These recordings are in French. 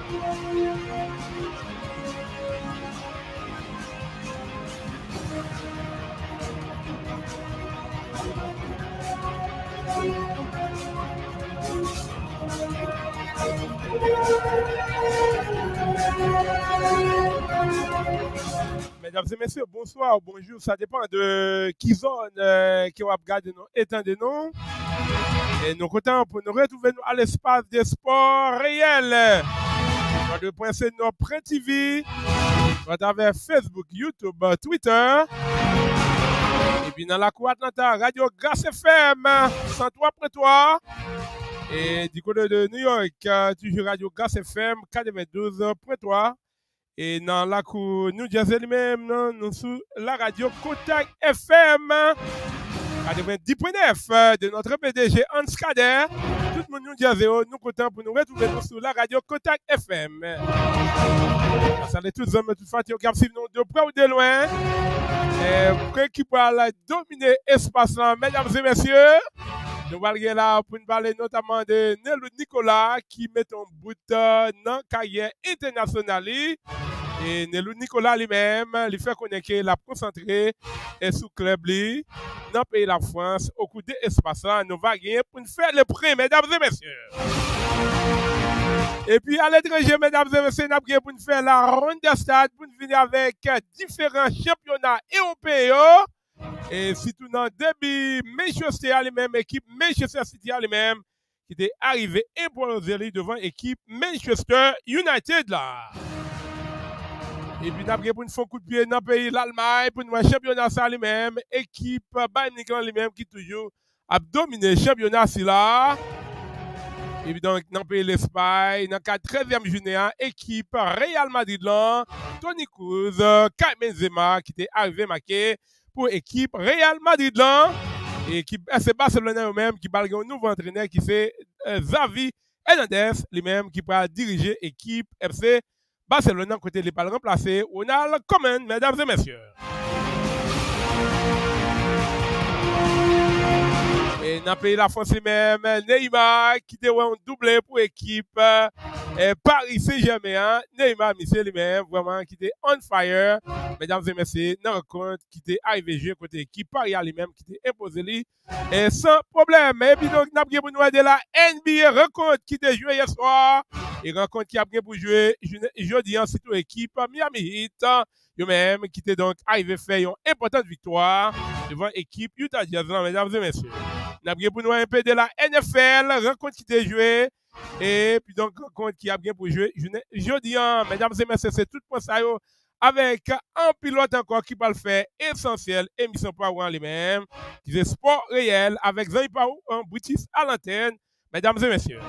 Mesdames et messieurs, bonsoir, bonjour, ça dépend de qui zone qui va regarder nous, étendez-nous. Et nous comptons pour nous retrouver à l'espace des sports réels. De penser nos Print TV, à travers Facebook, YouTube, Twitter. Et puis dans la cour Atlanta, Radio Grâce FM, 103.3. Et du côté de New York, toujours Radio Grâce FM, 92.3. Et dans la cour New Jersey lui-même, nous sous la radio Kotak FM 90.9 de notre PDG Hans Kader. Tout le monde New Jersey, nous comptons pour nous retrouver sur la radio Kotak FM. Salut tous les hommes, toutes les femmes qui suivent nous de près ou de loin. Pour qui pourra dominer l'espace là, mesdames et messieurs. Nous allons là pour nous parler notamment de Nelou Nicolas qui met en bout dans la carrière internationale. Et Nelou Nicolas lui-même, il fait connaître qu'il a concentré sur le club dans le pays de la France. Au cours de l'espace là, nous allons gagner pour nous faire le prix, mesdames et messieurs. Et puis à l'étranger, mesdames et messieurs, nous allons pour nous faire la ronde de stade pour nous venir avec différents championnats européens. Et surtout dans le début, Manchester a lui-même, équipe Manchester City a lui-même, qui est arrivé imposé devant l'équipe Manchester United là. Et puis, nous avons pour nous faire un coup de pied dans le pays de l'Allemagne, pour nous faire un championnat ça lui-même, équipe Bayern Munich lui-même qui toujours a dominé le championnat là. Et puis, donc, dans le pays de l'Espagne, dans le 13e journée, équipe Real Madrid là, Toni Kroos, Karim Benzema qui est arrivé marqué pour l'équipe Real Madrid là. Et équipe FC Barcelone eux-mêmes qui parle un nouveau entraîneur qui c'est Xavi Hernandez lui-même qui va diriger l'équipe FC Barcelone côté les balles remplacés Ronald Koeman, mesdames et messieurs. Et dans le pays de la France lui-même, Neymar qui était un doublé pour l'équipe Paris Saint-Germain. Neymar, monsieur lui-même, vraiment qui était on fire. Mesdames et messieurs, dans le compte qui était arrivé jouer côté l'équipe Paris lui-même qui était imposé lui. Et sans problème. Et puis donc, nous avons pour nous aider la NBA rencontre qui était joué hier soir. Et rencontre qui a bien pour jouer jeudi en surtout équipe Miami Heat. Eux-mêmes qui était donc arrivé faire une importante victoire devant l'équipe Utah Jazz, mesdames et messieurs. Nous avons pour nous un peu de la NFL, rencontre qui était jouée. Et puis donc, rencontre qui a bien pour jouer jeudi, mesdames et messieurs, c'est tout pour ça. Avec un pilote encore qui va le faire essentiel, émission Power lui-même, qui est sport réel, avec Zay Power, un British à l'antenne, mesdames et messieurs.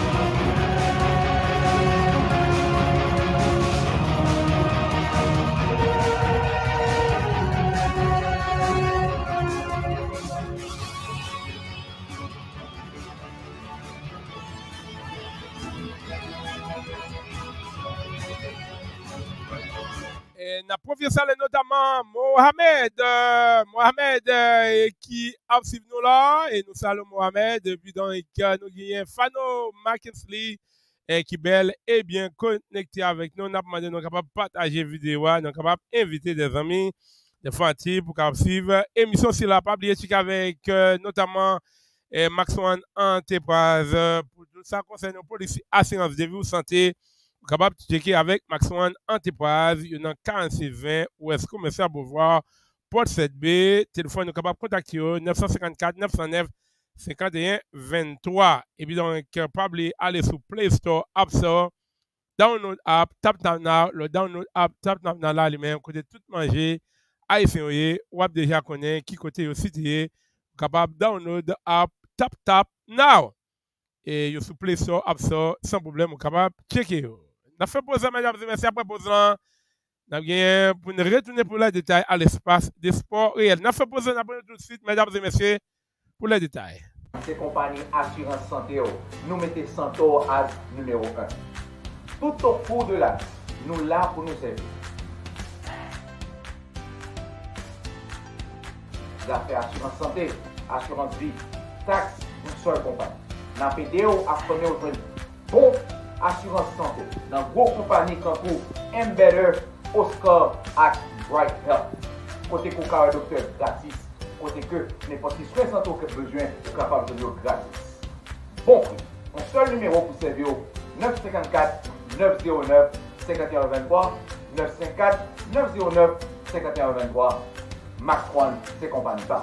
Et n'a professeur notamment Mohamed qui a suivi nous là et nous saluons Mohamed et puis donc nous avons Fano Mackinsley qui belle et bien connecté avec nous. Nous avons demandé nous capable partager vidéo, nous capable inviter des amis, des fanatiques pour capable suivre émission si la pas oublier avec notamment Max One Enterprise pour tout ça concernant police assurance de vie ou santé. Capable de checker avec Max One Enterprise, il y a 4620 ou est-ce que monsieur Beauvoir, porte 7B, téléphone nous capable de contacter 954 909 51 23. Et puis donc, capable aller sur Play Store, App Store, download app, tap now, le download app, tap now là lui-même, côté tout manger, iPhone, ou app déjà connaît, qui côté aussi capable download app, tap now. Et sur Play Store, App Store, sans problème, capable de checker. Nous avons fait poser, mesdames et messieurs, après poser, nous avons pour nous retourner pour les détails à l'espace des sports réels. Nous avons fait poser, tout de suite, mesdames et messieurs, pour les détails. Ces compagnies assurance santé, nous mettons santé à numéro 1. Tout au cours de l'année, nous là pour nous servir. Vous avez assurance santé, assurance vie, taxe, une seule compagnie. Nous avons aidé à connaître bon assurance santé dans gros compagnie comme Embedded, Oscar et Bright Health. Côté qu'on a un docteur gratis, côté que n'importe qui soin santé que besoin est capable de le gratis. Bon prix. Un seul numéro pour servir 954 909 5123 954 909 5123 Max One, c'est compagnie pas.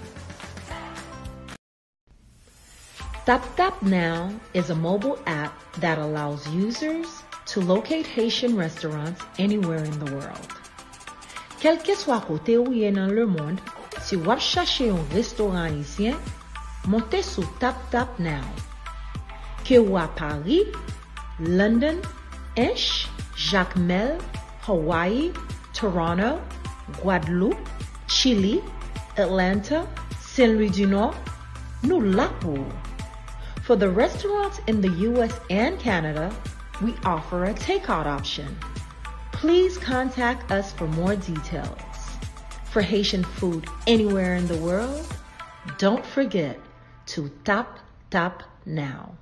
TapTapNow is a mobile app that allows users to locate Haitian restaurants anywhere in the world. Quel que soit côté où y est dans le monde, si vous cherchez un restaurant haïtien, montez sur TapTapNow. Que ou à Paris, London, Inch, Jacmel, Hawaii, Toronto, Guadeloupe, Chile, Atlanta, Saint-Louis du Nord, nous là pour. For the restaurants in the US and Canada, we offer a takeout option. Please contact us for more details. For Haitian food anywhere in the world, don't forget to tap now.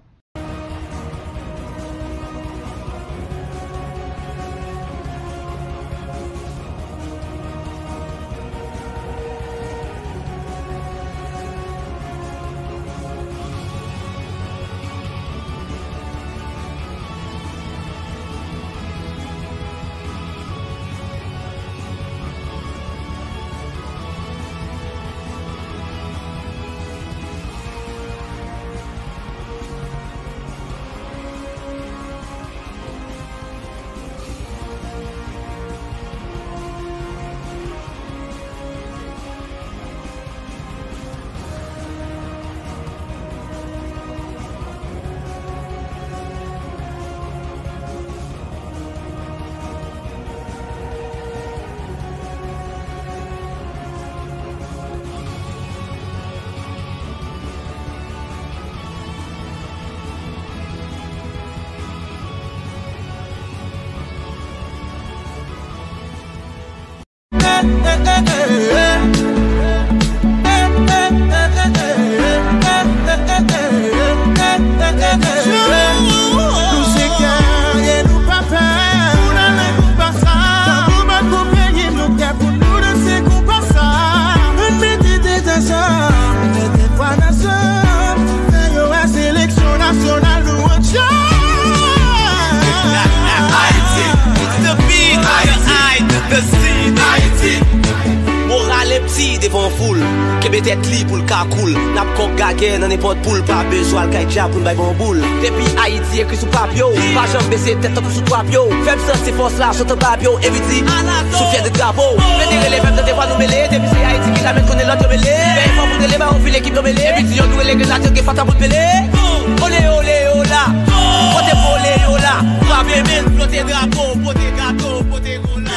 Devant foule, qui peut être li pour le cas cool. N'a pas gagné dans n'importe poule, pas besoin de caïdja pour une bon boule. Depuis Haïti, écrit sous papio, pas jamais baisser tête en sous papio. Femme ça, c'est force là, sur ton papio, évite, sous fier de drapeau. Venez les femmes de des fois nous mêler, depuis c'est Haïti qui jamais connaît l'autre mêlé. Mais il faut pour les mains, on fait l'équipe de mêlée. Évite, nous les grenades qui font ta boule mêlée. Olé, olé, ola, poté polé, ola. Pas bien, flotter drapeau, poté gâteau, poté gola.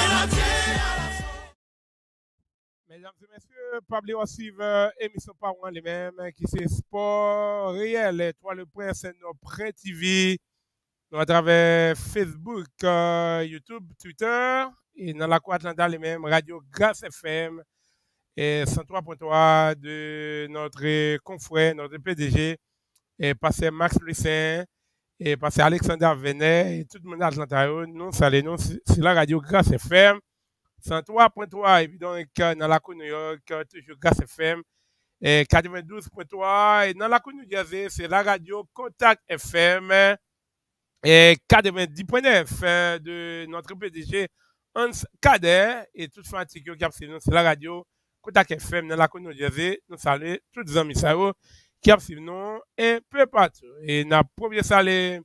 Mesdames et messieurs, pas oublier de suivre émission par les mêmes qui c'est Sport Réel, Étoile le Prince, c'est notre Print TV, nous à travers Facebook, YouTube, Twitter, et dans la Côte Atlanta les mêmes, Radio Grâce FM, et 103.3 de notre confrère, notre PDG, et pasteur Max Lucin, et pasteur Alexander Venet, et tout le monde à Atlanta, nous saluons, c'est la Radio Grâce FM. 103.3, évidemment, dans la Côte New York, toujours Grâce FM, et 92.3, et dans la Côte New Jersey, c'est la radio Contact FM, et 90.9 de notre PDG Hans Kader, et toute fanatique qui a suivi, c'est la radio Contact FM dans la Côte New Jersey. Nous saluons tous les amis qui a suivi un peu partout. Et nous premier salué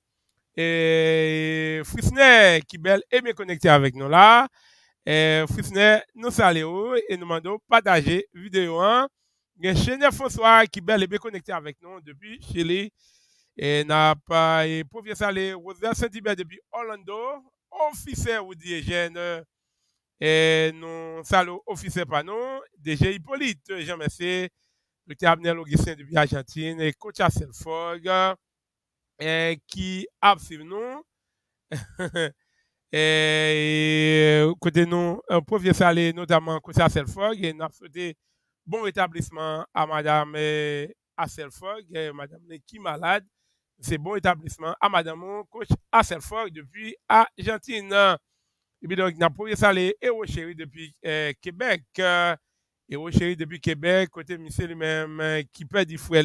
Frisner qui belle et bien connecté avec nous là. Frisner, nous saluons et nous demandons partager vidéo. Il y a Chénier François qui belle et bien connecté avec nous depuis Chili. Et n'a pas premier salué Rosa Saint-Hubert depuis Orlando. Officier ou Diégène. Et nous saluons officier par nous. DG Hippolyte, Jean-Mercier. Le Abner Augustin depuis Argentine. Et coach Axel Fogg. Qui a suivi nous. Et côté nous, un premier salut, notamment côté Asselfog, et nous avons souhaité bon rétablissement à Madame Asselfog, Madame qui malade, c'est bon établissement à madame coach Hasselford depuis Argentine. Et puis donc, n'a pas salé et au chéri depuis Québec. Et au chéri depuis Québec, côté monsieur lui-même qui peut dire frère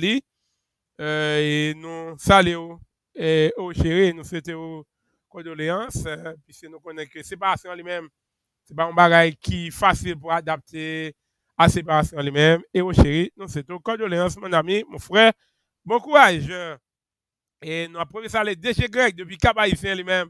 et nous saluons et au chéri, nous souhaitons condoléances, puisque nous connaissons que séparation lui-même, c'est pas un bagage qui est facile pour adapter à séparation lui-même. Et au chéri, nous souhaitons condoléances, mon ami, mon frère, bon courage. Et nous avons salué DG Greg depuis Cap-Haïtien lui-même.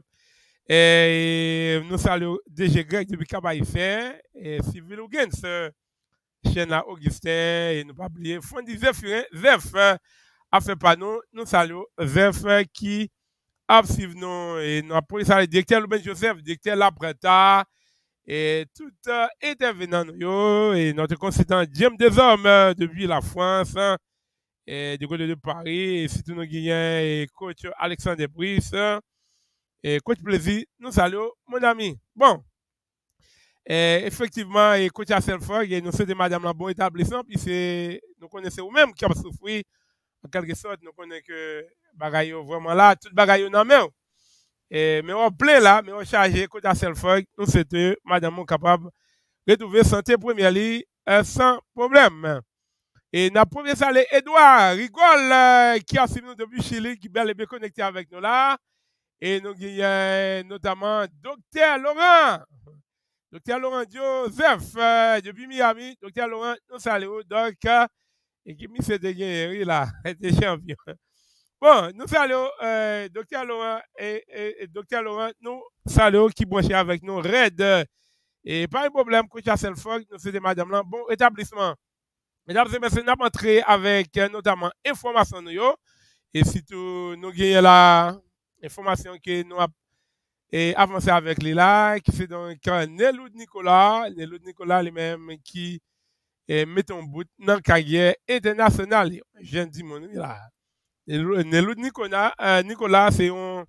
Et nous saluons DG Greg depuis Cap-Haïtien et Sylvie Lugens, Chena Augustin, et nous pas oublier Fondi Zef a fait pas nous saluons Zef qui a suivi nous et nous avons salué directeur Louben Joseph, directeur Lapreta et tout intervenant et notre consultant James Desormes depuis la France et du côté de Paris et surtout nous Guinéens et coach Alexandre Brice et coach Plaisir, nous saluons mon ami. Bon. Effectivement, et coach Hasselford, nous sommes madame un bon établissement, puis nous connaissons nous-mêmes qui ont souffert, en quelque sorte, nous connaissons que bagaille vraiment là, tout bagaille dans main. Mais on plein là, mais on chargé coach Hasselford, nous c'était madame capable de retrouver santé première ligne sans problème. Et nous premier salé Edouard Rigol qui a suivi nous depuis Chili, qui est bel et bien connecté avec nous là. Et nous avons notamment Dr. Laurent. Dr. Laurent Joseph, depuis Miami, Dr. Laurent, nous saluons, donc, équipe Miss de Guerrier, là, était champion. Bon, nous saluons, Dr. Laurent et Dr. Laurent, nous saluons qui branchent avec nous, Red. Et pas de problème, coach Hasselford, nous sommes madame là, bon établissement. Mesdames et messieurs, nous avons entré avec notamment information, et surtout, nous gagnons la information que nous avons et avancer avec lui là, qui fait donc Nelou Nicolas lui-même qui met en bout dans la carrière internationale. Je dis mon là. Nelou Nicolas, c'est un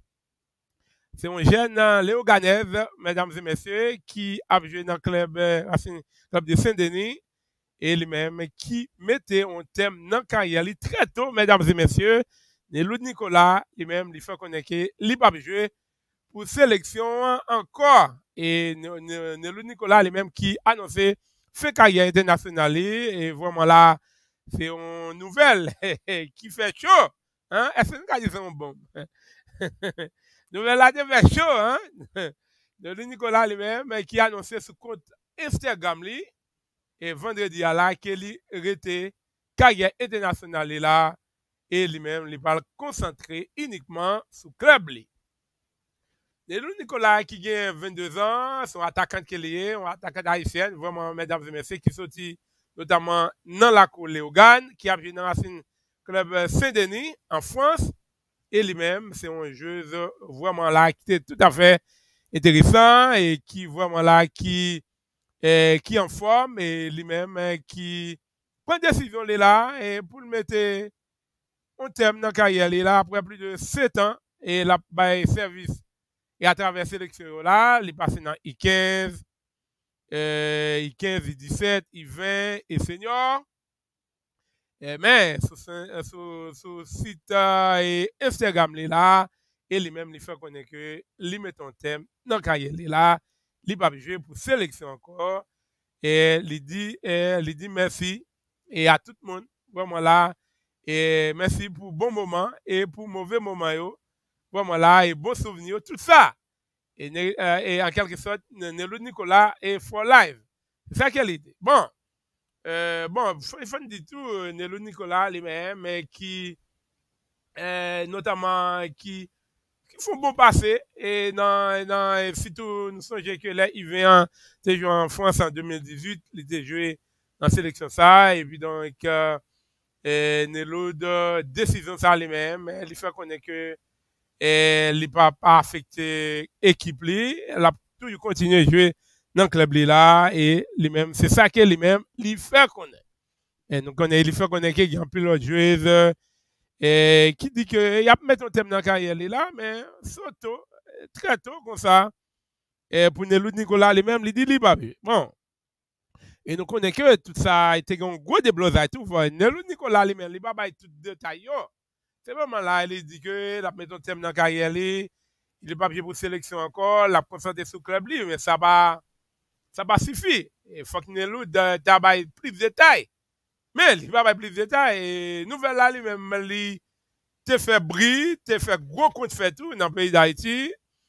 jeune léoganais, mesdames et messieurs, qui a joué dans le club de Saint-Denis et lui-même qui mettait un thème dans la carrière très tôt, mesdames et messieurs. Nelou Nicolas lui-même, il faut connaître qu'il n'a pas joué pour sélection encore. Et Nelou Nicolas lui-même qui a annoncé fait carrière internationale. Et vraiment là, c'est une nouvelle qui fait chaud. Hein? Est-ce que nous disons bon? Nouvelle là, qui fait chaud. Hein? Nelou Nicolas lui-même qui a annoncé sur compte Instagram lui, et vendredi à là qu'il était carrière internationale là. Et lui-même, il va concentrer uniquement sur le club. Nelou Nicolas qui a 22 ans, son attaquant qui est un attaquant haïtien, vraiment, mesdames et messieurs, qui sorti notamment dans la cour Léogane, qui a joué dans le club Saint-Denis en France. Et lui-même, c'est un jeu vraiment là qui est tout à fait intéressant et qui vraiment là qui est en forme et lui-même qui prend décision là et pour le mettre on terme dans la carrière là après plus de 7 ans et la service et à travers sélection là, il passe dans I15, I15, I17, I20 et senior. Mais sur site et Instagram là, et lui-même il fait connaître que il met un thème dans la carrière là, il va jouer pour sélection encore et il dit merci et à tout le monde vraiment là et merci pour bon moment et pour mauvais moment yo. Vraiment là, et bon souvenir, tout ça. Et en quelque sorte, Nelou Nicolas est for life. C'est ça qu'elle dit. Bon, il faut dire tout, Nelou Nicolas lui-même, qui, notamment, qui font bon passé. Et surtout, nous songeons que là, il vient de jouer en France en 2018, il a joué dans la sélection ça, et puis donc, Nelou de décision ça lui-même, il fait connaître que et il n'a pas affecté l'équipe, il a toujours continué à jouer dans le club là et lui-même, c'est ça que lui-même, il fait connaître. Et nous connaissons, il fait connaître qu'il y a un pilote joueur qui dit qu'il a mis un thème dans la carrière là, mais surtout, très tôt comme ça, et pour Nelou Nicolas lui-même, il dit qu'il n'a pas vu. Bon. Et nous connaissons que tout ça a été un gros déblosage. Nelou Nicolas lui-même, il n'a pas tout détail. C'est vraiment là, il dit que la met un thème dans la carrière, il n'est pas bien pour sélection encore, la concentré sur le club, mais ça va suffire. Il faut que nous ait plus de détails. Mais il va pas plus de détails. Et nouvelle là, lui-même, il te fait briller, te fait gros compte fait tout dans le pays d'Haïti.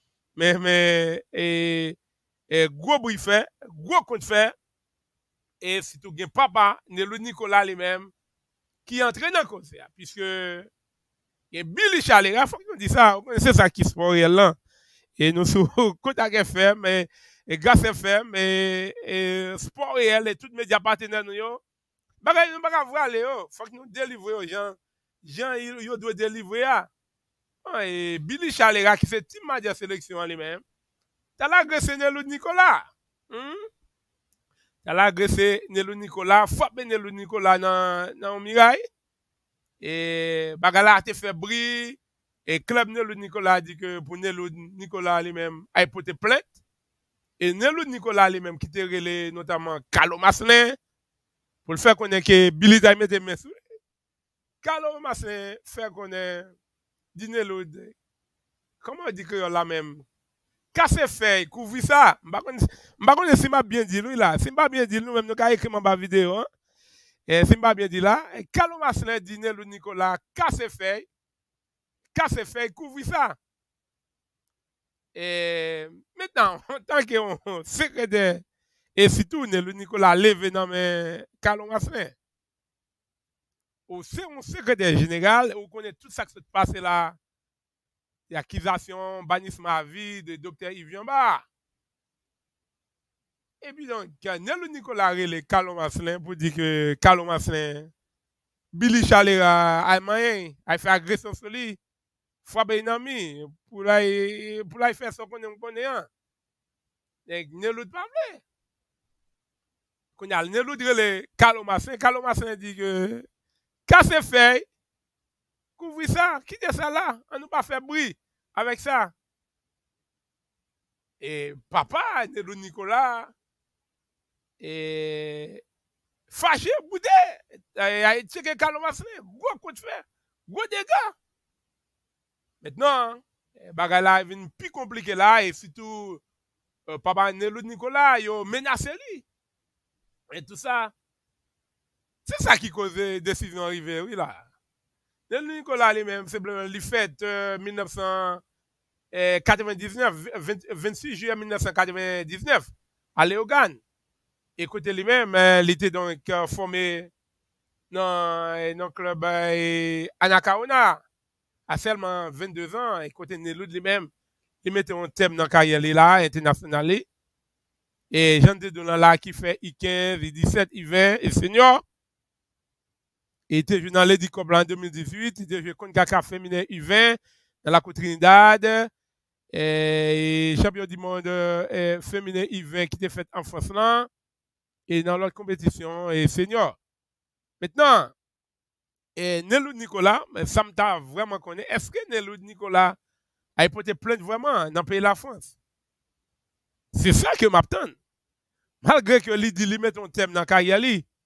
Et gros bruit fait, gros compte fait. Et si tu as papa, Nelou Nicolas lui-même, qui entraîne dans le concert. Puisque il y a Billy Chalera, il faut qu'on dise ça, c'est ça qui se passe là. Et nous sommes Contact FM, et Grâce FM, et Sport Réel, et tous les médias partenaires, nous, nous ne pouvons pas voir aller, faut que nous délivrions aux gens. Gens, ils doivent délivrer. Et Billy Chalera, qui fait team de sélection lui-même, t'as l'agressé Nelou Nicolas. T'as l'agressé Nelou Nicolas, frappé Nelou Nicolas dans Mirail. Et Bagala a été fait briller. Et club Nelou Nicolas dit que pour Nelou Nicolas lui-même, il a porté plainte. Et Nelou Nicolas lui-même qui était relé notamment Carlo Maslin pour le faire connaître que Billy a mis des mains sur. Carlo Maslin fait connaître dit Nelou. Comment on dit que là même? Casse feuille, couvrir ça. Je ne sais pas si m'a bien dit lui là. Si m'a bien dit nous même nous avons écrit ma vidéo. Et si m'a bien dit là, Carlo Maslin dit Nelou Nicolas casse feuille, couvrir ça. Et maintenant, tant qu'on secrétaire, et surtout Nelou Nicolas levé dans mes Carlo Maslin, ou c'est un secrétaire général, on connaît tout ça qui se passe là, l'accusation, bannissement à vie de Dr. Yves Bar. Et puis donc, Nelou Nicolas relé Carlo Maslin pour dire que Carlo Maslin, Billy Chalera a moyen, a fait agression sur lui. Frappé un ami pour la faire ce qu'on connaît. Et Nelou de parler. Quand il y a Nelou de Carlo Maslin dit que casse feuille, couvrir ça, quittez ça là, on ne pas faire bruit avec ça. Et papa, Nelou Nicolas, et fâché, boudé, a checké Carlo Maslin, gros coup de fer, gros dégâts. Maintenant, bagala est plus compliqué là, et surtout, papa Nelou Nicolas, il a menacé lui. Et tout ça, c'est ça qui cause la décision arrivée, oui là. Nelou Nicolas lui-même, simplement, il fait 1999, 26 juillet 1999, à Léogane. Et côté lui-même, il était donc formé dans le club Anacaona à seulement 22 ans. Et côté Nelou lui-même, il mettait un thème dans la carrière là, international. Et Jean de Donan là qui fait I15, I17, I20 et senior. Il était joué dans l'Edi Cup en 2018. Il était joué contre Kaka féminin U20 dans la Côte Trinidad. Et champion du monde féminin U20 qui était fait en France là. Et dans l'autre compétition et senior. Maintenant, Nelou Nicolas, ça m'a vraiment connu. Est-ce que Nelou Nicolas a porté plainte vraiment dans le pays de la France? C'est ça que m'attend. Malgré que lui dit qu'il met un thème dans la carrière.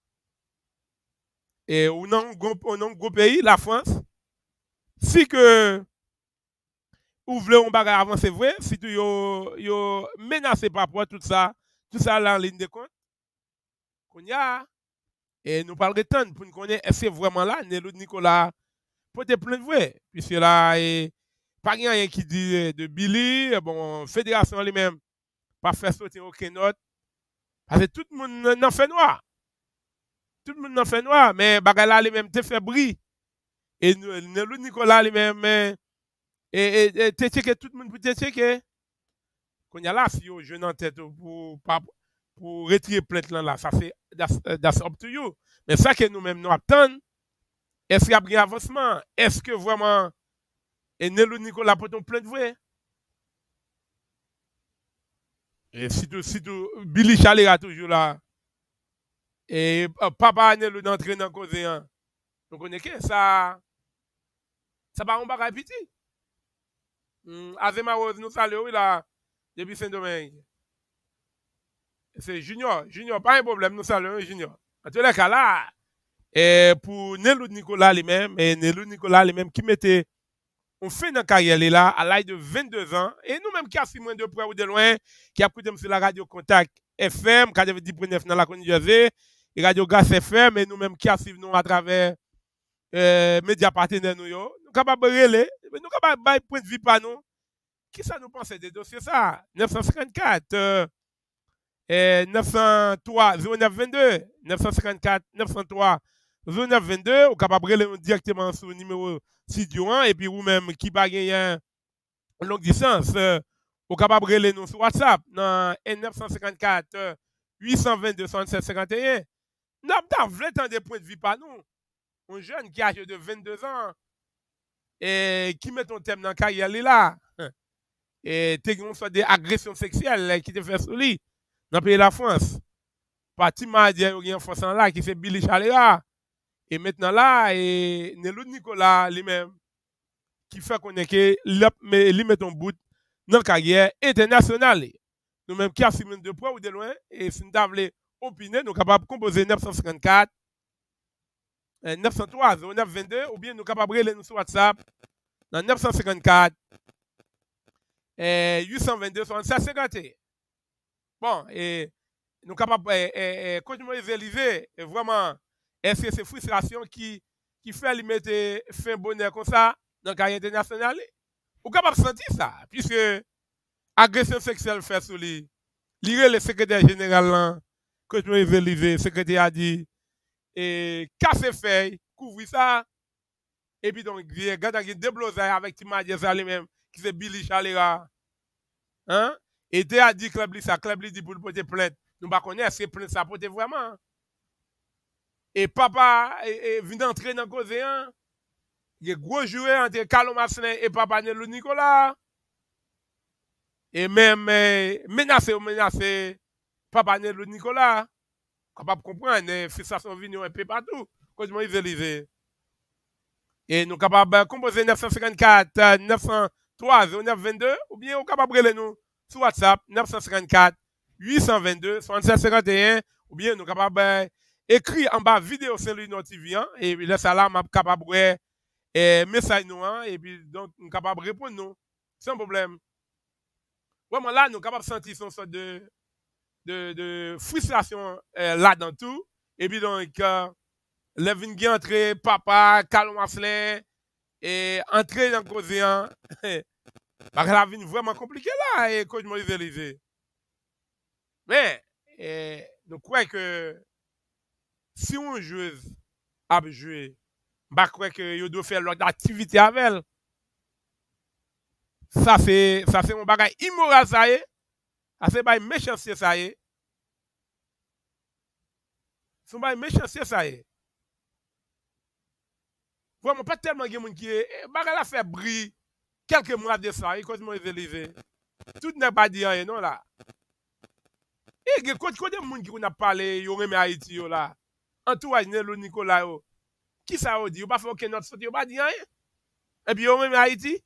Et on a un gros pays, la France. Si que vous voulez un bagage avant, c'est vrai. Si tu yo menacé par rapport à tout ça là en ligne de compte. Qu'on y a. Et nous parlons de temps pour nous connaître est-ce que vraiment là, Nelou Nicolas porte plainte vrai. Puisque là, pas rien qui dit de Billy. Bon, fédération lui-même, pas faire sortir aucune note. Parce que tout le monde n'en fait noir. Tout le monde n'en fait noir, mais Bagala lui-même te fait briller. Et Nelou Nicolas lui-même, et te checké, tout le monde pour te checker. Quand il y a là, si je jeune en tête pour retirer plainte là, ça c'est that's up to you. Mais ça que nous-mêmes nous attendons, est-ce qu'il y a bien avancement? Est-ce que vraiment, et Nelou Nicolas peut ton plainte vrai? Et si tout Billy Chalera toujours là. Et papa Nelou d'entrer dans le cause. Vous connaissez ça? Ça va un bagage petit. Azema Rose nous salue là, depuis Saint-Domingue. C'est Junior, pas un problème, nous saluons Junior. En tous les cas là, Et pour Nelou Nicolas lui-même, et Nelou Nicolas lui-même qui mettait on fait dans carrière là à l'âge de 22 ans et nous-mêmes qui assumons de près ou de loin qui a écouté sur la radio Contact FM 90.9 dans la New Jersey et radio Gas FM et nous-mêmes qui assumons à travers médias partenaires nous capables de relayer nous capables de point de vue par nous qui ça nous pense des dossiers ça 954 903 0922 954 903 0922 ou capable de relayer directement sur le numéro studio 1 et puis vous-même qui pas gagner longue distance ou capable de relayer nous sur WhatsApp dans 954 822 67 51 nous avons 20 ans de points de vue par nous un jeune qui a âgé de 22 ans et qui met ton thème dans la carrière là et tu as des agressions sexuelles qui te fait sur lui dans le pays de la France parti Madien il y a un force là qui c'est Billy Chalera et maintenant là et Nelou Nicolas lui-même qui fait qu'on est que lui met un bout dans la carrière internationale nous-mêmes qui assumons de près ou de loin et si nous avons opiner nous sommes capables de composer 954 903 0922 ou bien nous sommes capables de relayer nous sur WhatsApp dans 954 822 67 51. Bon, et nous sommes capables de continuer à réaliser vraiment est-ce que c'est frustration qui fait lui mettre fin bonheur comme ça dans la carrière internationale? Ou capable de sentir ça, puisque agression sexuelle fait sur lui. Lire le secrétaire général, continuer à réaliser, le secrétaire a dit, et casser feuille, couvrir ça, et puis donc, il y a des blosailles avec Timadje lui-même, qui c'est Billy Chalera. Hein? Et tu as dit Club Li dit pour le porter plainte. Nous ne connaissons pas si plainte ça porter vraiment. Et papa vient d'entrer dans le cause. Il y a gros joueur entre Carlo Marcelin et papa Nelou Nicolas. Et même menacer papa Nelou Nicolas. Capable de comprendre, les frustration venus un peu partout. Comment ils élisent. Et nous sommes capables de composer 954 903 0922 ou bien nous sommes capables de nous sur WhatsApp 954 822 67 51 ou bien nous sommes capables d'écrire en bas vidéo Saint-Louis TV et puis là ça là nous capable de message nous et puis donc nous capable de répondre nous sans problème. Vraiment là nous capables de sentir une sorte de frustration là dans tout et puis donc le vin qui entre papa Carlo Marcelin et entrer dans le causéant parce que la vie est vraiment compliquée là et coach Moïse Élysée. Mais nous croyons que si on joueuse a joué, je crois que il doit faire l'autre activité avec elle. Ça c'est un bagage immoral ça y est. Ça c'est pas méchanceté ça y est. C'est pas méchanceté ça y est. Vraiment pas tellement de gens qui bagage la fait briller quelques mois de ça et cause Moïse Élysée. Tout n'est pas dit rien non là. Et quand des gens qui ont parlé yo remet Haïti yo là. Entourage Nelou Nicolas yo. Qui ça yo dit? Yo pas fait aucun autre sortie, yo pas dit rien. Et puis yo remet Haïti.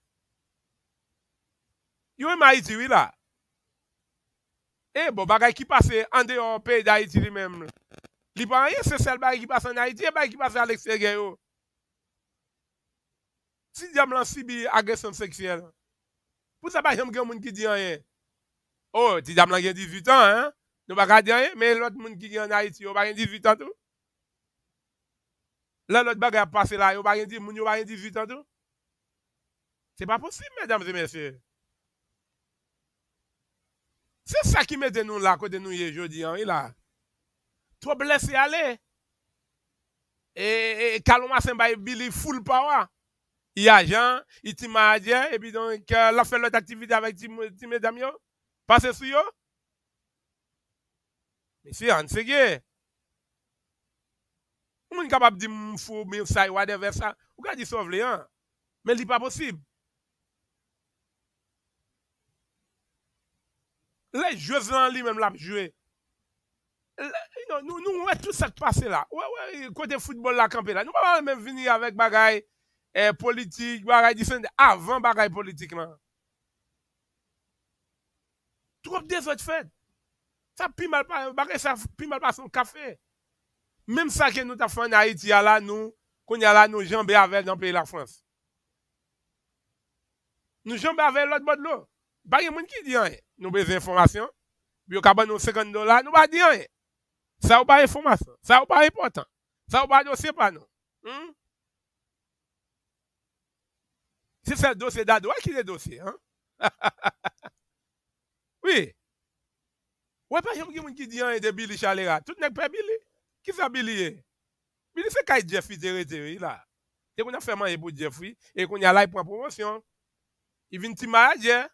Yo remet Haïti oui là. Et bon bagay qui passe en dehors pays d'Haïti lui-même. Li pas rien, c'est celle bagay qui passe en Haïti et bagay qui passe à l'extérieur yo. Si diable en subit agression sexuelle. Pour ça pas jamais quelqu'un qui dit rien. Oh, ti diable a 18 ans hein. Nous pas dire rien, mais l'autre monde qui est en Haïti, yo pas 18 ans tout. Là l'autre bagay a passé là, yo pas 18 ans tout. C'est pas possible mesdames et messieurs. C'est ça qui met nous là côté nous aujourd'hui là. Trop blessé aller. Et Carlo Marcelin bay Billy full power. Il y a Jean, il Timadje et puis donc la fait l'autre activité avec ti mesdames yo. Passer sur yo. Mais c'est un ségué. On est capable de dire fou mais ça whatever ça. Ou ka di sauve hein. Mais c'est pas possible. Les joueurs en lui-même l'a joué. Nous tout ça passé là. Ouais, côté football la campé là. Nous pas même venir avec bagaille politique, bagaille différent avant bagaille politique là. Trop des autres fêtes. Ça pi mal pas bagaille ça pi mal pas son café. Même ça que nous avons fait en Haïti, là, nous, qu'on y a là, nous jambes avec dans le pays de la France. Nous jambes avec l'autre bord de l'eau. Pas de monde qui dit rien. Nous avons des informations. Puis, on a nous $50, nous pas dire rien. Ça n'a pas d'information. Ça n'a pas important. Ça n'a pas de dossier, pas non. Si c'est le dossier d'ado, qui est le dossier, hein? Oui. Ouais, pas quelqu'un qui dit rien de Billy Chalera. Tout n'est pas Billy. Qui c'est Billy? Billy, c'est quand Jeffrey Terre là. Et qu'on a fait manger pour Jeffrey. Et qu'on y a là pour promotion. Il vient de manager.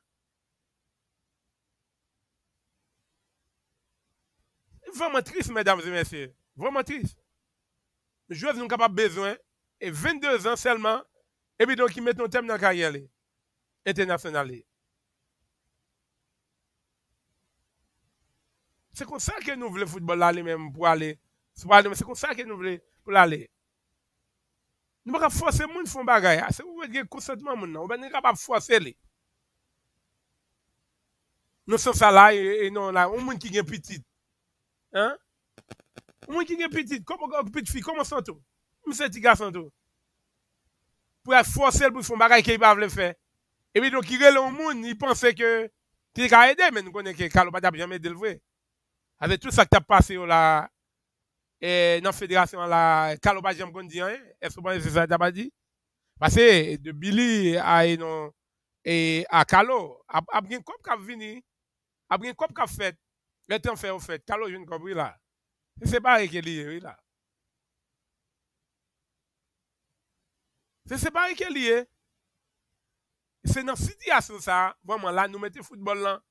Vraiment triste, mesdames et messieurs. Vraiment triste. Les joueurs n'ont pas besoin. Et 22 ans seulement. Et puis donc, ils mettent un thème dans la carrière internationale. C'est comme ça que nous voulons le football aller même pour aller. C'est comme ça que nous voulons pour aller. Nous ne pouvons pas forcer les gens à faire des bagages. C'est vous voulez consentement. Nous ne pouvons pas forcer les. Nous sommes ça là et non là. Un monde qui est petit. Hein? Un monde qui est petit. Comment une petite fille, comment ça tout? Monsieur petit garçon tout. Pour forcer pour faire des bagages qu'il ne peut pas faire. Et puis donc, il relève au monde, il pensait que tu as aidé, mais nous connaissons que Carlo n'a jamais aidé le vrai. Avec tout ça qui a passé là, dans la fédération, là, Carlo n'a jamais dit rien. Est-ce que c'est ça que tu as dit? Parce que de Billy à Carlo, a bien comme qu'a venu, a bien comme qu'a fait, le temps fait au fait, Carlo vient compris là. C'est pas qu'il est là. C'est pas qu'il est. C'est dans cette situation ça, vraiment là, nous mettons le football là.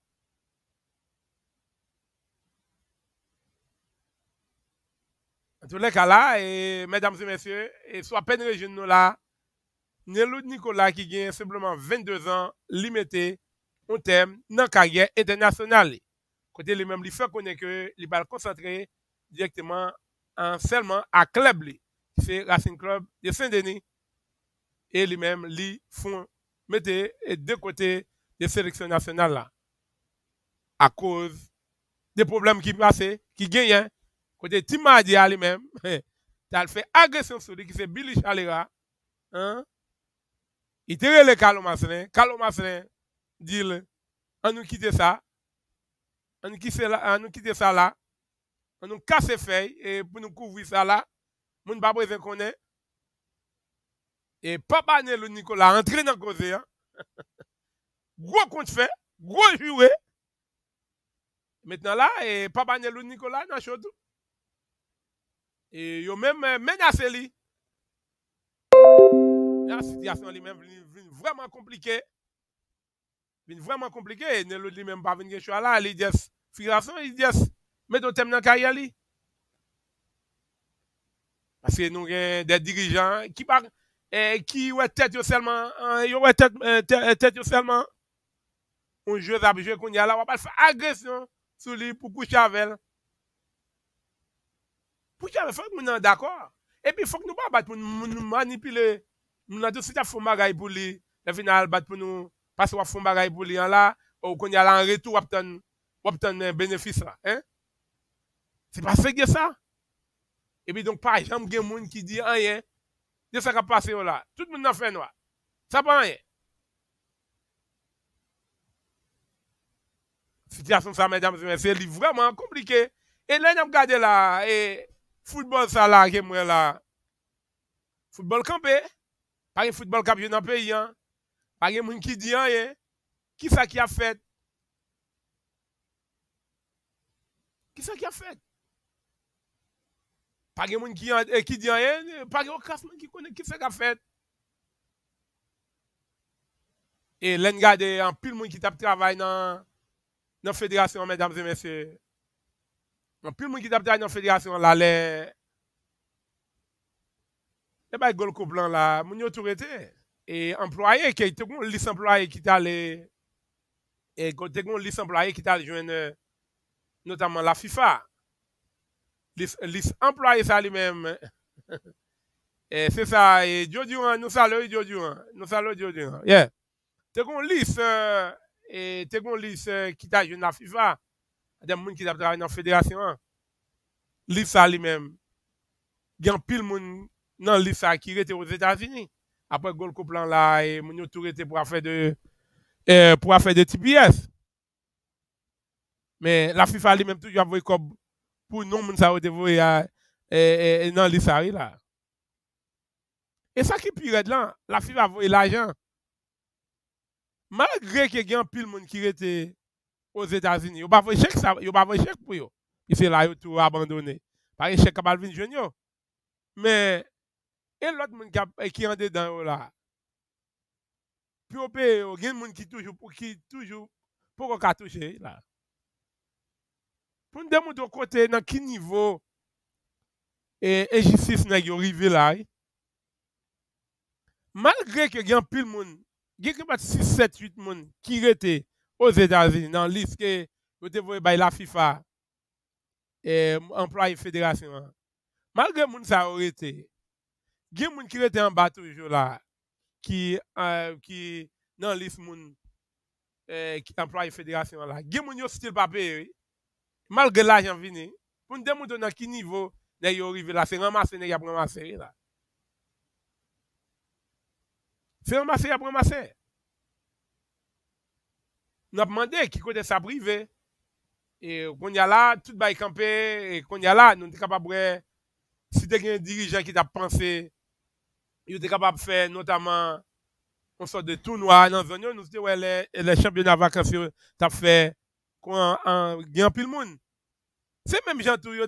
En tous les cas là, et mesdames et messieurs, et soit peine région nous là, Nelou Nicolas qui gagne simplement 22 ans, limité, on thème, dans la carrière internationale. Côté lui-même, il fait connaître que il va concentrer directement seulement à club, c'est Racing Club de Saint-Denis. Et lui-même, lui font mettez deux côtés des sélections nationales là. À cause des problèmes qui passent, qui gagnent. Côté Timadi lui-même, il fait agression sur lui, qui c'est Billy Chalera. Hein? Il tire le Carlo Marcelin. Carlo Marcelin dit, on nous quitte ça. On nous quitte ça là. On nous casse les feuilles et pour nous couvrir ça là. Mon ne pas besoin connaît. Et Papa Nelou Nicolas entré dans le cause. Hein? Gros compte fait, gros joué. Maintenant là, et Papa Nelou Nicolas dans chaud tout. Et yo même menacé lui. La situation lui-même est vraiment compliquée. Vraiment compliquée. Nelou lui-même pas venir choix là, il dit figuration, il dit mais ton thème dans carrière lui. Parce que nous avons des dirigeants qui parlent qui ont tête seulement, tête seulement, on joue à jouer qu'on y a là, on va pas faire agression sur lui pour coucher avec elle. Pour qu'il faut que nous d'accord. Et puis il faut que nous pas battre pour nous manipuler. Nous avons tout fait bagaille pour lui. Le final battre pour nous parce qu'on fait bagaille pour lui là, ou qu'on y a là en retour obtenir un bénéfice là, hein? C'est pas fait que ça. Et puis donc par exemple, il y a des gens qui disent rien. De ça qui a passé là. Tout le monde a fait noir. Ça pas rien. Situation ça, mesdames et messieurs, c'est vraiment compliqué. Et là, nous regardons là, et football ça là, qui moi là. Football campé. Pas de football campé dans le pays. Hein. Pas de monde qui dit rien. Qui ça qui a fait? Qui ça qui a fait? Pas de monde qui dit rien, pas de monde qui connaît qui c'est qui a fait. Et l'en garde en pile monde qui travaille dans la fédération, mesdames et messieurs. En pile monde qui travaille dans la fédération, là, les gol blanc là, mon yo tout été. Et employé qui était un liste employé qui t'a allé et côté un liste employé qui t'a joindre notamment la FIFA. Liste employé ça lui-même. Et c'est ça, et Dieu nous saluons Dieu. Yeah. T'es une liste, et t'es une liste qui t'a joué dans la FIFA, des gens qui travaillent dans la fédération. Liste ça lui-même. gen pile moun nan liste ça qui était aux États-Unis. Après Gold Coupe là et moun yo tout était pour faire de TPS. Mais la FIFA lui-même toujours envoyé comme pour non moun ça te voyer dans liste ça là. Et ça qui pire là, la FIFA a envoyé l'argent. Malgré que gen pile moun qui était aux États-Unis, yo pas envoyé chèque ça, yo pas envoyé chèque pour yo. Et c'est là yo tout abandonné. Pas chèque capable venir joindre. Mais et l'autre monde qui en dedans là. Puis on peut gen moun qui toujours pour qu'on toucher là. Pour nous démontrer côté dans quel niveau et justice n'a yo arrivé là. Malgré que gen pile moun, gen que 6 7 8 moun qui étaient aux États-Unis dans liste que yo te voye bay la FIFA et employé fédération. Malgré moun ça aurait été gen moun qui était en bas toujours là qui dans liste moun qui employé fédération là. Gen moun yo style pas payé malgré l'argent vini pour nous démontrer dans quel niveau nèg yo arrivé là, c'est ramasser nèg y a ramasser là. C'est ramasser, après ramasser. Nous avons demandé qui côté ça privé. Et qu'on y a là, tout va camper, et qu'on y a là, nous sommes capables de, si tu as un dirigeant qui t'a pensé, il est capable de faire notamment une sorte de tournoi dans la zone, nous disons, ouais, les championnats vacanciers, tu as fait, en gagnant plus le monde. C'est même gens tout,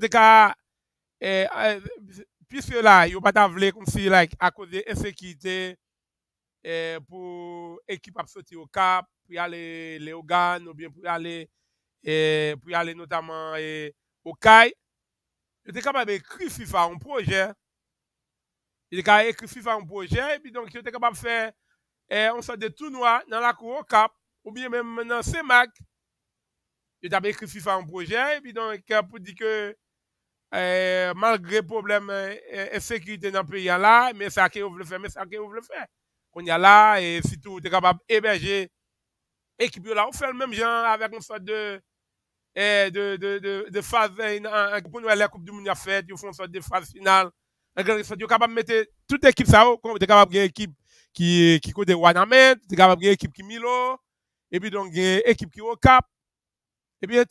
puisque là, il n'y a pas de comme si, like, à cause de l'insécurité, pour l'équipe à sortir au Cap, pour aller les organes, ou bien pour aller notamment au CAI. Il était capable d'écrire FIFA un projet. Il était capable d'écrire FIFA un projet, et puis donc il était capable de faire une sorte de tournoi dans la cour au Cap, ou bien même dans CEMAC. Il était écrit FIFA un projet, et puis donc pour dire que malgré problème de sécurité dans le pays là, mais ça qu'il veut faire, qu'on y a là, et surtout, tu es capable d'héberger l'équipe là, on fait le même genre avec une sorte de phase, pour nous, la Coupe du Monde a fait, ils font une sorte de phase finale. Ils sont capables de mettre toute l'équipe ça, comme tu es capable de gagner équipe qui côté Wanamet, tu es capable de gagner équipe qui Milo, et puis donc équipe qui au Cap. Et bien,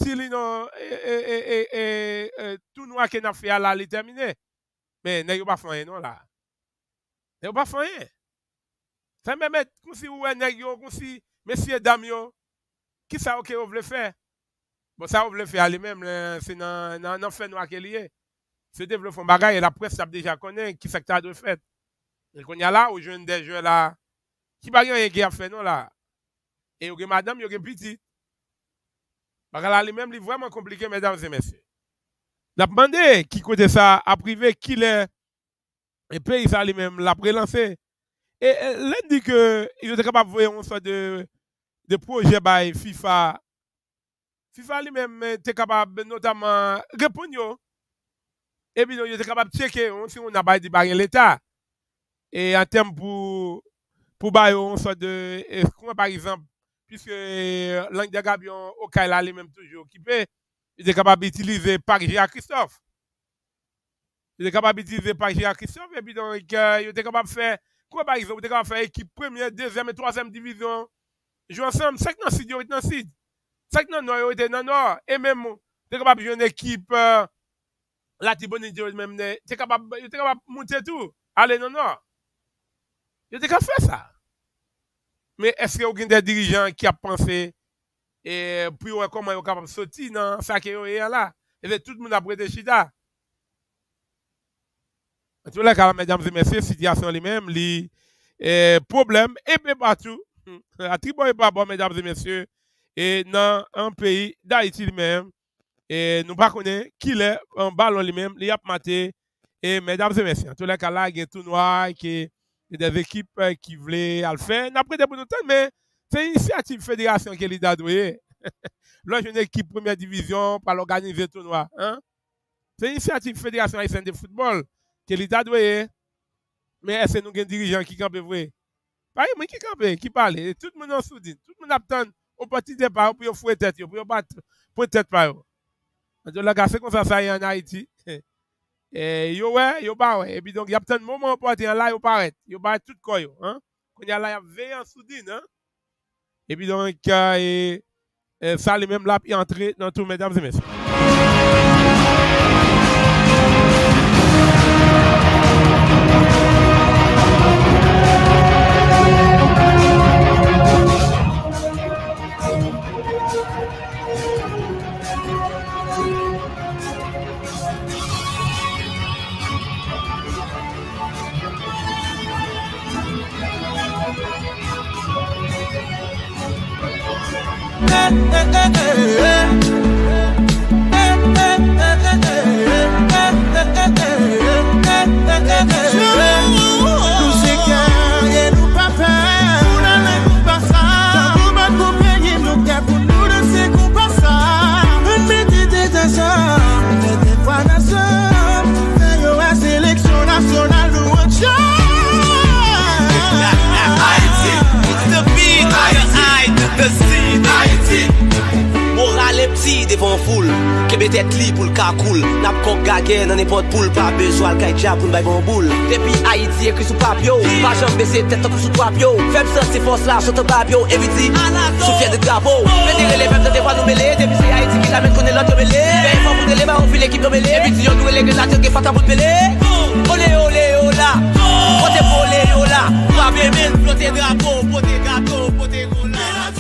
tout nous qui a fait là, il est terminé. Mais n'est pas fait non là. N'est pas fait. Ça me met comme si vous comme si messieurs dames qui ça OK vous voulez faire. Bon ça vous voulez faire lui-même c'est dans fait noir qu'il est. C'est développer bagaille et la presse a déjà connaît qui ça que tu doit faire. Et qu'on y a là aux jeunes des jeux là qui pas rien qui a fait non là. Et au madame yo petit. Bagaille lui-même est vraiment compliqué mesdames et messieurs. N'a demandé qui côté ça a privé qui l'est et pays ça lui-même l'a relancé. Et l'un dit que il était capable de voir une sorte de projet by FIFA. FIFA lui-même était capable notamment répondre. Et puis il était capable de checker si on a pas dit l'État. Et en termes pour une sorte de par exemple, puisque l'angle de Gabion au Kaila lui-même toujours occupé, il était capable d'utiliser Parc G.A. Christophe. Il était capable d'utiliser Parc G.A. Christophe et puis donc il était capable de faire quoi par exemple, vous êtes capable de faire équipe première, deuxième et troisième division. Jouer ensemble, 5 dans 6, 8 dans 6. 5 dans nord, 8 dans nord. Et même, vous êtes capable de jouer une équipe, la Tibonite, même, vous êtes capable de monter tout. Aller dans nord. Vous êtes capable de faire ça. Mais est-ce qu'il y a aucun des dirigeants qui a pensé et puis comment ils sont capables de sortir dans ça qui est là? Et tout le monde a prêté chita. En tout cas, mesdames et messieurs, situation lui-même, les problèmes, et bien partout, à Tribon et pas bon, mesdames et messieurs, et dans un pays d'Haïti lui-même, et nous ne connaissons pas qui est en ballon lui-même, il y a maté, et mesdames et messieurs, en tout cas, là, il y a tout noir, qui des équipes qui voulaient le faire, après des bonnes temps, mais c'est une initiative fédération qui est douée. Là, j'ai une équipe première division pour l'organiser tout noir. Hein? C'est une initiative fédération haïtienne de football. Que l'État doit. Mais est-ce que nous avons un dirigeant qui campe vrai? Pas moi qui campe, qui parle. Tout le monde en soudine. Tout le monde attend au petit départ pour fouer tête, pour battre pour tête par eux. Donc là, c'est comme ça y est en Haïti. Et yo ouais, yo pas ouais. Et puis donc il y a peut-être un moment pour être là, yo paraît. Yo pas tout quoi yo, hein. Quand il y a là, il y a veillé en soudine, hein. Et puis donc ça les mêmes là puis entrer dans tout mesdames et messieurs. Devant foule, que peut-être li pour le cas cool. N'a pas gagné dans n'importe poule, pas besoin de kayja pour une bon boule. Depuis Haïti écrit sous papio, pas jamais baisser tête pour sous papio. Faible ça, c'est force là, sur ton papio, évite, sous fier de drapeau. Fédérer les mêmes de nous mêler, depuis c'est Haïti qui l'amène qu'on est l'autre mêlé. Mais fort pour les mains, on fait l'équipe de mêlée. Évite, on doit les grenades qui font ta bout de mêlée. Olé, olé, ola, poté, olé, ola. Pas bien, poté drapeau, poté gâteau, poté gola.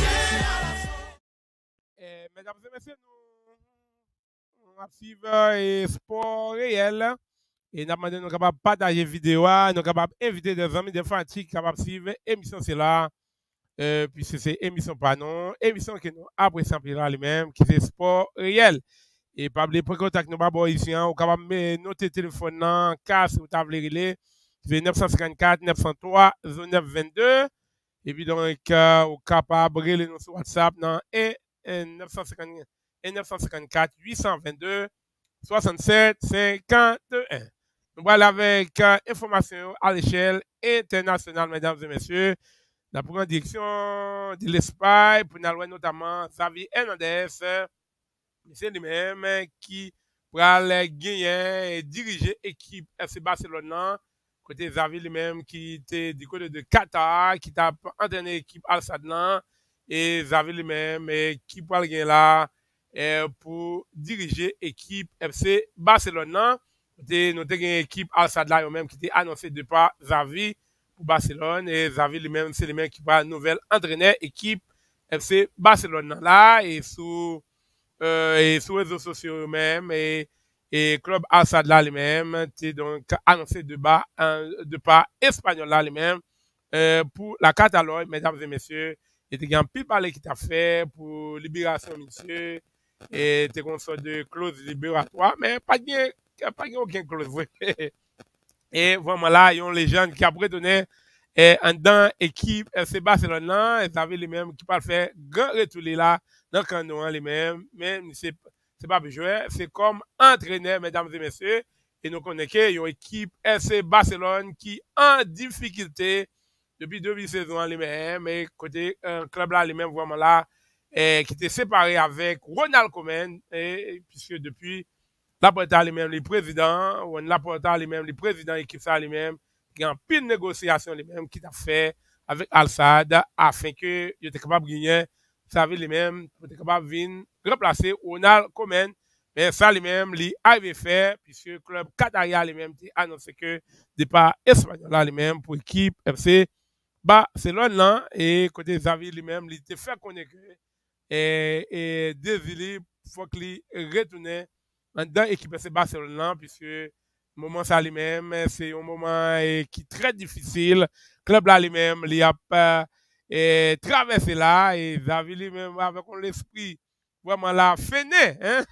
Mesdames et messieurs, nous suivons sport réel. Et nous avons capable de partager vidéo, nous capables d'inviter des amis, des fanatiques capables de suivre l'émission. C'est là, puisque c'est émission pas non, émission que nous apprécions lui-même, qui c'est sport réel. Et pas oublier pour contact nous pas ici, on capable de noter téléphone en cas si vous avez relé, c'est 954 903 0922. Et puis donc, vous capable de nous sur WhatsApp dans 954 822 67 51. Nous voilà avec information à l'échelle internationale, mesdames et messieurs. La première direction de l'Espagne, pour nous notamment Xavi Hernandez, c'est lui-même qui va gagner et diriger l'équipe FC Barcelone. Côté Xavi lui-même qui était du côté de Qatar, qui a entraîné l'équipe Al-Sadd. Et Xavi lui-même qui va gagner là pour diriger l'équipe FC Barcelone. Nous avons une équipe Al-Sadd là même qui était annoncée de par Xavi pour Barcelone. Et Xavi lui-même, c'est lui-même qui va nouvelle entraîner l'équipe FC Barcelone là et sous les réseaux sociaux même et club Al-Sadd là lui-même, c'est donc annoncé de par Espagnol là lui-même pour la Catalogne, mesdames et messieurs. Et tu as un pile parler qui t'a fait pour libération, monsieur. Et tu as une sorte de clause libératoire, mais pas aucune clause. Et vraiment là, il y a une légende qui a prédonné dans l'équipe FC Barcelone là, et avaient les mêmes qui peuvent faire grand retour là, dans le canon les mêmes, mais c'est pas besoin, c'est comme entraîneur, mesdames et messieurs. Et nous connaissons qu'il y a une équipe FC Barcelone qui en difficulté depuis 2 saisons les-mêmes, et côté un club là les-mêmes vraiment là, qui était séparé avec Ronald Koeman, puisque depuis Laporta les-mêmes les présidents, ou Laporta les-mêmes les présidents équipe ça les-mêmes, qui ont pile de négociations les-mêmes qui t'a fait avec Al-Sadd afin que ils étaient capables de gagner, ça avait les-mêmes, ils étaient capables de venir remplacer Ronald Koeman, mais ça les-mêmes les avaient fait puisque le club qataria les-mêmes a annoncé que départ espagnol là les-mêmes pour l'équipe FC Barcelone là, et côté Xavi lui-même, il était fait connaître et désiré faut qu'il retourne dans l'équipe FC Barcelone là, puisque le moment ça lui-même, c'est un moment qui est très difficile. Le club là lui-même, il a traversé là, et Xavi lui-même avec l'esprit vraiment là, fainé, hein?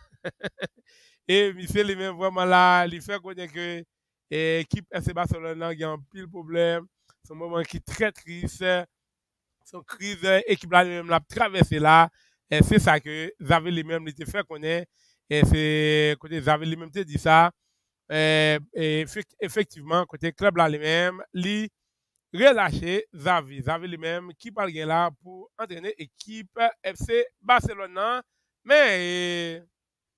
Et monsieur lui-même vraiment là, il fait connaître que l'équipe FC Barcelone là, il y a un pile problème. C'est un moment qui est très triste. Son crise, équipe là lui-même l'a traversé là. Et c'est ça que Xavi lui-même l'était fait connaître. Et c'est côté Xavi lui-même te dit ça. Et effectivement, côté club là lui-même, lui relâché Xavi. Xavi lui-même qui parle là pour entraîner l'équipe FC Barcelone. Mais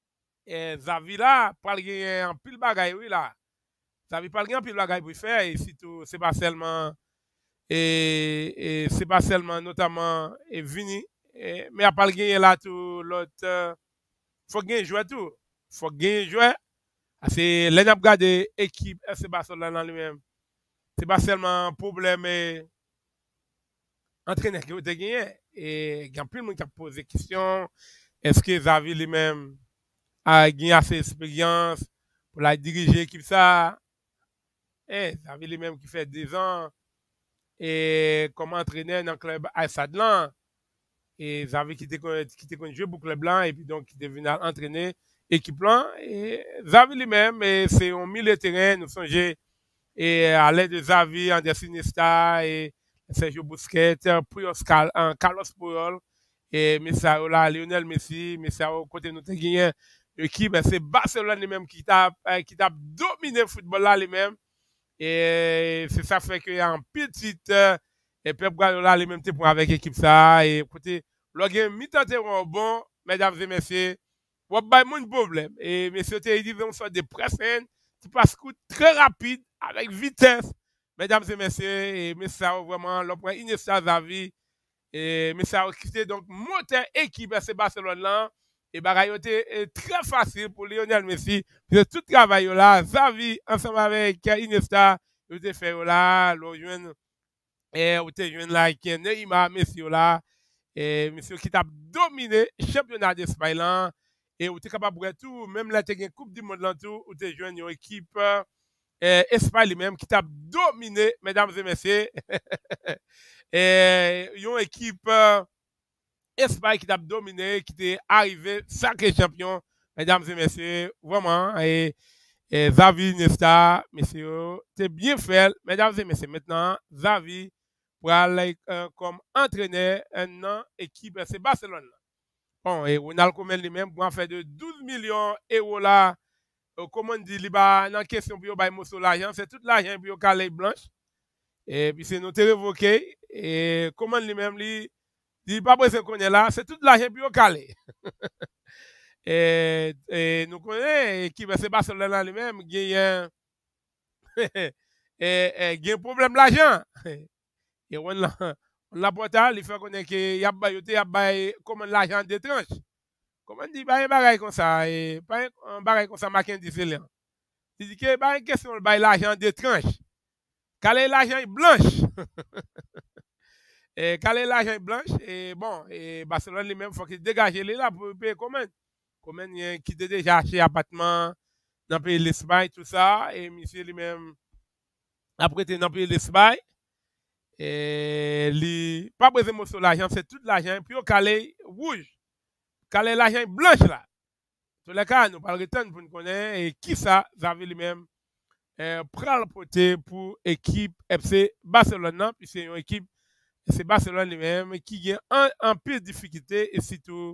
Xavi là, pas gagner en pile bagaille oui là. Xavi pas gagner en pile bagaille pour faire et surtout c'est pas seulement et c'est pas seulement notamment et Vini mais à pas gagner là tout l'autre faut gagner jouer tout. Faut gagner jouer. C'est l'en regarder équipe FC Barcelone en lui-même. C'est pas seulement un problème entraîneur qui a gagné et il y a plus de monde qui a posé question est-ce que Xavi lui-même a gagné assez d'expérience pour la diriger l'équipe ça. Xavi lui-même qui fait 10 ans et comme entraîneur dans le club Aïsadlan. Et Xavi qui était joué pour le club blanc et puis donc qui est venu entraîner l'équipe blanc. Et Xavi lui-même, c'est un milieu de terrain, nous songeons et à l'aide de Xavi, Andrés Iniesta et Sergio Busquets, Carlos Puyol et Messaola, Lionel Messi, Messaola, côté nous gagné l'équipe, c'est Barcelone lui-même qui t'a dominé le football là lui-même. Et c'est ça fait qu'il y a un petit et Pep Guardiola lui-même pour avec l'équipe ça et côté le mi-temps bon, mesdames et messieurs, on pas de problème et messieurs ils disent on soit des pressings qui passe très rapide avec vitesse. Mesdames et messieurs, et ça vraiment le point Iniesta Xavi et ça a quitté donc moteur équipe FC Barcelone là et bagaille était très facile pour Lionel Messi. Puis tout travail là, Xavi ensemble avec Iniesta, il était fait là, le jeune et il était jeune là qui est Neymar Messi là et monsieur qui t'a dominé championnat d'Espagne là et il était capable de tout même là tu coupe du monde là tout, il était jeune une équipe Espagne lui-même qui t'a dominé mesdames et messieurs. Et une équipe Espagne qui t'a dominé, qui t'est arrivé sacré champion, mesdames et messieurs, vraiment. Et Xavi Iniesta, messieurs, c'est bien fait, mesdames et messieurs. Maintenant, Xavi pour aller comme entraîneur une équipe, c'est Barcelone. Bon, et Ronald Koeman lui-même pour en faire de 12 millions d'euros là, comment on dit, il y a une question pour l'argent, c'est tout l'argent pour caler blanche. Et puis c'est nous révoqué. Et comment lui-même, il dit pas besoin qu'on est là, c'est tout l'argent pour caler. Et nous connaissons, qui va se passer là lui-même, il y a un problème l'argent. Et on l'a porté, il fait connaître qu'il y a comment l'argent de tranche. Comment on dit, pas un bagage comme ça, et pas un bagage comme ça, Mackenzie c'est là. Il dit que pas une question de l'argent de tranche. Caler l'argent blanche. Et caler l'argent blanche, et bon, et Barcelone lui-même, il faut qu'il dégage les là pour payer comment. Comment qui a déjà acheté appartement dans le pays de l'Espagne, tout ça, et monsieur lui-même a prêté dans le pays de l'Espagne. Et lui, pas besoin de l'argent, c'est tout l'argent, puis on caler rouge. Caler l'argent blanche là. Dans les cas, nous parlons de temps pour nous connaître, et qui ça, Xavi lui-même, prend le poté pour l'équipe FC Barcelone, puis c'est une équipe, c'est Barcelone lui-même, qui a un peu de difficulté, et surtout,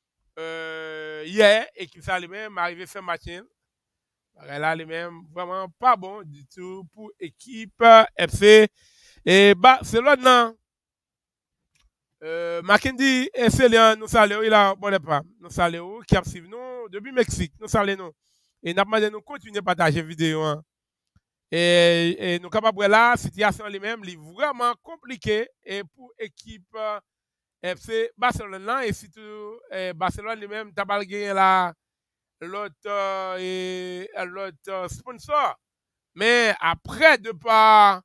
hier, équipe ça lui-même, arrivé fin matin, là lui-même, vraiment pas bon du tout pour l'équipe FC et Barcelone. Mackenzie et Célian, nous saluons, il a bon pas. Nous saluons, qui a suivi nous depuis Mexique, nous saluons. Et nous demandons de nous continuer à partager vidéo. Hein. Et nous capables là, la situation lui-même est vraiment compliquée et pour l'équipe FC Barcelone là, et surtout Barcelone lui-même, t'as pas gagné là l'autre sponsor. Mais après de pas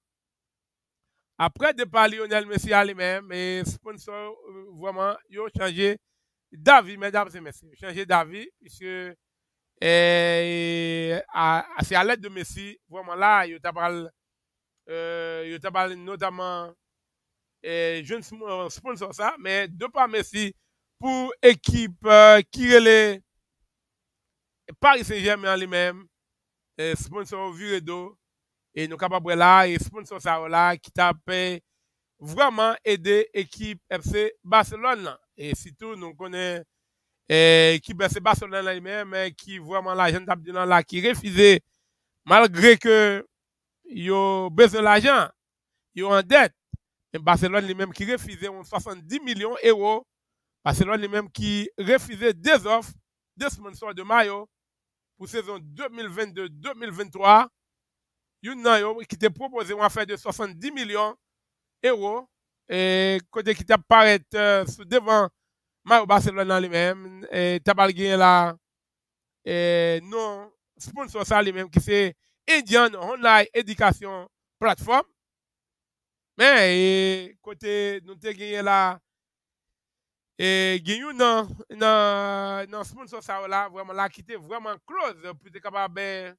Lionel Messi lui-même, et sponsor vraiment, ils ont changé d'avis, mesdames et messieurs. Changé d'avis, puisque c'est à l'aide de Messi, vraiment là, ils ont parlé notamment jeune sponsor ça, mais de pas Messi pour équipe qui est les Paris Saint-Germain lui-même, sponsor Viredo, et nous capables là, et sponsor ça là, qui t'a vraiment aidé l'équipe FC Barcelone. Et surtout, nous connaissons l'équipe FC Barcelone lui-même, qui vraiment l'argent là, qui refusait, malgré que ils ont besoin de l'argent, ils ont en dette. Et Barcelone lui-même qui refusait 70 millions d'euros. Barcelone lui-même qui refusait des offres de sponsors de maillot. pour saison 2022-2023. Yon nan yo qui te proposé une affaire de 70 millions d'euros et côté qui t'a paraître devant Mario Barcelone lui-même et t'as pas gagné là non sponsor ça lui-même qui c'est Indian Online Education Platform. Mais côté nous te gagné là et gagné non sponsor ça là vraiment là qui était vraiment close pour être capable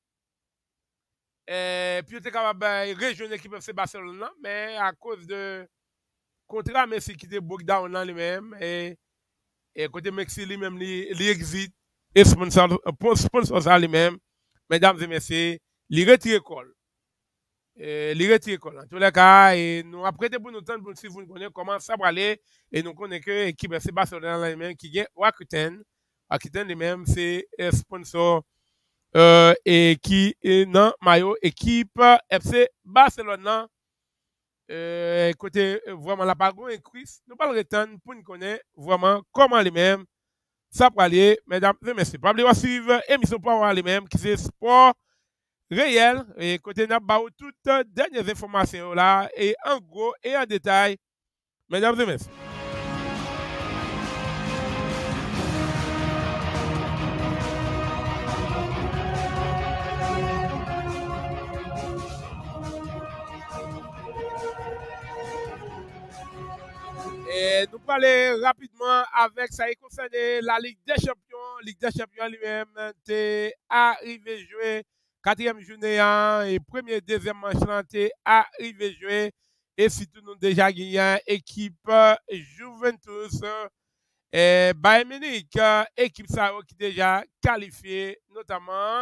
puis était capable rejoindre l'équipe FC Barcelone là, mais à cause de contrat Messi qui était book down là lui-même et côté Messi lui-même li exit et sponsor ça lui-même mesdames et messieurs il retire call. En tous les cas, et nous apprêtons pour nous temps pour si vous connaissez comment ça va aller et nous connaissons que l'équipe FC Barcelone lui-même qui gagne Rakuten lui-même c'est sponsor et qui est dans maillot équipe FC Barcelone côté vraiment la bagarre increase nous pas le temps pour nous connaître vraiment comment les-mêmes ça va aller mesdames et messieurs pas oublier suivre émission pour les mêmes qui c'est sport réel et côté n'a pas toutes dernières informations là et en gros et en détail mesdames et messieurs. Et nous parler rapidement avec ça qui concerne la Ligue des Champions. Ligue des Champions lui-même est arrivé jouer quatrième journée et premier deuxième match est arrivé jouer et surtout nous déjà gagné équipe Juventus et Bayern Munich équipe ça qui déjà qualifié notamment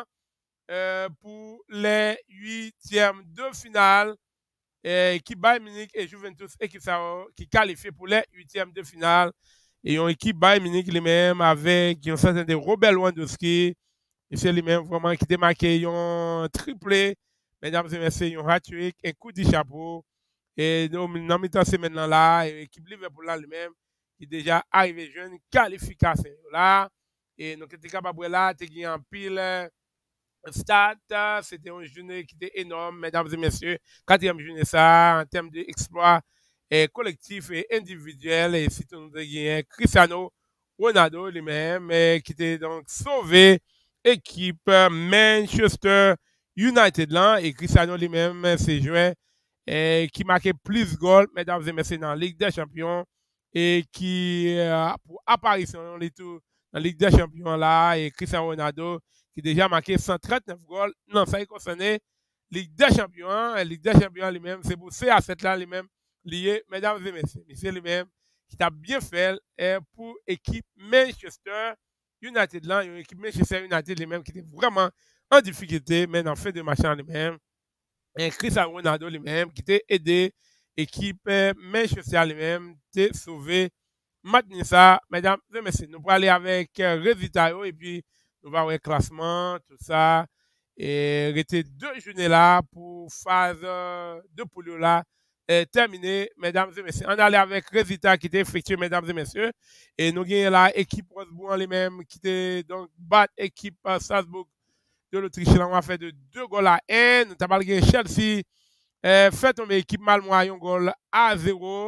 pour les huitièmes de finale. Équipe Bayern Munich et Juventus, équipe qui qualifie pour les huitièmes de finale. Et une équipe Bayern Munich lui-même avec un certain de Robert Lewandowski. Et c'est lui-même vraiment qui a marqué un triplé. Mesdames et messieurs, un hat-trick, un coup de chapeau. Et dans le mi-temps, c'est maintenant là. L'équipe Liverpool là lui-même qui est déjà arrivé jeune qualification là. Et nous sommes capables là, tu as gagné en pile. Stade, c'était une journée qui était énorme, mesdames et messieurs. Quatrième journée, ça, en termes d'exploit collectif et individuel. Et si nous avons Cristiano Ronaldo lui-même, qui était donc sauvé, équipe Manchester United là. Et Cristiano lui-même, c'est joué, qui marquait plus de goals, mesdames et messieurs, dans la Ligue des Champions. Et qui, pour apparition dans la Ligue des Champions là, et Cristiano Ronaldo, qui a déjà marqué 139 goals. Non, ça est concerné Ligue des Champions. Ligue des Champions lui-même, c'est pour CA7 là lui-même lié, mesdames et messieurs. C'est lui-même qui a bien fait pour l'équipe Manchester United là. Une équipe Manchester United lui-même qui était vraiment en difficulté, mais en fin de match lui-même. Et Cristiano Ronaldo lui-même qui t'a aidé l'équipe Manchester lui-même, t'a sauvé. Maintenant ça, mesdames et messieurs, nous allons aller avec résultats et puis nous allons voir le classement, tout ça. Et rester 2 journées là pour phase de poule là terminé, mesdames et messieurs. On allait avec résultats qui étaient effectués, mesdames et messieurs. Et nous avons la équipe Rosbourg les-mêmes qui était donc battre équipe Salzbourg de l'Autriche. Là, on a fait de 2 goals à 1. Nous avons gagné Chelsea. Fait tomber équipe Malmois un goal à 0.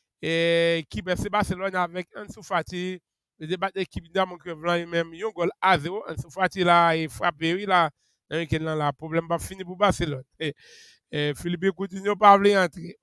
Et équipe FC Barcelone avec Ansu Fati. Le débat d'équipe d'Amon Cleveland même un goal à 0. Ansu Fati là et frappé là. Le problème pas fini pour Barcelone. Philippe Coutinho pas voulu entrer.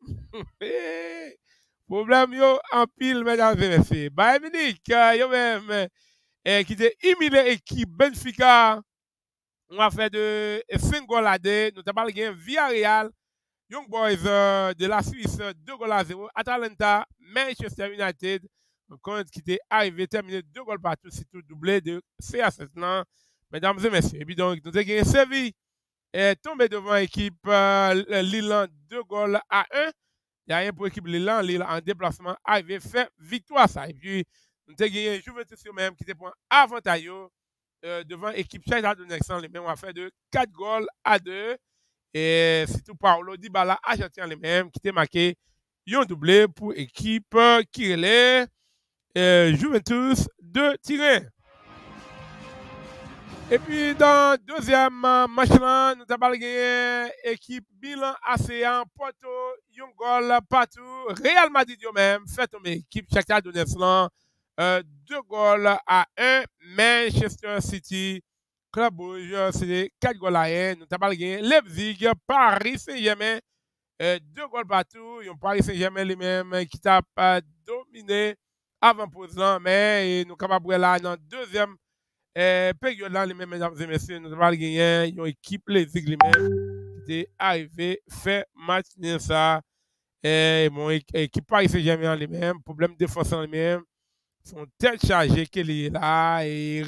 Problème yo en pile mesdames et messieurs. Bayern Munich yo même qui était humilié équipe Benfica. On a fait de 5 goals à 2. Nous avons gagné Villarreal, Young Boys de la Suisse, 2 goals à 0. Atalanta, Manchester United, qui était arrivé, terminé 2 goals partout, c'est tout doublé de CA7. Mesdames et messieurs. Et puis donc, nous avons gagné Séville, tombé devant l'équipe Lille, 2 goals à 1. Il n'y a rien pour l'équipe Lille en déplacement, arrivé, fait victoire ça. Et puis, nous avons gagné Juventus même, qui était point avantageux. Devant l'équipe Shakhtar Donetsk, les mêmes ont fait de 4 goals à 2. Et c'est tout Paulo Dybala argentin les mêmes qui était marqué un doublé pour l'équipe qui est Juventus de Turin. Et puis, dans deuxième match, là, nous avons gagné équipe Milan ASEAN, Porto, Yongol, partout. Real Madrid, même, fait tomber équipe Shakhtar Donetsk, 2 goals à 1. Manchester City, Club Rouge, c'est 4 goals à 1. Nous avons gagné Leipzig, Paris Saint-Germain, 2 goals partout. Yon Paris Saint-Germain lui-même qui tape dominé avant pause là, mais nous sommes capables là dans deuxième période là, les mêmes, mesdames et messieurs, nous avons gagné une équipe Leipzig lui-même qui est arrivé fait match ça. Mon équipe Paris Saint-Germain lui-même, problème défenseur lui-même, sont tellement chargés qu'il est là et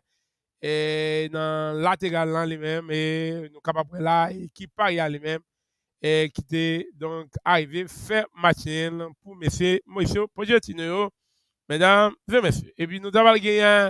dans latéral là lui-même et nous sommes capables là, équipe Paris lui-même qui était donc arrivé faire match pour monsieur Pochettino, mesdames et messieurs. Et puis nous avons gagné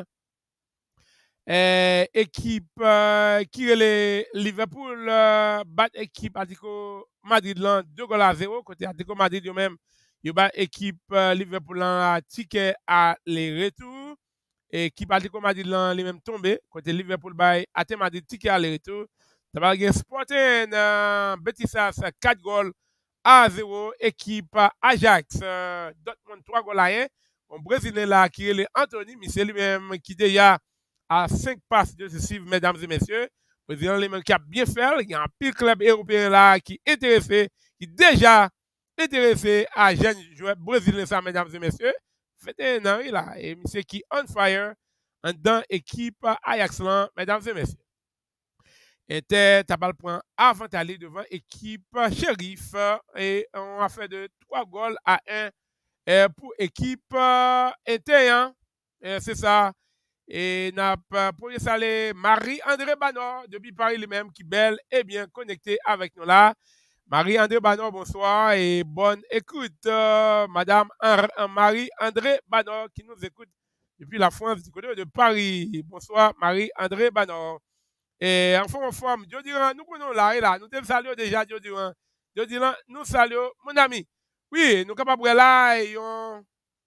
équipe qui est le Liverpool bat équipe Atlético Madrid là 2 goals à 0 côté Atlético Madrid eux-même ils bat équipe Liverpool là ticket à les retours équipe Atlético Madrid là les mêmes tombé côté Liverpool bat Atlético Madrid ticket à les retours ça va gagner Sporting Betis 4 goals à 0 équipe Ajax Dortmund 3 goals à 1 bon Brésilien là qui est le Anthony Michel lui-même qui déjà à 5 passes décisives, mesdames et messieurs. Le président lui-même qui a bien fait. Il y a un pile club européen là qui est intéressé, qui est déjà intéressé à jeunes joueurs brésiliens, ça, mesdames et messieurs. Faites un an, là. Et monsieur qui on fire dans l'équipe Ajax là, mesdames et messieurs. Et t'as pas le point avant d'aller devant l'équipe Sheriff. Et on a fait de 3 goals à 1 pour l'équipe Inter. C'est ça. Et n'a pas pour saluer Marie-André Banor depuis Paris lui-même qui belle et bien connecté avec nous là. Marie-André Banor, bonsoir et bonne écoute. Madame Marie-André Banor qui nous écoute depuis la France du côté de Paris. Bonsoir Marie-André Banor. Et en forme, Dieu dira, nous connaissons là et là. Nous te saluons déjà, Dieu dira. Dieu dira, nous saluons mon ami. Oui, nous sommes capables là et on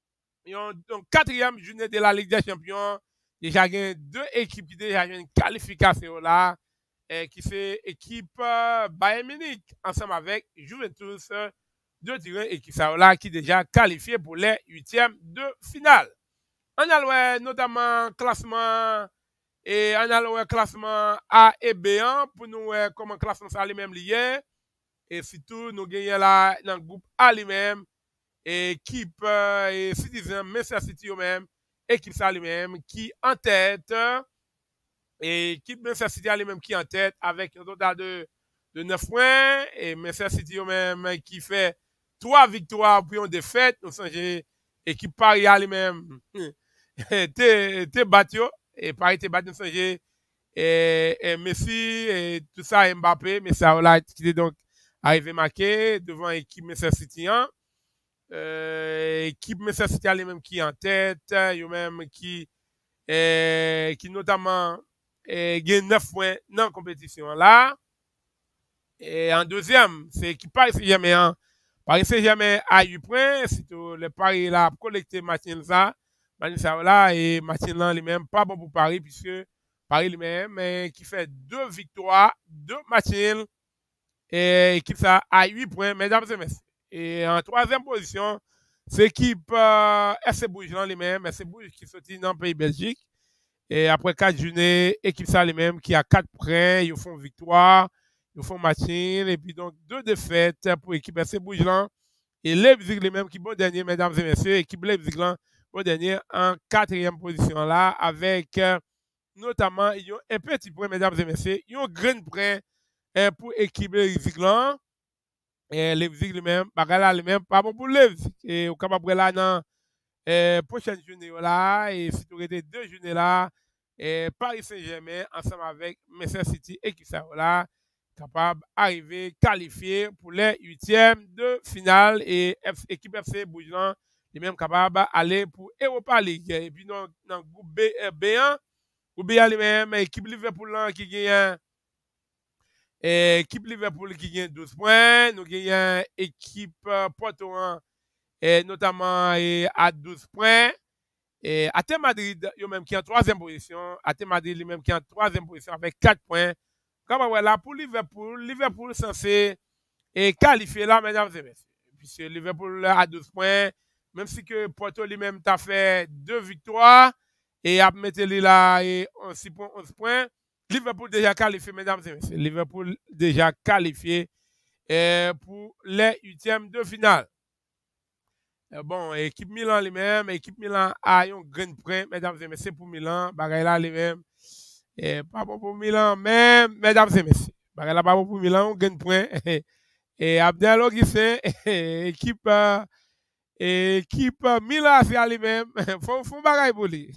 4e journée de la Ligue des Champions. Déjà, il y a 2 équipes qui déjà ont une qualification là, qui c'est équipe Bayern Munich ensemble avec Juventus de Turin et qui sont là qui déjà qualifié pour les 8e de finale. On a notamment classement et on a le classement A et B1 pour nous comment classement ça lui-même lié et surtout nous gagnons là dans le groupe A lui-même équipe et Citizen Manchester City eux-mêmes équipe ça lui-même qui en tête et équipe Manchester City lui-même qui en tête avec un total de 9 points et Manchester City eux-mêmes qui fait 3 victoires puis une défaite nous sommes équipe Paris lui-même t'es battu et Paris t'es battu nous sommes et Messi et tout ça Mbappé mais ça là qui est donc arrivé marqué devant équipe Manchester City équipe Manchester City lui-même qui est en tête, eux-mêmes qui notamment gagne 9 points dans la compétition là. Et en deuxième, c'est l'équipe Paris Saint-Germain. Paris Saint-Germain a 8 points, c'est le Paris là collecté Martin ça là et Martin là lui-même pas bon pour Paris puisque Paris lui-même qui fait 2 victoires, 2 matchs et équipe ça a 8 points, mesdames et messieurs. Et en 3e position, c'est l'équipe FC Bourges lui-même, FC Bourges qui sortit dans le pays Belgique. Et après 4 journées, équipe ça lui-même qui a 4 points, ils font victoire, ils font matching, et puis donc 2 défaites pour l'équipe FC Bourges. Et Leipzig lui-même qui est bon dernier, mesdames et messieurs, équipe Leipzig bon dernier en 4e position là, avec notamment un petit point, mesdames et messieurs, ils ont un grand point pour l'équipe Leipzig là. Et Leipzig lui-même, bagala lui-même, pas bon pour Leipzig. Et au capable là dans prochaine journée là, et si tu étais 2 journées là, et Paris Saint-Germain ensemble avec Manchester City et qui ça là, capable d'arriver qualifié pour les 8e de finale et équipe FC Bourges lui-même capable d'aller pour Europa League. Et puis dans le groupe B1, groupe B1 lui-même, équipe Liverpool là, qui gagne. Équipe Liverpool qui gagne 12 points. Nous gagnons équipe Porto et notamment à 12 points. Et AT Madrid, yo même qui en troisième position. AT Madrid lui-même qui en troisième position avec 4 points. Comme voilà, pour Liverpool censé qualifier là, mesdames et messieurs. Puisque Liverpool a 12 points. Même si que Porto lui-même t'a fait 2 victoires et a mis là 6 points, 11 points. Liverpool déjà qualifié, mesdames et messieurs. Liverpool déjà qualifié pour les huitièmes de finale. Bon, équipe Milan lui-même, équipe Milan a un grand point, mesdames et messieurs, pour Milan. Bagay là lui-même, pas bon pour Milan, mais mesdames et messieurs, bagay là pas bon pour Milan, un grand point. Et Abdello qui c'est équipe Milan c'est à lui-même, faut bagay pour lui.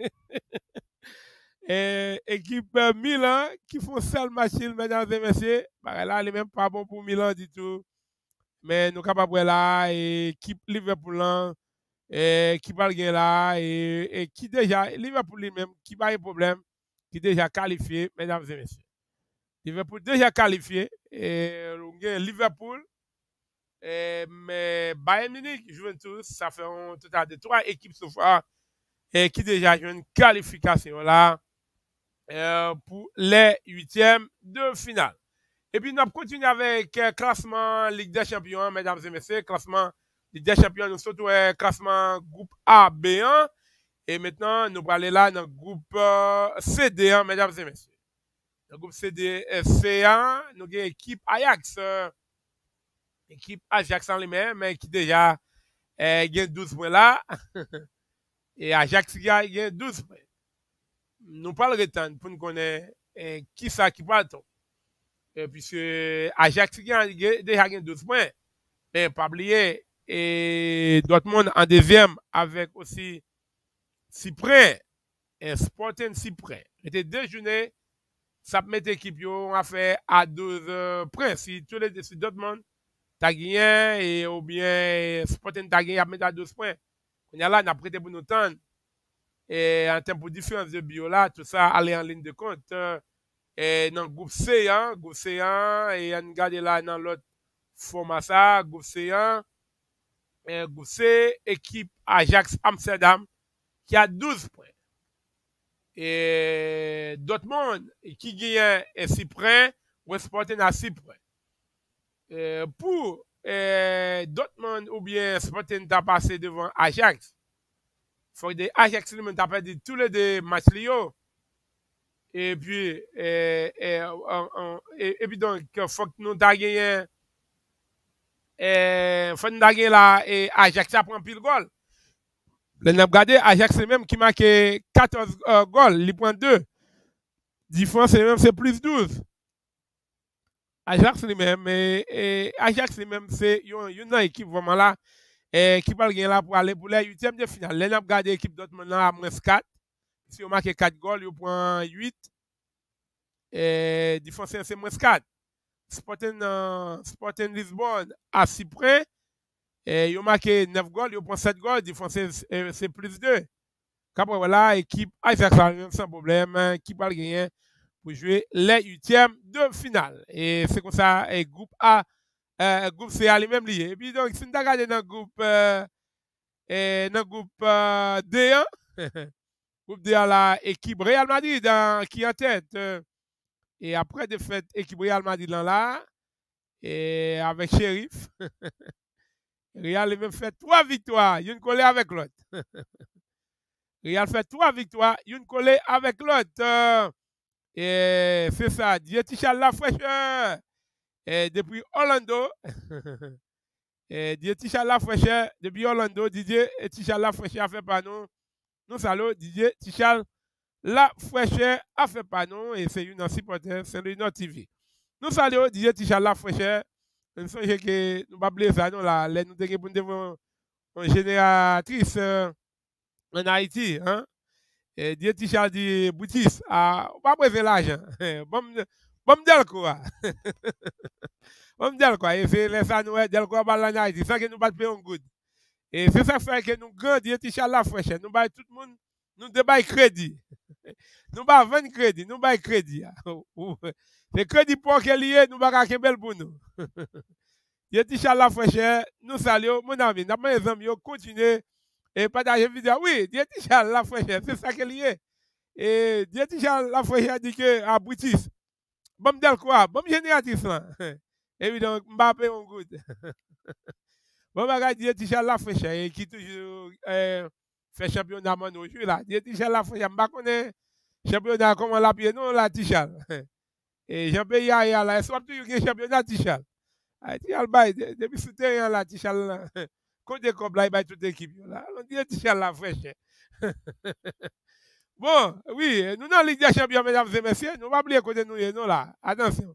Équipe Milan qui font seul machine, mesdames et messieurs, bagay là lui-même pas bon pour Milan du tout. Mais nous capables là équipe Liverpool qui va gagner là et qui déjà Liverpool lui-même qui pas un problème qui déjà qualifié mesdames et messieurs. Liverpool déjà qualifié et Liverpool mais Bayern Munich Juventus ça fait un total de 3 équipes ce soir qui déjà ont une qualification là pour les huitièmes de finale. Et puis, nous continuons avec classement Ligue des Champions, mesdames et messieurs. Classement Ligue des Champions, nous sommes classement groupe A, B1. Et maintenant, nous allons aller là dans le groupe CD1, mesdames et messieurs. Dans le groupe C1, nous avons l'équipe Ajax. Équipe Ajax en lui-même, mais qui déjà gagne 12 points là. Et Ajax gagne 12 points. Nous parlons de temps pour nous connaître qui ça qui parle. Puisque Ajax a déjà gagné 12 points. Mais pas oublier, et Dortmund en deuxième avec aussi 6 points. Et Sporting 6 points. C'était 2 journées, ça met l'équipe a fait à 12 points. Si tous les si Dortmund t'a gagné, et, ou bien Sporting t'a gagné, à mettre à 12 points. On y a là, on a prêté pour nous tendre. Et en termes de différence de bio là, tout ça allait en ligne de compte. Et dans le groupe C1, et on regarde là dans l'autre format ça, groupe C1, groupe C, équipe Ajax Amsterdam, qui a 12 points. Et Dortmund, qui gagne 6 points, West Sporting a 6 points. Pour Dortmund ou bien Sporting t'a passé devant Ajax, il faut que Ajax lui-même t'a perdu tous les 2 matchs Lio. Et puis, puis donc, il faut que nous gagné, là, et Ajax a pris pile goal. Nous avons regardé Ajax même qui marque 14 goals, il prend 2. Différence, c'est plus 12. Ajax lui-même, Ajax lui-même, c'est une équipe vraiment là, qui va gagner là pour aller pour les huitièmes de finale. Nous avons regardé l'équipe Dortmund là à moins 4. Si on marque 4 goals, il prend 8. Différence, c'est moins 4. Sporting Lisbonne à 6 points. Il a marqué 9 goals, il prend 7 goals, différence c'est plus 2. Après voilà, équipe Ajax sans problème, qui va gagner pour jouer les huitièmes de finale. Et c'est comme ça, et groupe A, groupe C a les mêmes liés. Et puis donc, si nous regardons dans le groupe D1, groupe D1 là, équipe Real Madrid qui est en tête. Et après de fait, équipe Real Madrid là, et avec Sheriff, Real a même fait 3 victoires, une collée avec l'autre. Real fait 3 victoires, une collée avec l'autre. Et c'est ça, Dieu Tichal la fraîcheur. Et depuis Orlando, Dieu Tichal la fraîcheur, depuis Orlando, Didier Tichal la fraîcheur a fait pas nous. Nous saluons Didier Tichal la fraîcheur a fait pas nous. Et c'est une supporter, c'est le TV. Nous saluons Didier Tichal la fraîcheur. Nous sommes que nous ne pas oublier ça, nous là, nous devons une génératrice en Haïti, hein. Et Dieu Tichal dit Boutis, pas besoin l'argent. Bon Delco. Bon Delco. Et c'est les années Delco en Haïti. C'est ça que nous pas payer un good. Et c'est ça fait que nous grand Dieu Tichal la fraîche. Nous bail tout le monde, nous débaille crédit. Nous pas 20 crédit, nous bail crédit. C'est crédit pour que lié, nous pas bel pour nous. Dieu Tichal la fraîche, nous saluons mon ami. N'a pas les amis, continuez Et partager vidéo. Oui, Dieu Tichal la fraîcheur, c'est ça qu'elle y est. Et Dieu Tichal la fraîcheur dit que à British. Bon me quoi? Bon génératrice là. Évidemment, Mbappé on good. Bon bagage Dieu Tichal la fraîcheur et qui toujours fait championnat mon aujourd'hui là. Dieu Tichal la fraîcheur, m'pa connaît championnat comment la pied non la Tichal. Et Jean-Pierre Yaya là, soit toujours un championnat Tichal. Tichal bay depuis souterrain là Tichal là. Côté comme là il bay toute équipe là. On dit Tichal la fraîcheur. Bon, oui, nous dans la Ligue des Champions, mesdames et messieurs, nous ne pas oublier côté nous, non là. Attention.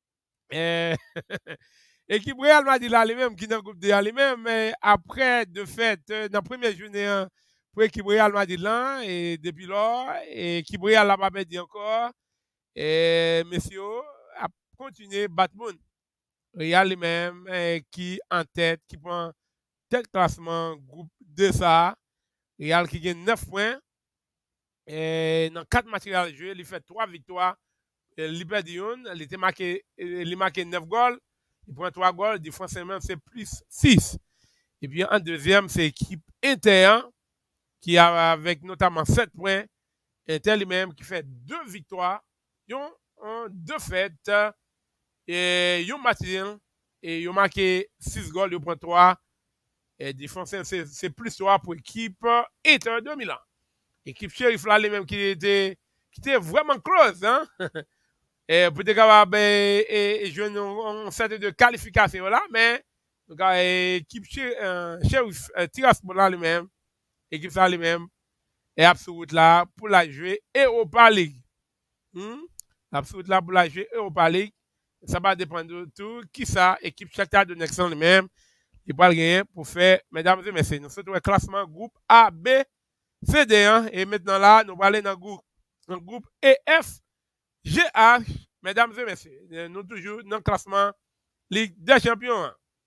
Équipe Real Madrid là, lui-même, qui est dans le groupe de lui-même, mais après, de fait, dans la première journée, pour l'équipe Real Madrid là, et depuis là, l'équipe Real n'a pas perdu encore, et messieurs, a continué battre monde. Real lui-même, qui en tête, qui prend tel classement, groupe de ça, Real qui gagne 9 points. Et dans 4 matchs à jouer, il fait 3 victoires. Il perd une, il marqué 9 goals. Il prend 3 goals. Défensivement, c'est plus 6. Et puis en deuxième, c'est l'équipe Inter qui a avec notamment 7 points. Inter lui-même qui fait 2 victoires. Ils ont 2 fêtes. Et ils ont match et ils ont marqué 6 goals. Ils prennent 3. Et défensivement, c'est plus 3 pour l'équipe Inter de Milan. Équipe Sheriff là, lui-même qui était vraiment close, hein? Et pour être capable de jouer une sorte de qualification là, mais l'équipe Sheriff Tiraspol là lui-même, équipe ça lui-même, est absolute là pour la jouer Europa League. Absolute là pour la jouer Europa League. Ça va dépendre de tout. Qui ça? Équipe Shakhtar Donetsk lui-même, il va gagner pour faire, mesdames et messieurs, nous sommes un classement groupe A, B, CD1, et maintenant là, nous allons aller dans le groupe EF, GH, mesdames et messieurs, nous toujours dans le classement Ligue des Champions.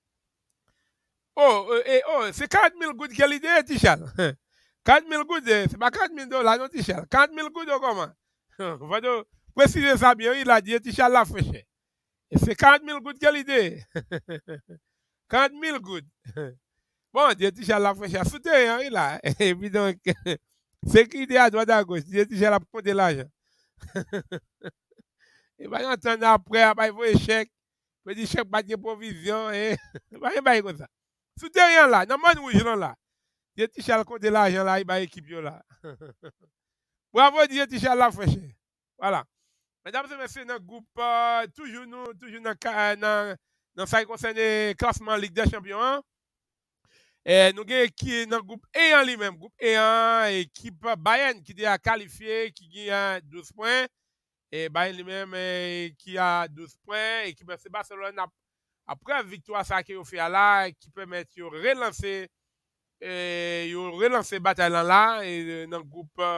Oh, c'est 4 000 gouttes quelle idée, Tichal? 4 000 gouttes, c'est pas 4 000 $, non, Tichal. 4 000 gouttes, comment? On va préciser ça bien, il a dit, Tichal l'a fait. Et c'est 40 000 gouttes quelle idée? 40 000 gouttes. Bon, Dieu Tichal l'a fait souterrain, il a. Et puis donc, sécurité à droite à gauche, Dieu Tichal a compté l'argent. Et bien, entendre après, il faut échec. Il faut chèque, pas de provision. Et il comme ça. Souterrain là, dans le monde rouge là. Dieu Tichal compte l'argent là, il va équipe là. Bravo, Dieu Tichal l'a fait. Voilà. Mesdames et messieurs, dans le groupe, toujours dans ça qui concerne le classement Ligue des Champions. Et nous avons qui dans le groupe E1 lui-même, groupe E1, équipe Bayern qui a qualifié, qui a 12 points. Et Bayern lui-même qui a 12 points. Équipe FC Barcelone, après victoire ça qui a fait là, qui permet de relancer la bataille là, et dans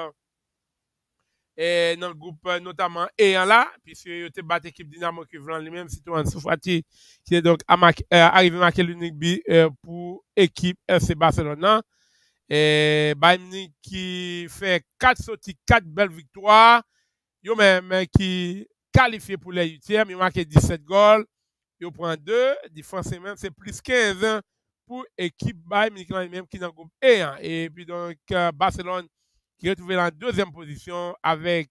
le groupe notamment E1 là, puisque il a battu l'équipe Dynamo Cleveland lui-même, c'est un Soufati qui est donc arrivé à marquer l'unique but pour l'équipe FC Barcelone. Et Bayern qui fait 4 sorties, 4 belles victoires. Yo même qui qualifié pour les 8e, il a marqué 17 goals. Il prend 2, défensivement c'est plus 15 pour l'équipe Bayern lui-même qui est dans le groupe E1. Et puis donc Barcelone qui est retrouvé dans la 2e position avec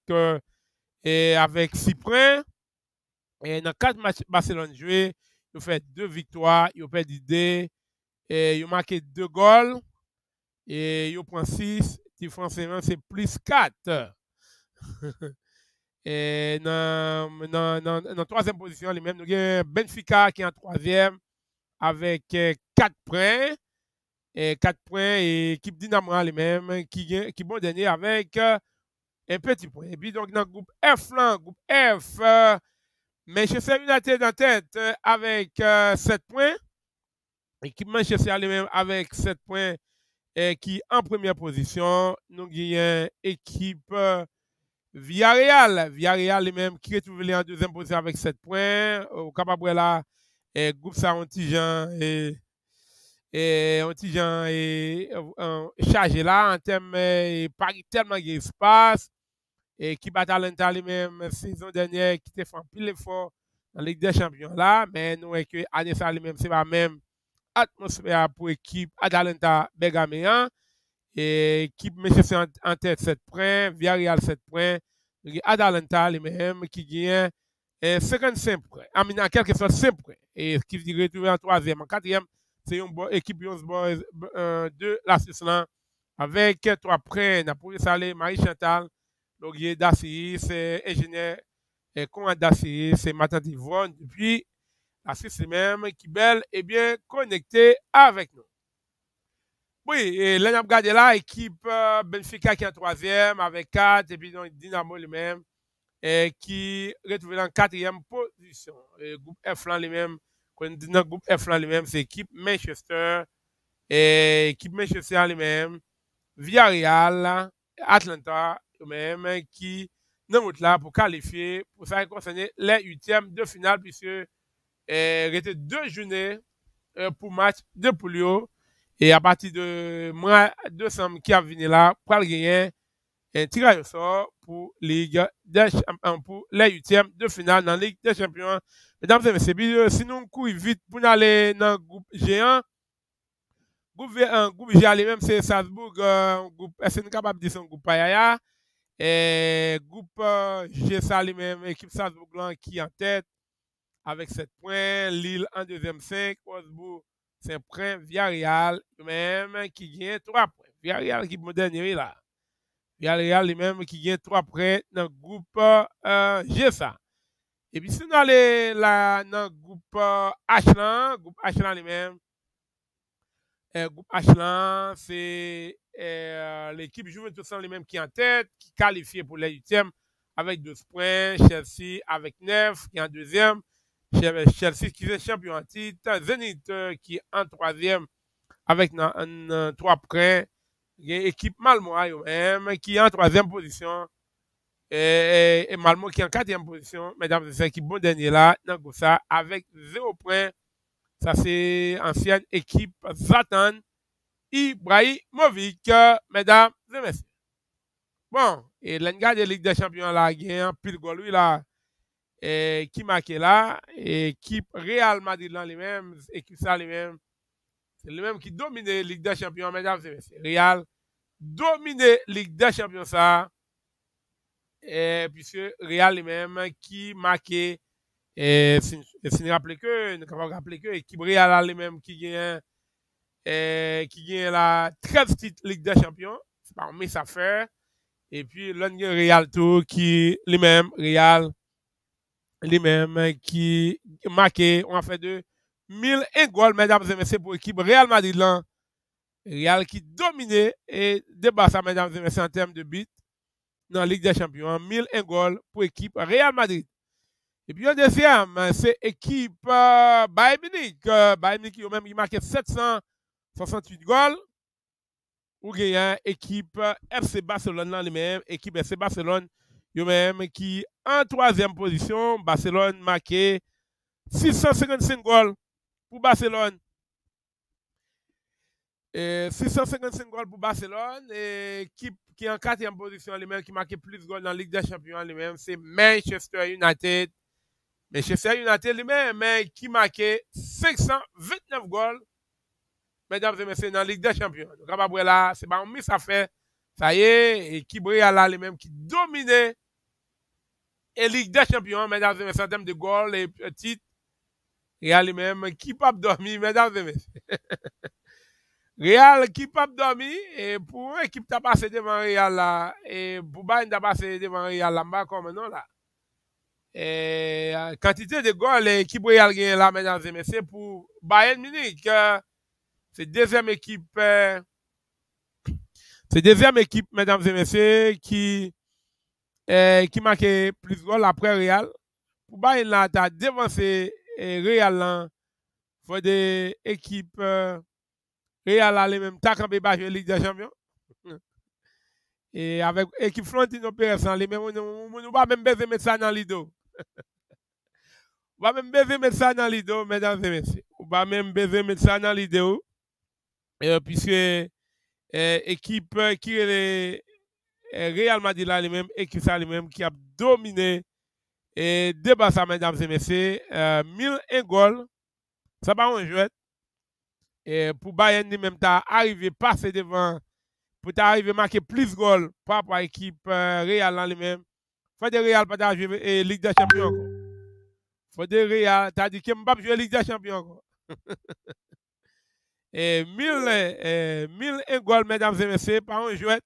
6 points. Et dans 4 matchs Barcelone joués, il a fait 2 victoires, il a perdu 2, et il a marqué 2 goals, et il prend 6, défensivement c'est plus 4. Et dans la 3e position, nous avons Benfica qui est en 3e avec 4 points. Et 4 points et équipe Dynamo lui-même qui bon dernier avec un petit point. Et puis donc dans le groupe F là, groupe F, Manchester United en tête avec 7 points. Équipe Manchester lui-même avec 7 points qui en première position. Nous avons équipe Villarreal lui-même qui est trouvé en 2e position avec 7 points. Au capable là, groupe ça Antijan et Antijan est chargé là en termes pas tellement d'espace et qui bat Atalanta lui-même saison dernière qui était fait un pile effort dans la Ligue des Champions là, mais nous est que année ça lui-même c'est pas même atmosphère pour équipe Atalanta Bergaméen Et équipe Manchester en tête 7 points, Villarreal 7 points, Atalanta lui-même qui gagne 55 points. En quelque sorte 5 points. Et qui dit retrouver en troisième. En quatrième, c'est une équipe Young Boys de la Suisse avec 3 points. Napoli Salé, Marie-Chantal, Logier Dassy, c'est ingénieur Conrad Dassy, c'est Martin Divonne. Depuis la Suisse même qui belle et bien connectée avec nous. Oui, et là, on a regardé là, équipe Benfica qui est en troisième avec 4, et puis donc Dynamo lui-même qui retrouve dans la quatrième position. Et groupe F là lui-même, quand on dit dans le groupe F là lui-même, c'est équipe Manchester, et équipe Manchester lui-même, Villarreal, Atlanta lui-même qui nous là pour qualifier, pour ça concerner les huitièmes de finale, puisque il était 2 journées pour match de Poulio. Et à partir de mois de décembre qui a venu là, pour gagner un tirage au sort pour Ligue des Champions, pour les huitièmes de finale dans la Ligue des Champions. Mesdames et messieurs, si nous courons vite pour aller dans le groupe géant, groupe géant lui-même c'est Salzbourg, groupe SNK capable de dire son groupe Payaya, et groupe GSA lui-même, équipe Salzbourg qui est en tête avec 7 points, Lille en deuxième 5, Wolfsburg 5 points, Villarreal lui-même qui gagne 3 points. Villarreal qui est dernier là. Villarreal lui-même qui gagne 3 points dans le groupe GSA. Et puis si nous allons là dans le groupe H lui-même, groupe H c'est l'équipe Juventus lui-même qui est en tête, qui est qualifiée pour les huitièmes avec 12 points, Chelsea avec 9 qui est en deuxième. Chelsea qui est champion en titre, Zenit qui est en troisième avec 3 points, équipe Malmo même qui est en troisième position et Malmo qui est en quatrième position, mesdames et messieurs, qui est bon dernier là, dans ça avec 0 points. Ça c'est ancienne équipe Zlatan Ibrahimovic, mesdames et messieurs. Bon, et l'engagement de Ligue des Champions là, il y a un pile goal lui là. Qui marque là, équipe Real Madrid là lui-même, équipe ça lui-même, c'est lui-même qui domine la Ligue des Champions, mesdames et messieurs. Real domine la Ligue des Champions ça, puisque Real lui-même qui marque, si nous rappelons que, nous pouvons rappeler que l'équipe Real lui-même qui gagne la 13 titres Ligue des Champions, c'est pas un miss à faire, et puis l'un Real tout qui lui-même, Real lui-même qui marqué, on a fait de 1001 goals, mesdames et messieurs, pour l'équipe Real Madrid là. Real qui dominait et dépassait, mesdames et messieurs, en termes de buts dans la Ligue des Champions. 1001 goals pour l'équipe Real Madrid. Et puis, un deuxième, c'est l'équipe Bayern Munich. Bayern Munich, même, qui marquait 768 goals. Ou gagnant équipe FC Barcelone là, lui-même, équipe FC Barcelone, lui-même, qui en troisième position, Barcelone marqué 655 goals pour Barcelone. 655 goals pour Barcelone. Et équipe qui est en quatrième position, lui-même, qui marqué plus de goals dans la Ligue des Champions, lui-même, c'est Manchester United. Manchester United lui-même, qui marqué 529 goals, mesdames et messieurs, dans la Ligue des Champions. Donc, après là, c'est pas un miss à faire. Ça y est, équipe Real lui-même qui dominait et Ligue des Champions, mesdames et messieurs, en termes de goals et titres. Real lui-même qui pas dormir, mesdames et messieurs. Real qui pas dormir, et pour une équipe qui a passé devant Real là, et pour Bayern qui a passé devant Real là, comme non là. Et quantité de goals, l'équipe Real gagne là, mesdames et messieurs, pour Bayern Munich. C'est deuxième équipe, mesdames et messieurs, qui marque plus de goals après Real. Pour Bayern là, tu as devancé Real là, pour des équipes Real là, les mêmes, tu as campé la Ligue des Champions. Et avec l'équipe Florentino Pérez, les mêmes, on ne va même pas mettre ça dans l'idée. On va même pas mettre ça dans l'idée, mesdames et messieurs. On va même pas mettre ça dans l'idée. Puisque équipe qui est Real Madrid là, les mêmes, équipe ça les mêmes qui a dominé et dépassé, mesdames et messieurs, 1001 goals. Ça va un jouet. Et pour Bayern, lui-même, tu as arrivé passer devant pour t'arriver à marquer plus de goals par rapport à l'équipe Real dans lui-même. Faut de Real pas jouer Ligue des Champions encore. Faut de Real, t'as dit que Mbappé joue Ligue des Champions encore. Et 1001 goals, mesdames et messieurs, par un joueur.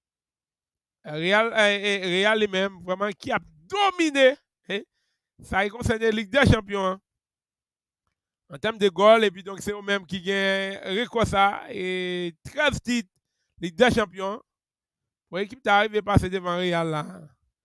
Real lui-même, vraiment, qui a dominé. Ça concerne la Ligue des Champions. Hein. En termes de goals, et puis donc c'est eux-mêmes qui gagnent record ça. Et 13 titres, Ligue des Champions. Pour l'équipe d'arriver à passer devant Real là.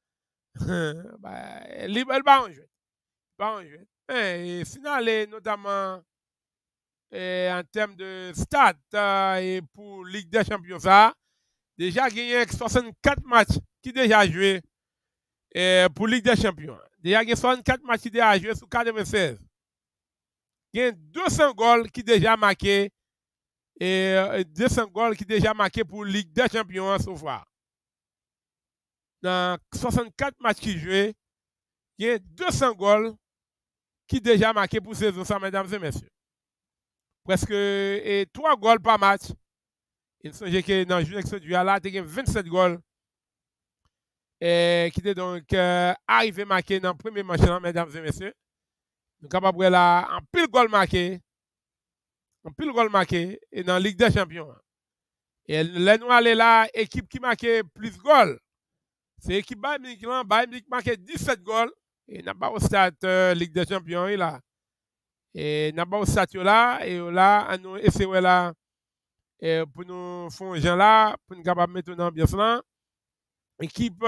Elle va en jouer. Pas en jouer. Et finale, notamment en termes de stats et pour Ligue des Champions, ça, déjà gagné 64 matchs qui déjà joué pour Ligue des Champions. Déjà gagné 64 matchs qui déjà joué sur 96. Il y a 200 goals qui déjà marqué et 200 goals qui déjà marqué pour Ligue des Champions ce soir. Dans 64 matchs qui jouent, il y a 200 goals qui déjà marqué pour saison ça, mesdames et messieurs. Presque 3 goals par match. Il me que dans le jeu de là, il y a 27 goals qui étaient donc arrivé marqué dans le premier match, mesdames et messieurs. Nous sommes capables là, en pile goal marqué. En pile goal marqué et dans la Ligue des Champions. Et là, nous allons là, équipe qui marque plus de goals. C'est l'équipe Bayern Munich là, Bayern Munich marque 17 goals. Et n'a pas au stade Ligue des Champions là. Et n'a pas au stade là. Et là, nous essayons là pour nous faire gens là, pour nous capables de mettre dans l'ambiance là. Équipe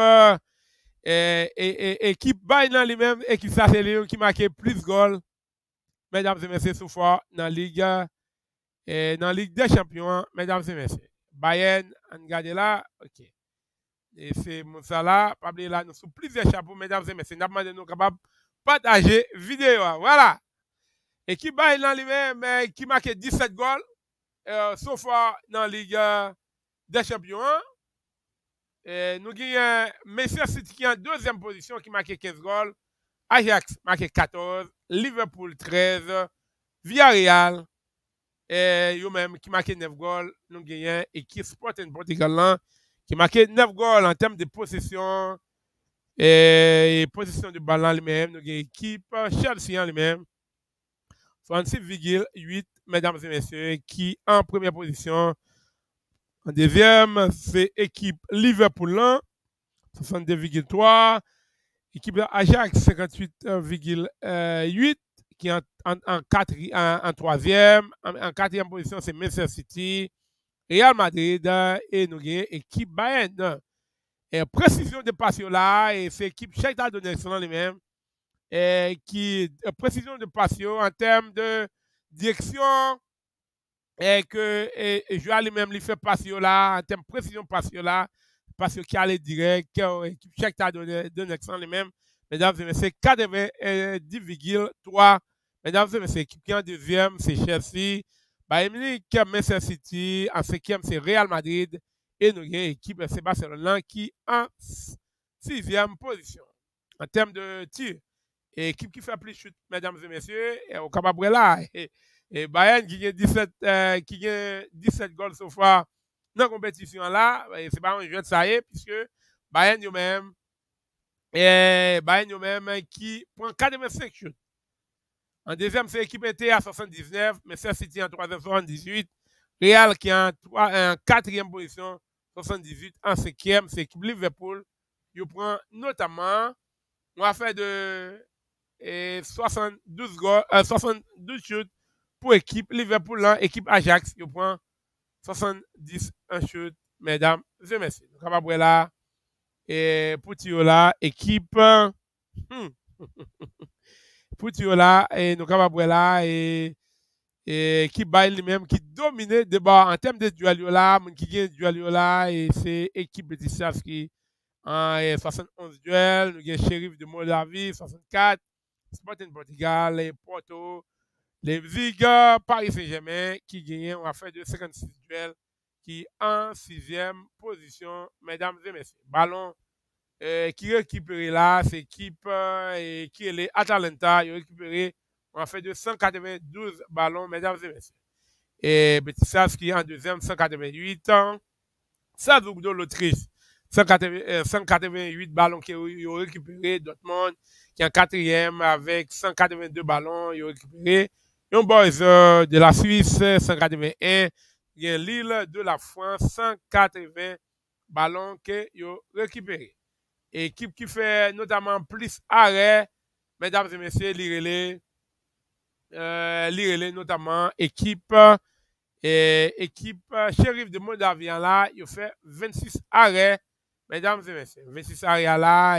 équipe Bayern lui-même, équipe ça c'est Léon qui marque plus de goals. Mesdames et messieurs, ce fois dans la Ligue des Champions, mesdames et messieurs. Bayern, on regarde là, ok. Et c'est ça là, pas oublier là, nous sommes plusieurs chapeaux, mesdames et messieurs. Nous avons demandé nous capables de partager vidéo. Voilà. Équipe Bayern lui-même qui marque 17 goals, sauf dans la Ligue des Champions. Nous avons Manchester City qui est en deuxième position qui marque 15 goals. Ajax marque 14, Liverpool 13, Villarreal et eux-mêmes qui marquent 9 goals. Nous avons équipe Sporting Portugal qui marque 9 goals en termes de possession et possession de ballon lui-même. Nous avons équipe Chelsea en lui-même 66,8, mesdames et messieurs, qui en première position. En deuxième, c'est équipe Liverpool 62,3. Équipe Ajax 58,8 qui est en troisième. En quatrième position, c'est Manchester City, Real Madrid et nous avons équipe Bayern. Et précision de passion là, et c'est l'équipe Shakhtar Donetsk lui-même. Qui précision de passion en termes de direction et que joueur lui-même lui fait passion là, en termes de précision de passion là. Parce qui allait direct, l'équipe Shakhtar Donetsk lui-même, mesdames et messieurs, 90,3. Mesdames et messieurs, l'équipe qui est en deuxième, c'est Chelsea. Bayern Munich, Manchester City. En cinquième, c'est Real Madrid. Et nous avons l'équipe c'est Barcelone qui est en sixième position. En termes de tir, l'équipe qui fait plus chute, mesdames et messieurs, et au capable là. Et Bayern qui a 17 goals ce soir. Dans la compétition là, c'est pas un jeu de ça y est, puisque Bayern eux-mêmes qui prend 85 shoots. En deuxième, c'est l'équipe Inter à 79, Manchester City en troisième 78, Real qui est en quatrième position 78, en cinquième, c'est l'équipe Liverpool. Il prend notamment, on va faire de 72 shoots pour l'équipe Liverpool là, équipe Ajax, il prend 70 un shoot, mesdames et messieurs. Nous sommes là, et pour là, équipe, pour là, et nous sommes là, et équipe Bayern lui-même qui domine le débat en termes de duel là, qui gagne duel là, et c'est équipe Betis qui en 71 duels, nous avons Sheriff de Moldavie, 64, Sporting Portugal, et Porto. Les Vigues Paris Saint-Germain qui gagnent en affaire de 56 duels qui en 6e position, mesdames et messieurs. Ballon qui récupéré là, c'est l'équipe qui est les Atalanta, ils ont récupéré en affaire de 192 ballons, mesdames et messieurs. Et Betis qui est en deuxième, 188. Ça, de l'Autriche. 188 ballons qui ont récupéré. Dortmund, qui est en quatrième avec 182 ballons, ils ont récupéré. Young Boys de la Suisse, 181. Il y a Lille de la France, 180 ballons qu'ils ont récupéré. Équipe qui fait notamment plus arrêt, mesdames et messieurs, l'IRELE, notamment équipe Shérif de Moldavie là, il fait 26 arrêts, mesdames et messieurs. 26 arrêts là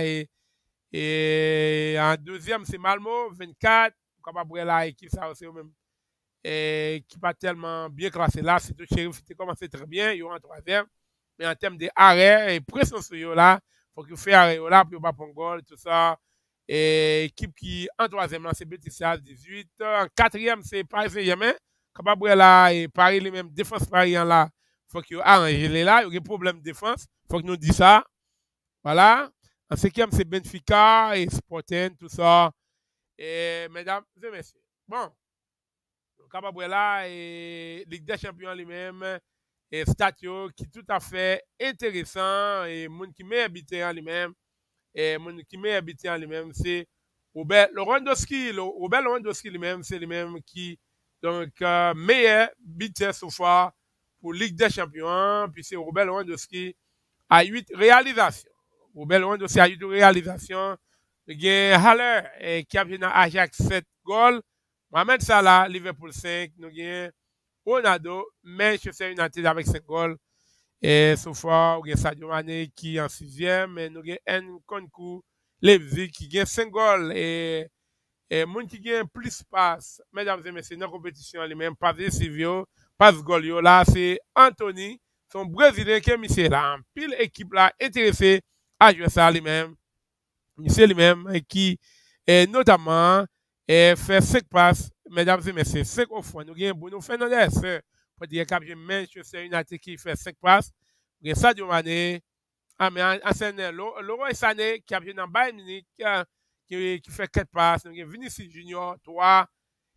et en deuxième c'est Malmo, 24. Capable là équipe ça aussi même qui pas tellement bien classé là, c'est tout Shérif qui commencé très bien, il est en troisième, mais en termes d'arrêt et pression sur eux là, faut qu'il fait arrêt là pour pas prendre goal tout ça. Et équipe qui en troisième là c'est Betis 18, en quatrième c'est Paris Saint-Germain. Capable là et Paris les mêmes défense Paris là, faut qu'il arrange les là, il y a des problèmes de défense, faut que nous dit ça. Voilà. En cinquième c'est Benfica et Sporting tout ça. Et mesdames et messieurs. Bon. Capable là et Ligue des Champions lui-même et Statio qui tout à fait intéressant et monde qui met habité en lui-même et monde qui met habité en lui-même c'est Robert Lewandowski lui-même c'est lui-même qui donc meilleur buteur ce soir pour Ligue des Champions puis c'est Robert Lewandowski à 8 réalisations. Robert Lewandowski a 8 réalisations. Il y a Haller qui a venu à Ajax 7 goals. Mohamed Salah, Liverpool 5. Nous avons Ronaldo, Manchester United avec 5 goals. Et ce soir, nous avons Sadio Mane qui est en 6e. Et nous avons Nkunku, Leipzig qui a 5 goals. Et moun qui gagne plus passe, mesdames et messieurs, dans la compétition lui-même, pas de Silvio, pas de goal là, c'est Anthony, son Brésilien qui est mis là. Pile équipe là intéressée à jouer ça lui-même. Monsieur lui-même qui notamment fait 5 passes, mesdames et messieurs, 5 au fond. Nous avons Bruno Fernandes, pour dire qu'il y a Manchester United qui fait 5 passes. Nous avons Sadio Mane, mais Laurent Sané qui a venu dans Bayern Munich, qui fait 4 passes. Nous avons Vinicius Junior, 3.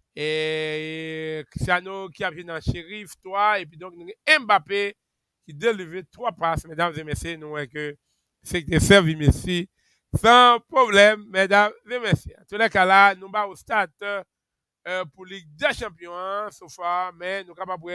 Et Cristiano qui a venu dans Shérif, 3. Et puis donc, nous avons Mbappé qui délivre 3 passes, mesdames et messieurs. Nous avons que c'est que servi Messi. Sans problème, mesdames et messieurs. En tous les cas là, nous sommes au stade pour Ligue des Champions, ce soir, mais nous sommes capables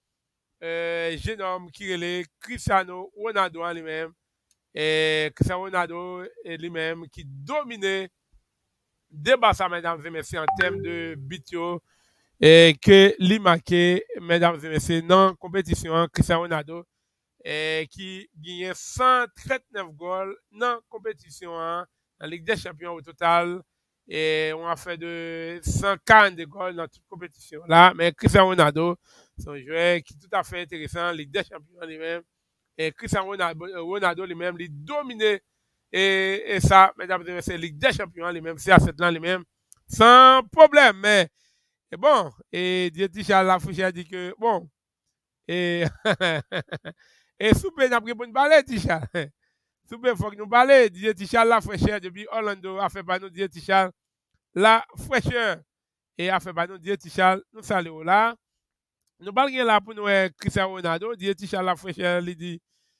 de jeune homme qui est Cristiano Ronaldo lui-même. Et Cristiano Ronaldo lui-même qui dominait débat ça, mesdames et messieurs, en termes de bitio et que lui marqué, mesdames et messieurs, dans la compétition, Cristiano Ronaldo qui gagne 139 goals dans la compétition en Ligue des Champions au total. Et on a fait de 140 goals dans toute compétition là. Mais Cristiano Ronaldo, c'est un joueur qui est tout à fait intéressant en Ligue des Champions lui-même. Et Cristiano Ronaldo lui-même, il domine. Et ça, mesdames et messieurs, Ligue des Champions lui-même, c'est à cette là lui-même, sans problème. Mais et bon, et Dietichal Lafouche a dit que bon, et et souper n'a pris pour nous parler, Tichal. Souper, faut que nous parler. Tichal, la fraîcheur, depuis Orlando, a fait pas nous dire Tichal, la fraîcheur. Et a fait pas nous dire Tichal, nous saluons là. Nous parlons là pour nous, Cristiano Ronaldo, dire Tichal, la fraîcheur, il dit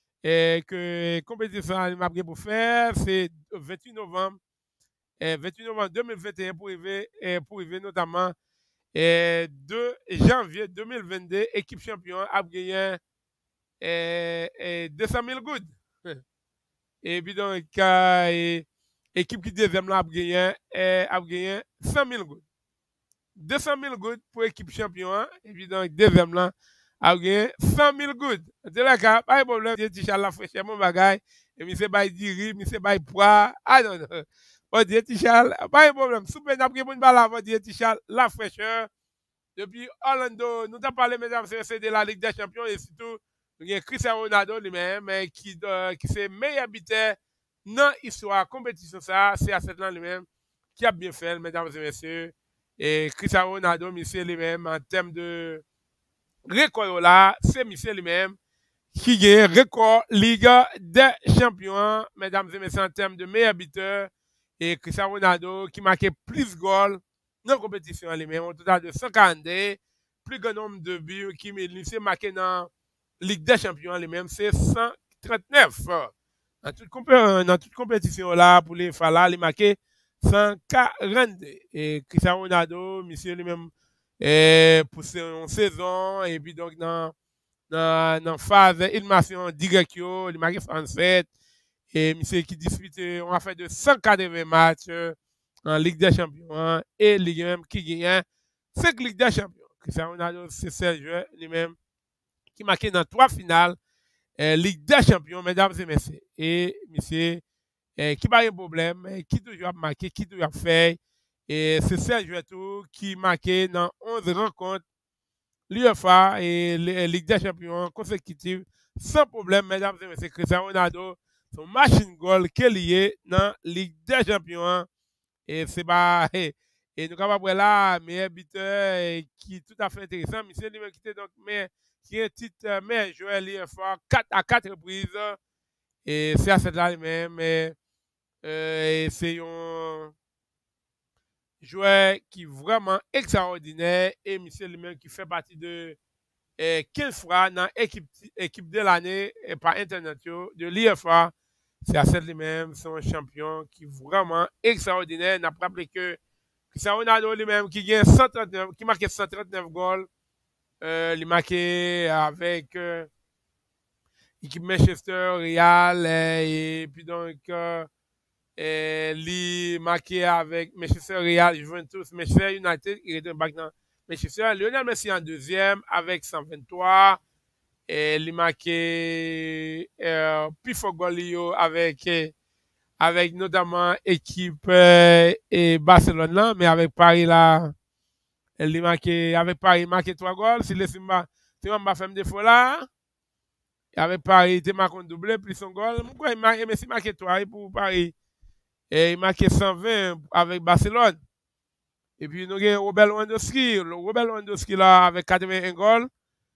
que compétition qu'il m'a pris pour faire, c'est 28 novembre 2021 pour arriver notamment 2 janvier 2022, équipe champion a gagné 200 000 gouttes. Et puis donc, équipe qui deuxième là a gagné 100 000 gouttes. 200 000 gouttes pour équipe champion. Et puis donc, deuxième là a gagné 100 000 gouttes. C'est là qu'il n'y a pas de problème. Je dis, la fraîcheur, mon bagage. Et monsieur Baye Diri, monsieur Baye Pois. Ah non, non. On dit, Tichal, pas de problème. Soupe n'a pris pour une balle avant, dit Tichal, la fraîcheur. Depuis Orlando, nous avons parlé, mesdames et messieurs, de la Ligue des Champions et surtout, nous avons Cristiano Ronaldo lui-même, qui c'est meilleur buteur dans l'histoire compétition, ça, c'est à cette là lui-même, qui a bien fait, mesdames et messieurs. Et Cristiano Ronaldo, monsieur lui-même, en termes de record là, c'est monsieur lui-même qui gagne record Ligue des Champions, mesdames et messieurs, en termes de meilleur buteur. Et Cristiano Ronaldo qui marquait plus de goals dans la compétition lui-même, au total de 142, plus grand nombre de buts qui s'est marqué dans Ligue des Champions, lui-même, c'est 139. Dans toute compétition là, pour les Fala, il a marqué 142. Et Cristiano Ronaldo, monsieur lui-même, pour une saison, et puis donc dans phase élimination directe, il a marqué 37. Et monsieur qui dispute, on a fait de 180 matchs en Ligue des Champions et Ligue même qui gagne 5 Ligue des Champions. Cristiano Ronaldo, c'est ce joueur lui-même qui marqué dans 3 finales Ligue des Champions, mesdames et messieurs. Et monsieur, qui n'a pas de problème, qui toujours a marqué, qui toujours a fait. Et c'est ce joueur tout qui marqué dans 11 rencontres l'UEFA et Ligue des Champions consécutives sans problème, mesdames et messieurs. Cristiano Ronaldo, son machine goal qui est lié dans Ligue des Champions. Et c'est pas. Et nous avons là, meilleur buteur qui est tout à fait intéressant. Monsieur lui-même qui était donc qui est un titre meilleur joueur l'UEFA 4 à 4 reprises. Et c'est à cette là lui-même. C'est un joueur qui est vraiment extraordinaire. Et monsieur lui-même qui fait partie de 15 fois dans l'équipe de l'année par Internet de l'UEFA. C'est à cette lui-même, c'est un champion qui est vraiment extraordinaire. N'a pas rappelé que Cristiano Ronaldo lui-même qui gagne 139, qui marque 139 goals. Il marqué avec l'équipe Manchester, Real, et puis donc il marqué avec Manchester, Real, Juventus, Manchester United, il est back dans Manchester. Lionel Messi en deuxième avec 123. Et il marqué Pifo Golio avec notamment équipe et Barcelone là, mais avec Paris là, il marqué avec Paris, il marqué 3 goals. Si le Simba, c'est un fait défaut là. Avec Paris, il marqué un doublé plus son goal. Pourquoi il marqué 3 pour Paris? Et il marqué 120 avec Barcelone. Et puis nous avons Robert Lewandowski là avec 81 goals.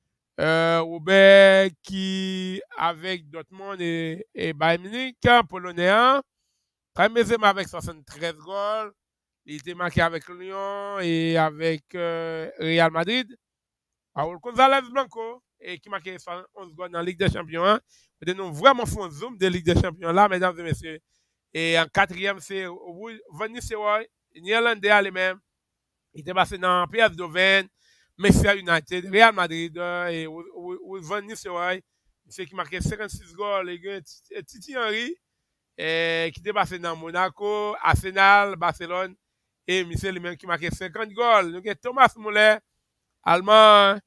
Robert qui avec Dortmund et Bayern Munich, polonais, Karim Benzema avec 73 goals. Il était marqué avec Lyon et avec Real Madrid. Raúl González Blanco qui marqué 11 goals dans la Ligue des Champions. Nous avons vraiment fait un zoom de la Ligue des Champions là, mesdames et messieurs. Et en quatrième, c'est Van Nistelrooy, néerlandais lui-même. Il était passé dans PSV Eindhoven, Manchester United, Real Madrid et Van Nistelrooy, c'est qui marquait 56 goals, et Titi Henry, qui était passé dans Monaco, Arsenal, Barcelone, et Michel lui-même qui marquait 50 goals. Donc, Thomas Müller, Allemand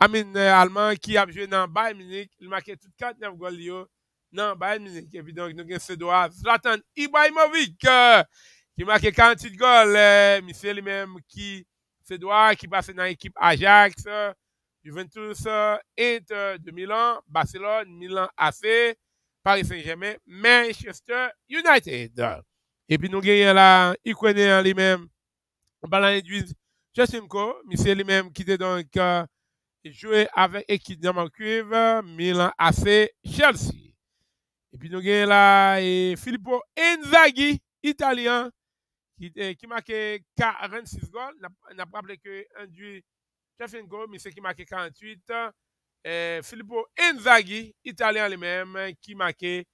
qui a joué dans Bayern Munich, il marquait tout 49 goals dans Bayern Munich. Et puis donc, nous avons Suédois, Zlatan Ibrahimovic, qui marquait 48 goals, Michel lui-même qui Suédois qui passe dans l'équipe Ajax, Juventus, Inter de Milan, Barcelone, Milan AC, Paris Saint-Germain, Manchester United. Et puis nous gagnons là, il connaît lui-même, Ballon Justinko, monsieur lui-même qui était donc joué avec l'équipe de Cuivre, Milan AC, Chelsea. Et puis nous gagnons là, Filippo Inzaghi, italien, qui marquait 46 goals. On n'a pas rappelé que Andrew Shevchenko, mais c'est qui marquait 48. Filippo Inzaghi, italien lui-même, qui marquait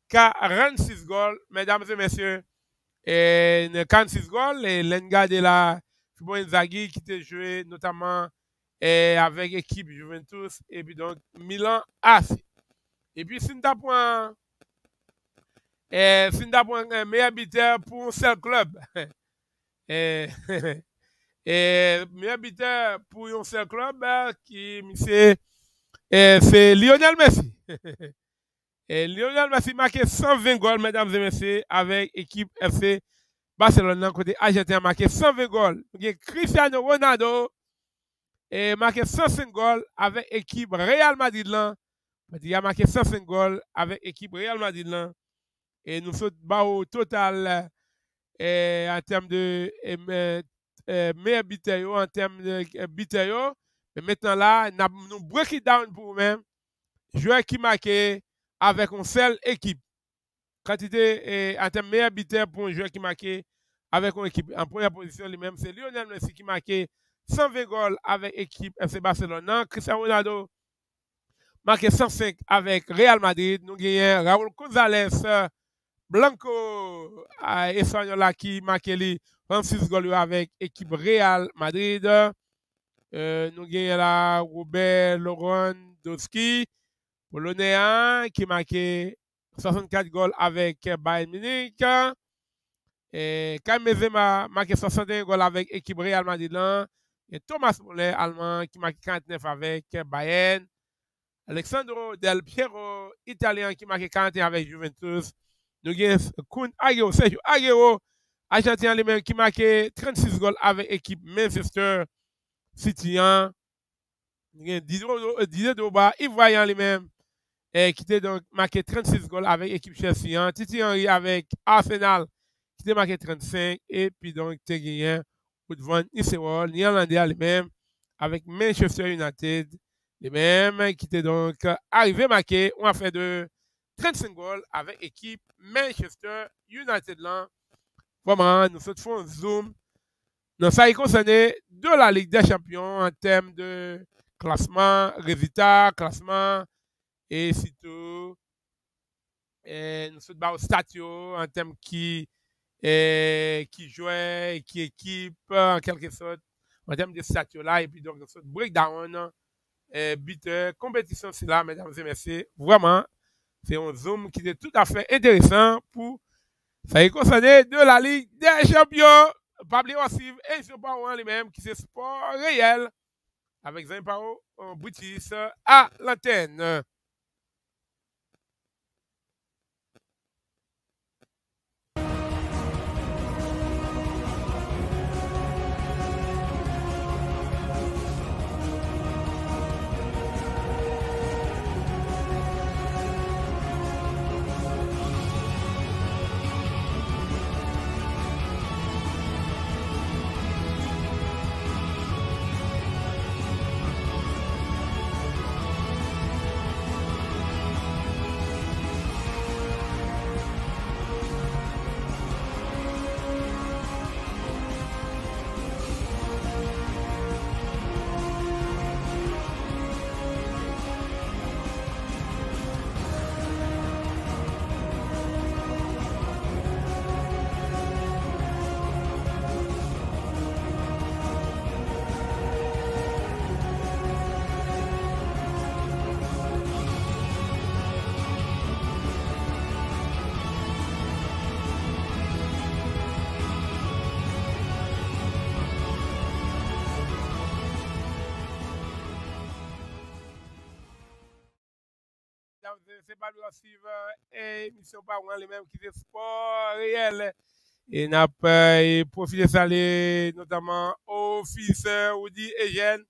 46 goals. Mesdames et messieurs, 46 goals. Et l'enga de la Filippo Inzaghi qui était joué notamment avec l'équipe Juventus et puis donc Milan AC. Et puis, si nous avons un meilleur buteur pour un seul club. Meilleur buteur pour un seul club, c'est Lionel Messi. Lionel Messi marqué 120 goals, mesdames et messieurs, avec l'équipe FC Barcelone, côté Argentin, marqué 120 goals. Cristiano Ronaldo marqué 105 goals avec l'équipe Real Madrid. Il a marqué 105 goals avec l'équipe Real Madrid. Et nous sommes au total en termes de meilleur buteur, en termes de buteur. Mais maintenant là, nous break it down pour nous-mêmes. Joueur qui marqué avec une seule équipe. Quantité en termes de meilleur buteur pour un joueur qui marqué avec une équipe. En première position, lui-même, c'est Lionel Messi qui marqué 120 goals avec l'équipe FC Barcelone. Cristiano Ronaldo marqué 105 avec Real Madrid. Nous gagnons Raúl González Blanco Espagnol qui marqué 26 goals avec équipe Real Madrid. Nous gagnons là Robert Lewandowski, Polonais, qui marqué 64 goals avec Bayern Munich. Karim Benzema marqué 61 goals avec équipe Real Madrid. Et Thomas Müller, allemand, qui marqué 49 avec Bayern. Alexandro Del Piero, italien, qui marqué 41 avec Juventus. Nous avons Sergio Aguero, argentin lui-même, qui marqué 36 goals avec l'équipe Manchester City. Nous avons Didier Drogba, ivoirien lui-même, qui était donc marqué 36 goals avec l'équipe Chelsea. Titi Henry avec Arsenal, qui était marqué 35. Et puis donc, tu as gagné Van Nistelrooy, néerlandais lui-même, avec Manchester United, lui-même, qui était donc arrivé marqué, on a fait de 35 goals avec l'équipe Manchester United. Là. Vraiment, nous faisons un zoom. Dans ça, il concerne de la Ligue des Champions en termes de classement, résultats, classement, et surtout, nous faisons un statut en termes qui jouait, qui équipe, en quelque sorte, en termes de statut là, et puis donc, nous faisons breakdown, buteur, compétition, c'est là, mesdames et messieurs, vraiment. C'est un zoom qui est tout à fait intéressant pour ça y concerner de la Ligue des Champions. Pas oublier aussi, et ils sont pas loin les-mêmes, qui c'est sport réel, avec Zamparo en British à l'antenne. C'est pas le suivre émission par moi les mêmes qui c'est sport réel et n'a pas profité ça notamment officier ou dit Eugène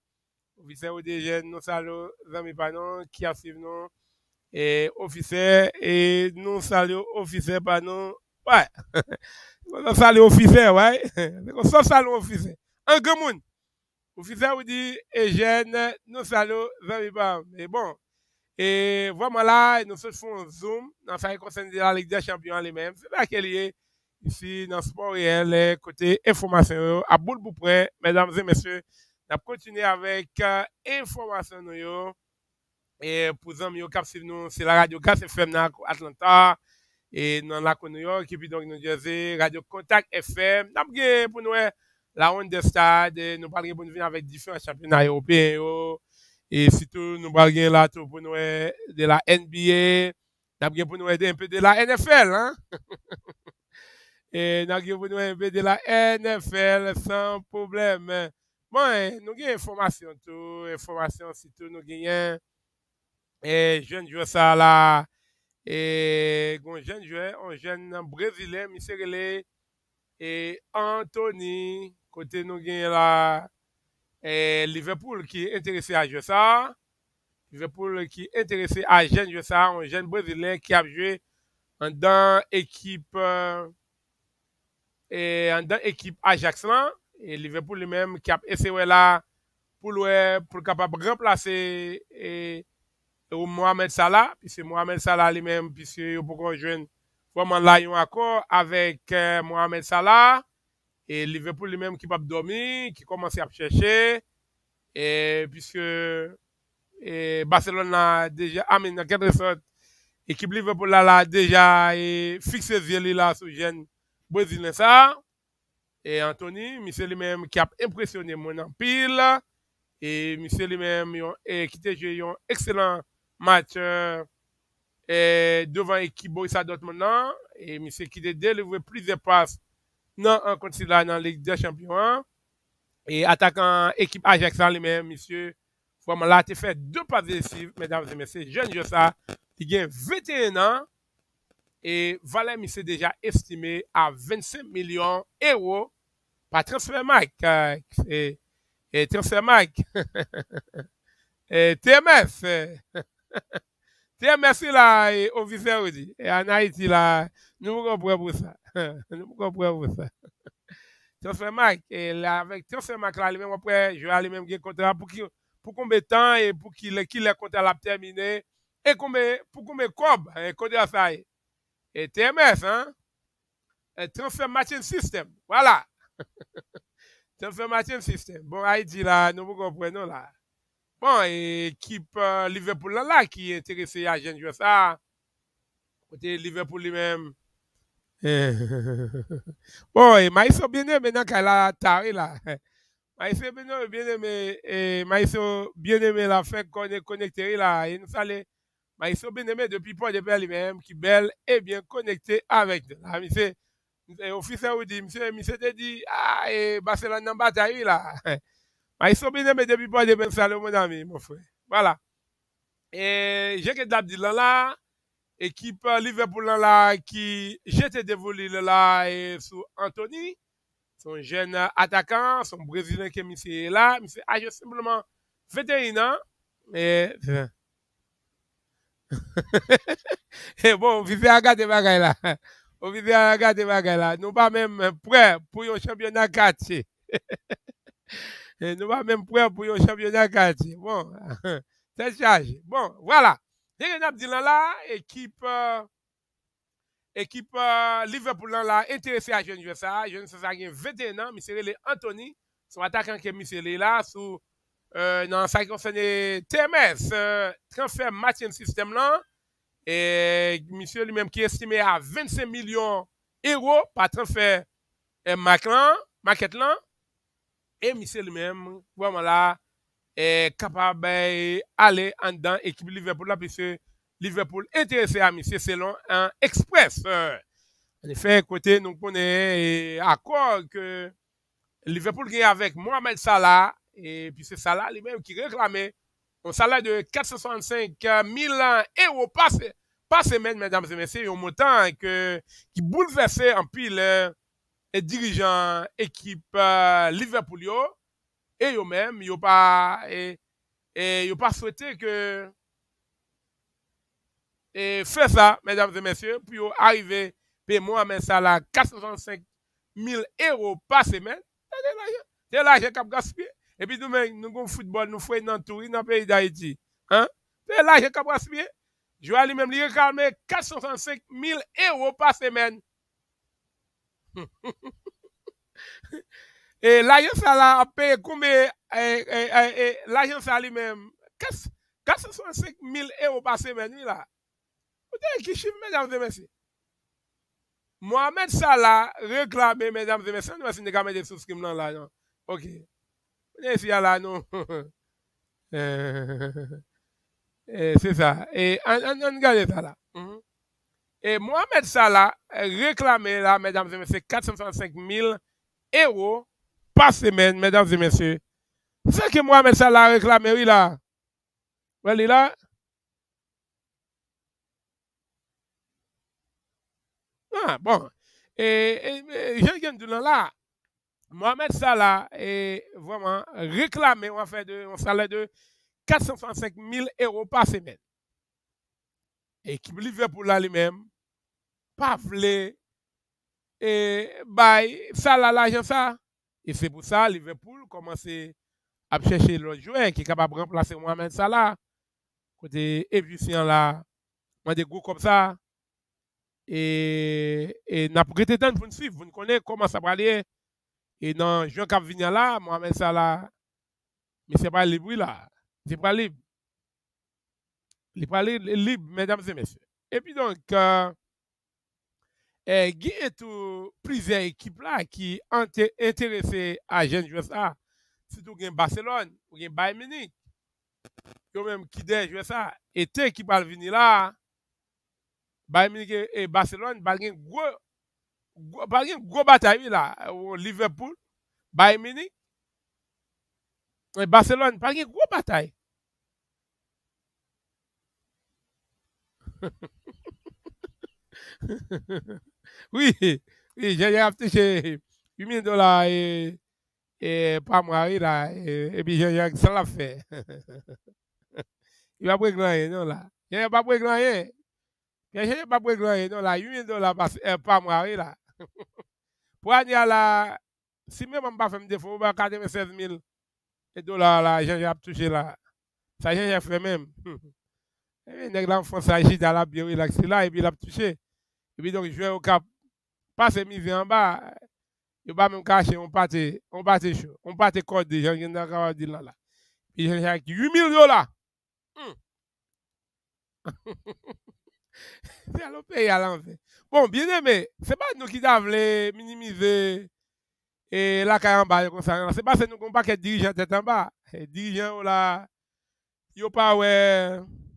nous saluons amis panon qui a suivi nous et officier et nous saluons officier panon ouais nous saluons officier ouais nous saluons officier un grand monde officier ou dit Eugène nous saluons amis panon mais bon. Et vraiment là, nous faisons un zoom dans ce qui concerne la Ligue des Champions les-mêmes. C'est là qu'elle est ici dans le sport réel, côté information, à bout de près, mesdames et messieurs. On va continuer avec information. Et pour les amis qui nous, c'est la radio Gas FM à Atlanta, et dans la New York, et puis donc New Jersey, Radio Contact FM. Nous avons pour nous la Onde des Stades, nous parlons pour nous venir avec différents championnats européens. Et surtout, nous parlons là tout pour nous de la NBA, nous avons pour nous aider un peu de la NFL. Hein? Et nous avons pour nous un peu de la NFL sans problème. Bon, nous avons information tout, information surtout, nous avons et jeune joueur ça là, et un jeune joueur, un jeune Brésilien, M. et Anthony, côté nous avons là. Et Liverpool qui est intéressé à jouer ça. Liverpool qui est intéressé à jouer ça. Un jeune Brésilien qui a joué dans l'équipe Ajax là. Et Liverpool lui-même qui a essayé là pour capable remplacer Mohamed Salah. Puisque Mohamed Salah lui-même, puisque il peut jouer vraiment là un accord avec Mohamed Salah. Et Liverpool lui-même qui pas dormir, qui commence à chercher, et puisque et Barcelone a déjà, dans quelque sorte, équipe Liverpool là déjà fixé les yeux là sur jeune brésilien ça. Et Anthony, monsieur lui-même qui a impressionné mon en pile. Et monsieur lui-même qui a joué un excellent match devant l'équipe Borussia Dortmund. Et monsieur qui a délivré plusieurs passes dans un continent dans la Ligue des Champions. Et attaquant équipe Ajax lui-même, monsieur, vraiment là, tu fait 2 passes décisives, mesdames et messieurs. Jeune joueur ça, il a 21 ans. Et valeur, monsieur, déjà estimé à 25 millions d'euros par Transfermarkt. Et Transfermarkt. Et TMS. TMS là, au viseur dit. Et en Haïti là, nous comprenons pour ça. Nous comprenons pour ça. Transfermarkt. Et là, avec Transfermarkt là, lui-même, après, je vais lui-même gagner contrat pour combien de temps et pour qu'il ait contrat l'a terminé. Et pour combien de cob, contrat ça. Et TMS, hein? Transfer Matching System. Voilà. Transfer Matching System. Bon, Haïti là, nous comprenons là. Bon, équipe Liverpool là, qui est intéressée à jeune joueur ça. Côté Liverpool lui-même. Bon, Maïso bien aimé dans la taré là. Maïso bien aimé, Maïso bien aimé la fait connecté là. Et nous allons, Maïso bien aimé depuis Port de Belle lui-même, qui belle et bien connecté avec nous. Là, monsieur, officier vous dit, monsieur te dit, Barcelone dans bataille là. Maïso bien aimé depuis Port de Belle, salut mon ami, mon frère. Voilà. Et j'ai que d'abdi là. Équipe Liverpool là qui jette dévolé là et sous Anthony, son jeune attaquant, son brésilien qui est là, monsieur a simplement 21 ans et et bon, on vient à regarder bagaille là. On vient à regarder bagaille là. Nous pas même prêts pour un championnat quartier. Nous pas même prêts pour un championnat quartier. Bon, c'est chargé. Bon, voilà. Là, équipe Liverpool là, intéressé à jeune joueur ça. Jeune joueur ça a 21 ans, monsieur Anthony, son attaquant qui est monsieur là, sous dans ça qui concerne TMS, transfert matching system là, et monsieur lui-même qui est estimé à 25 millions d'euros par transfert market là, et monsieur lui-même, vraiment là, est capable d'aller en dedans équipe Liverpool là puisque Liverpool intéressé à monsieur selon un express. En effet, côté nous connaissons accord que Liverpool gagne avec Mohamed Salah et puis c'est Salah lui-même qui réclamait un salaire de 465 000 euros par semaine, mesdames et messieurs, un montant qui bouleversait en pile les dirigeants équipe Liverpool yo. Et eux-mêmes, ils n'ont pas souhaité que faire ça, mesdames et messieurs, pour arriver à payer Mohamed Salah 465 000 euros par semaine. C'est l'argent qui a gaspillé. Et puis nous avons football, nous faisons dans tout dans le pays d'Haïti. Hein? C'est l'argent qui a gaspillé. Je vais lui-même lui réclamer 465 000 euros par semaine. Et l'agence a payé combien? L'agence a lui-même 465 000 euros par semaine. Là. Vous avez qui chiffre, mesdames et messieurs? Mohamed Salah réclame, mesdames et messieurs, nous allons regarder des sources qui me là. Non? Ok. Vous avez ici là, non? C'est ça. Et on regarde ça là. Et Mohamed Salah réclame là, mesdames et messieurs, 465 000 euros par semaine, mesdames et messieurs. C'est que Mohamed Salah réclame, oui, là. Oui, là. Ah, bon. Et je viens de là. Mohamed Salah est vraiment réclamé, on fait un salaire de 465 000 euros par semaine. Et qui Liverpool là lui-même, pas voulu, et Salah l'argent ça. Et c'est pour ça Liverpool commence à chercher l'autre joueur qui est capable de remplacer Mohamed Salah. Côté épuisant là, des gros comme ça. Et n'a pas été temps pour nous suivre. Vous connaissez comment ça va aller. Et dans Jean Cap venir là, Mohamed Salah, mais c'est pas libre là. C'est pas libre. Il parlait libre, mesdames et messieurs. Et puis donc, il y a tout plusieurs équipes là qui ont intéressées à jeunes joueurs ça. Surtout il y a Barcelone, ou il y a Bayern Munich, qui même qui des joueurs ça. Et qui va venir là, Bayern Munich et Barcelone, il y a une grosse bataille là, au Liverpool, Bayern Munich, et Barcelone, il y a une grosse bataille. Oui, oui, j'ai touché $8 000 et pas moi, là, et puis j'ai ça l'a fait. Il va pas rien, non, là. Il va pas rien. Il va pas rien, non, là. $8 000 par mois, là. Pour aller à la. Si même on ne pas fait me défaut, on va 96 000 $ là, j'ai touché là. Ça, j'ai fait même. Et puis, nèg là, en France, agit dans la bio, là, et puis il a touché. Et puis, donc, je vais au cap, passer misé en bas. Il va même cacher, on parte chaud. On parte code des gens qui sont dans le là. Puis, j'ai $8 000. C'est à l'autre pays à l'envers. Bon, bien aimé, c'est pas nous qui devons minimiser et la carrière en bas comme ça. C'est pas nous qu'on pas que dirigeants tête en bas. Dirigeants là, yo pas ouais,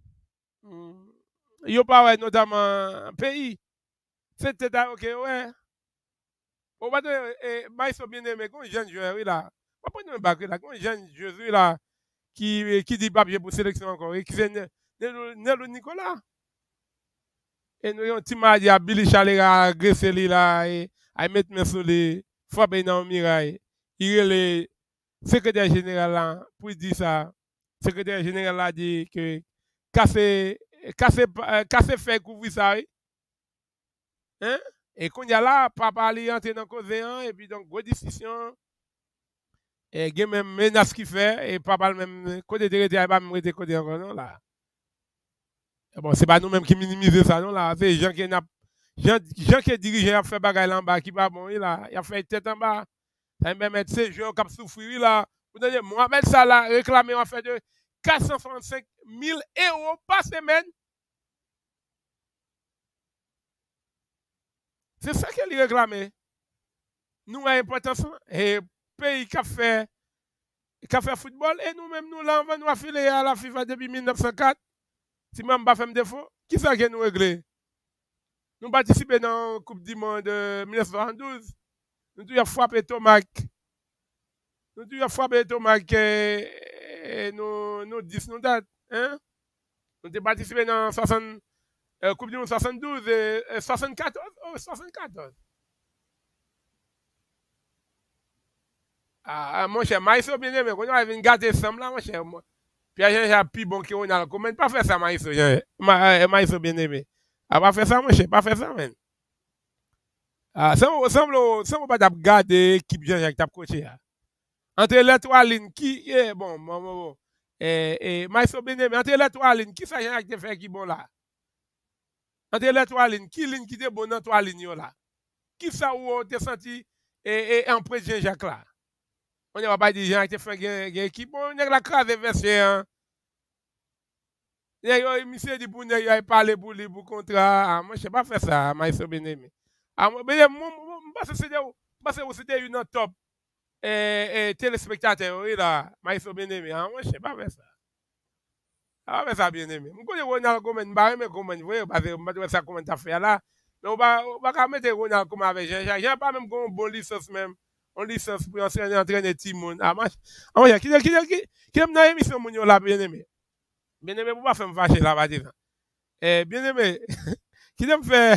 notamment pays. C'est tête ok ouais. On va dire, Maïso bien aimé, quand jeune joueur là, on va prendre un bac là, quand jeune joueur là qui dit papier pour sélection encore et qui c'est Nelo Nicolas. Et nous avons un petit mardi à Billy Chalet à agresser là et à mettre mes sur les frapper dans le mirail. Il est le secrétaire général là pour dire ça. Le secrétaire général a dit que casser fait couvrir ça. Hein? Et quand il y a là, papa est entré dans le cause et puis donc, grosse discussion. Et il y a même menace qui fait et papa même côté de il va même côté encore non là. Bon, c'est pas nous-mêmes qui minimisons ça, non, là. C'est les gens qui dirigent, qui fait bagaille là en bas, qui pas bon, là. Il a fait tête en bas. Ça me mettre ces gens qui souffrir, là. Vous voyez, Mohamed Salah réclamé en fait de 465 000 € par semaine. C'est ça qu'il réclamé. Nous, avons importance. Et pays qui a fait football, et nous-mêmes, nous, là, on va nous affiler à la FIFA depuis 1904. Si même pas fait défaut, qui ça qui nous régler? Nous participons dans la Coupe du Monde de 1972. Nous avons frappé Tomac. Nous avons frappé Tomac et nous 10 nous dates. Hein? Nous avons participé dans la Coupe du Monde 72 et 74. Oh, 74. Ah, mon cher, Maïso bien aimé, quand on a gâté ensemble là, mon cher. Puis j'ai plus bon que Ronald Koeman. Pas faire ça, Maïso bien aimé. Ah, pas faire ça, mon cher, pas faire ça, man. Ah, ça on pas garder l'équipe Jean-Jacques t'a coaché. Entre les trois lignes, qui est bon. Maïso bien aimé, entre les trois lignes, qui ça Jean-Jacques te fait qui bon là? Entre les trois lignes, qui ligne qui est bon dans trois lignes là? Qui ça ou te senti et en près de Jean-Jacques là? On ne va pas dire Jean-Jacques te fait une équipe, on a la crase versée. Monsieur dit pour nous parler pour lui pour contrat. Moi, je ne sais pas faire ça, Maïso bien-aimé. C'était une top téléspectateur, là, Maïso bien-aimé. Moi, je ne sais pas faire ça. Ah, mais ça bien-aimé. Je connais Ronald Koeman, vous voyez, parce que je ne sais pas comment tu as fait là. Mais on va mettre Ronald Koeman avec Jean-Jacques. Je n'ai pas même une bonne licence même. On licence pour entraîner Timon. Qui aime dans l'émission, mon là, bien-aimé? Bien-aimé, vous ne pouvez pas me fâcher là, dire. Bien-aimé, qui aime faire.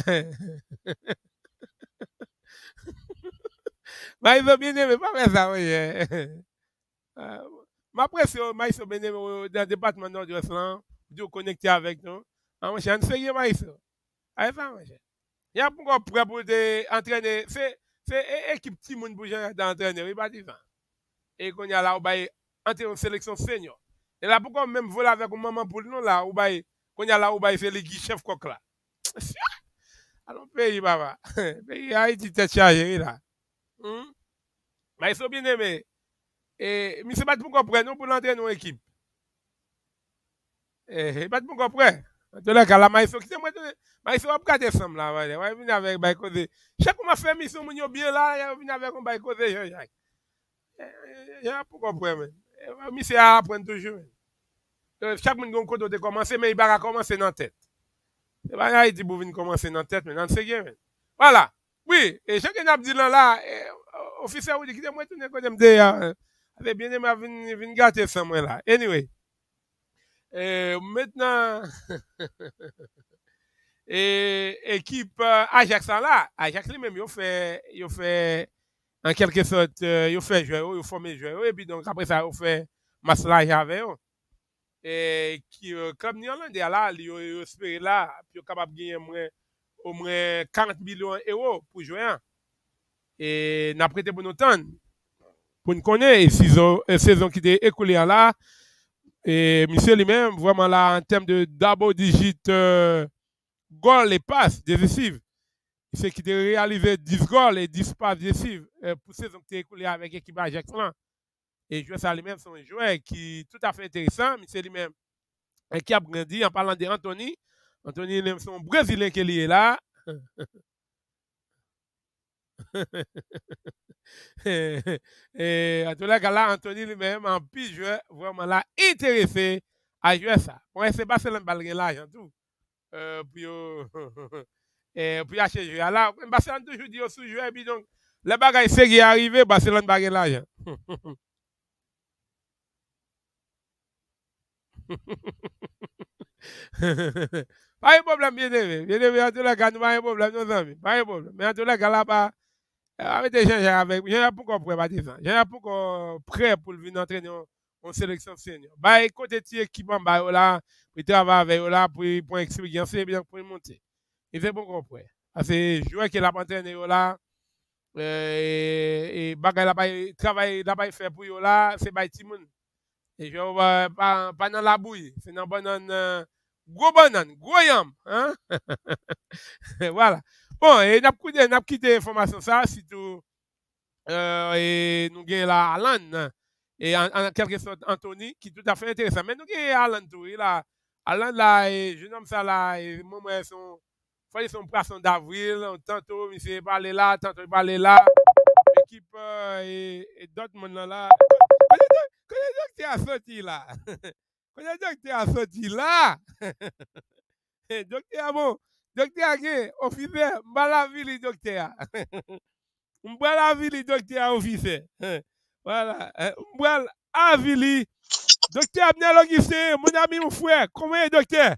Maïso bien-aimé, pas faire ça, oui. Ma pression, Maïso bien-aimé, dans le département nord-ouest, vous connecter avec nous. Moi, je suis un sérieux, Maïso. Allez, ça, moi, il y a pourquoi prêt pour entraîner. C'est équipe Timon pour d'entraîner, oui, pas dire ça. Et qu'on y a là, on va entrer en sélection senior. Et là, pourquoi même voler avec un maman pour nous là, qu'on y a là, c'est les chef coq là. Alors, pays, papa. Pays Haïti, t'es chargé là. Mais ils sont bien aimés. Et, mais c'est pas pourquoi nous pour l'entraîner nos équipes. Pas de mon comprendre. De là, quand la maïso, qui c'est moi, maïso, on va regarder ça, là, ouais, venir avec, bah, causer. Chaque fois, m'a fait mission, mon yo bien là, venir avec, on va causer, Jean-Jacques. J'ai pas comprendre, monsieur a apprendre toujours. Chaque monde a un code de commencer, mais il va commencer dans la tête. C'est pas il dit pour venir commencer dans la tête, mais dans c'est bien. Voilà. Oui, et chacun a dit là, officier, vous dit, qui est moi, tout le monde me dit, avec bien aimé, venir gâter ça, moi là. Anyway. Maintenant, équipe Ajax là, Ajax lui-même, il fait en quelque sorte, il fait jouer, il forme jouer, et puis donc après ça, il fait maslage avec eux. Et qui, comme nous Hollandais là, il espère là, puis il est capable de gagner au moins 40 millions d'euros pour jouer. Et n'a prêté pour nous temps, pour nous connaître, et saison qui est écoulée là. Et monsieur lui-même, vraiment là, en termes de double digit goals et passes décisives, c'est qu'il a réalisé 10 goals et 10 passes décisives pour saison qui est écoulée avec l'équipe Ajax. Et joueur ça lui-même, c'est un joueur qui est tout à fait intéressant, monsieur lui-même, qui a grandi en parlant d'Anthony. Anthony, c'est un Brésilien qui est là. Et en tout cas, là, Anthony lui-même, en plus joueur, vraiment là, intéressé à jouer ça. Bon, c'est Barcelone qui a l'argent tout. Puis acheter joueur là. Barcelone toujours dit au sous-joueur, et puis donc, le bagage c'est qui est arrivé, Barcelone n'a pas l'argent. Pas de problème, bien aimé. Bien aimé, en tout cas, nous pas de problème, nos amis. Pas de problème. Mais en tout cas, là, pas. Avec des gens avec j'ai pourquoi prêt j'ai pourquoi prêt pour venir entraîner en sélection senior. Bah écoutez ti équipement bah là, pour travailler avec là pour expérience bien pour monter. Il fait bon comprendre. Parce que joueur qui l'a entraîné là et bagay là pas travail là pas faire pour là, c'est ba ti moun. Et je pas dans la bouille, c'est dans banane gros yam, hein? Voilà. Bon, et n'a quitté l'information ça, surtout et nous avons là Alan et en quelque sorte Anthony qui est tout à fait intéressant. Mais nous avons Alan tout, là, Alan là, et je nomme ça là, et moi ils sont poisson d'avril, tantôt il parler là, tantôt il parler là, l'équipe et d'autres monde là. Quand tu as sorti là, quand tu as sorti là, docteur bon. Docteur, officier, m'bala vili docteur. M'bala vili docteur officier. Voilà. M'bala vili. Docteur Abnel Augustin, mon ami, mon frère. Comment est docteur?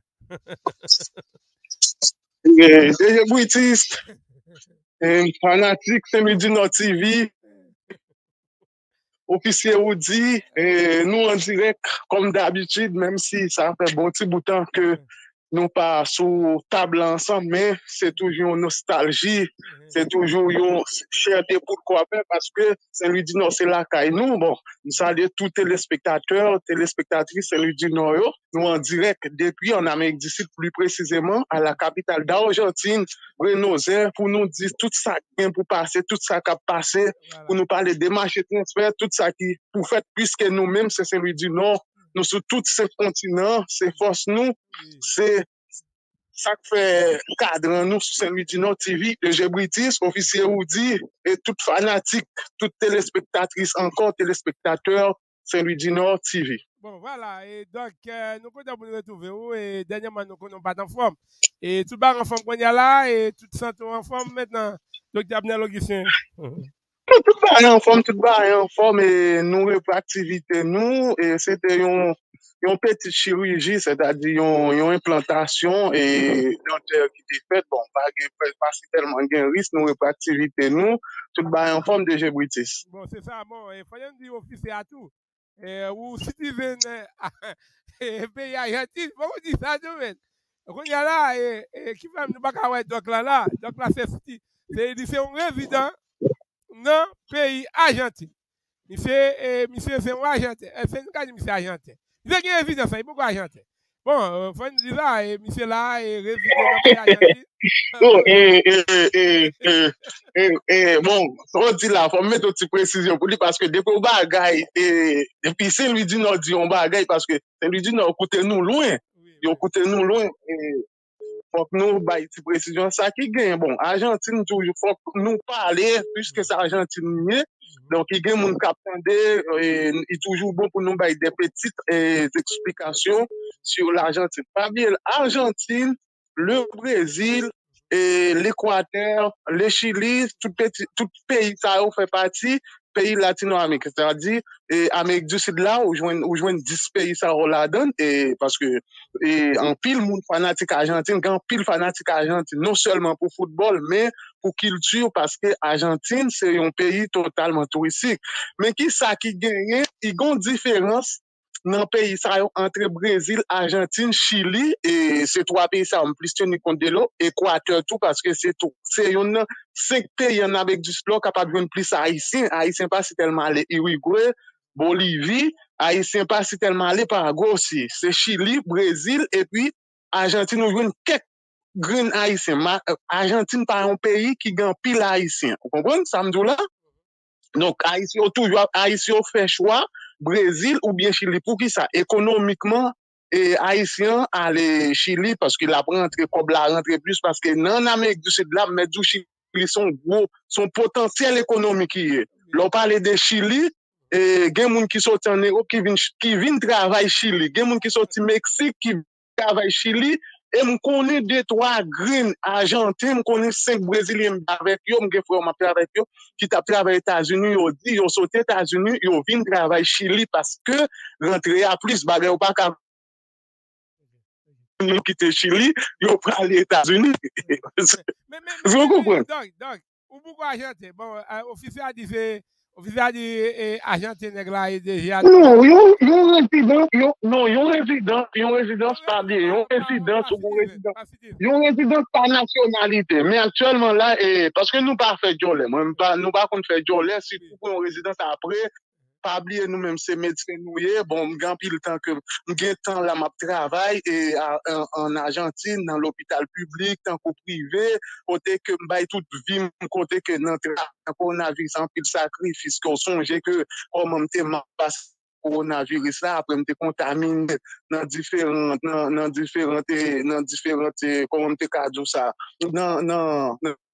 Déjà British, fanatique, c'est Midi Nord TV. Officier Audi, nous en direct, comme d'habitude, même si ça fait bon petit bout de temps que nous pas sous table ensemble, mais c'est toujours une nostalgie, c'est toujours une cherté pour quoi faire, parce que Saint-Louis du Nord, c'est la caille nous. Bon, nous saluons tous téléspectateurs, téléspectatrices Saint-Louis du Nord, nous en direct depuis en Amérique du Sud, plus précisément à la capitale d'Argentine, Buenos Aires, pour nous dire tout ça qui vient pour passer, tout ça qui a passé, pour nous parler des marchés transferts, tout ça qui pour faire plus que nous-mêmes, c'est Saint-Louis du Nord. Nous sur tous ces continents, c'est force nous, c'est ça qui fait cadre nous sur Saint-Louis du Nord TV, le British, officier Oudi, et toutes fanatiques, toutes téléspectatrices, encore téléspectateurs Saint-Louis du Nord TV. Bon, voilà, et donc, nous comptons pour nous retrouver, et dernièrement, nous ne sommes pas en forme. Et tout le monde en forme qu'on y a là, et tout le monde en forme maintenant. Docteur Abnel Augustin. Tout va en forme, et nous reprenons activité, nous, et c'était une petite chirurgie, c'est-à-dire une implantation et dentaire qui était faite, bon, pas tellement de risque, nous reprenons activité, nous, tout va en forme de British. Bon, c'est ça, bon, il faut dire officier à tout. Ou citizen pays argentin, bon, on dit ça, on y a là, et qui va nous pas avoir donc là, c'est un résident. Non, pays argentin. Monsieur, c'est un argentin. C'est une case, monsieur argentin. Il y a une évidence, il pourquoi argentin? Bon, faut nous dire là, monsieur là, et résident dans le pays argentin. Bon, on dit là, faut mettre une petite précision pour lui parce que depuis on bagaille, et puis Saint-Louis du Nord dit on bagaille parce que Saint-Louis du Nord coûte nous loin. Yo coûté nous loin et faut que nous bail petite précision ça qui gagne bon Argentine toujours faut que nous parler puisque c'est Argentine mieux donc il gagne mon cap et il toujours bon pour nous bail des petites explications sur l'Argentine pas bien Argentine le Brésil et l'Équateur le Chili tout pays ça fait partie pays latino-américains c'est-à-dire et Amérique du Sud là où joignent 10 pays ça la donne et parce que et en pile monde fanatique Argentine, en pile fanatique Argentine, non seulement pour football, mais pour culture, parce que Argentine, c'est un pays totalement touristique. Mais qui ça qui gagne, il y a une différence dans le pays ça, entre Brésil, Argentine, Chili, et ces trois pays ça, en plus tenu compte de l'eau, Équateur, tout, parce que c'est tout. C'est une 5 pays en Amérique du Sud, capable de plus haïtien. Haïtien pas si tellement les Uruguay, Bolivie, Haïtien pas si tellement allé Paraguay aussi. C'est Chili, Brésil, et puis Argentine, nous avons quelques grains haïtiens. Argentine, pas un pays qui gagne pile haïtien. Vous comprenez, ça me dit là? Donc, Haïtien, toujours, Haïtien fait choix, Brésil ou bien Chili. Pour qui ça? Économiquement, et Haïtien aller Chili parce qu'il a rentré comme la rentré plus parce que dans l'Amérique du Sud, là, mais du Chili, son gros, son potentiel économique qui est. L'on parle de Chili, et gen moun qui sorti en Europe qui vinn travailler Chili, gen moun qui sorti Mexique qui travaille Chili et me connais 2-3 green argentins, me connais 5 brésiliens avec yo, me gen frère m'a avec yo qui t'a travaillé aux États-Unis, yo dit yo sorti États-Unis, yo vinn travailler Chili parce que rentrer à plus bagay ou pas ka nous quitter Chili, yo prend les États-Unis. Vous comprenez? Donc, ou pourquoi Argentine? Bon, officiel a dit c'est officiel a dit Argentine là est déjà non, yon résidence pas bien, yon résidence pas nationalité, mais actuellement là parce que nous pas fait jolé, nous pas qu'on fait jolé si pour une résidence après pas oublier nous-mêmes c'est médecin nous bon m'gan pile temps que m'gan temps là m'a travail et en Argentine dans l'hôpital public tant qu'au privé côté que m'bay toute vie côté que dans coronavirus en pile sacrifice qu'on songeait que comment m'était passe coronavirus là après m'était contaminé dans différentes comment m'était cadre ça dans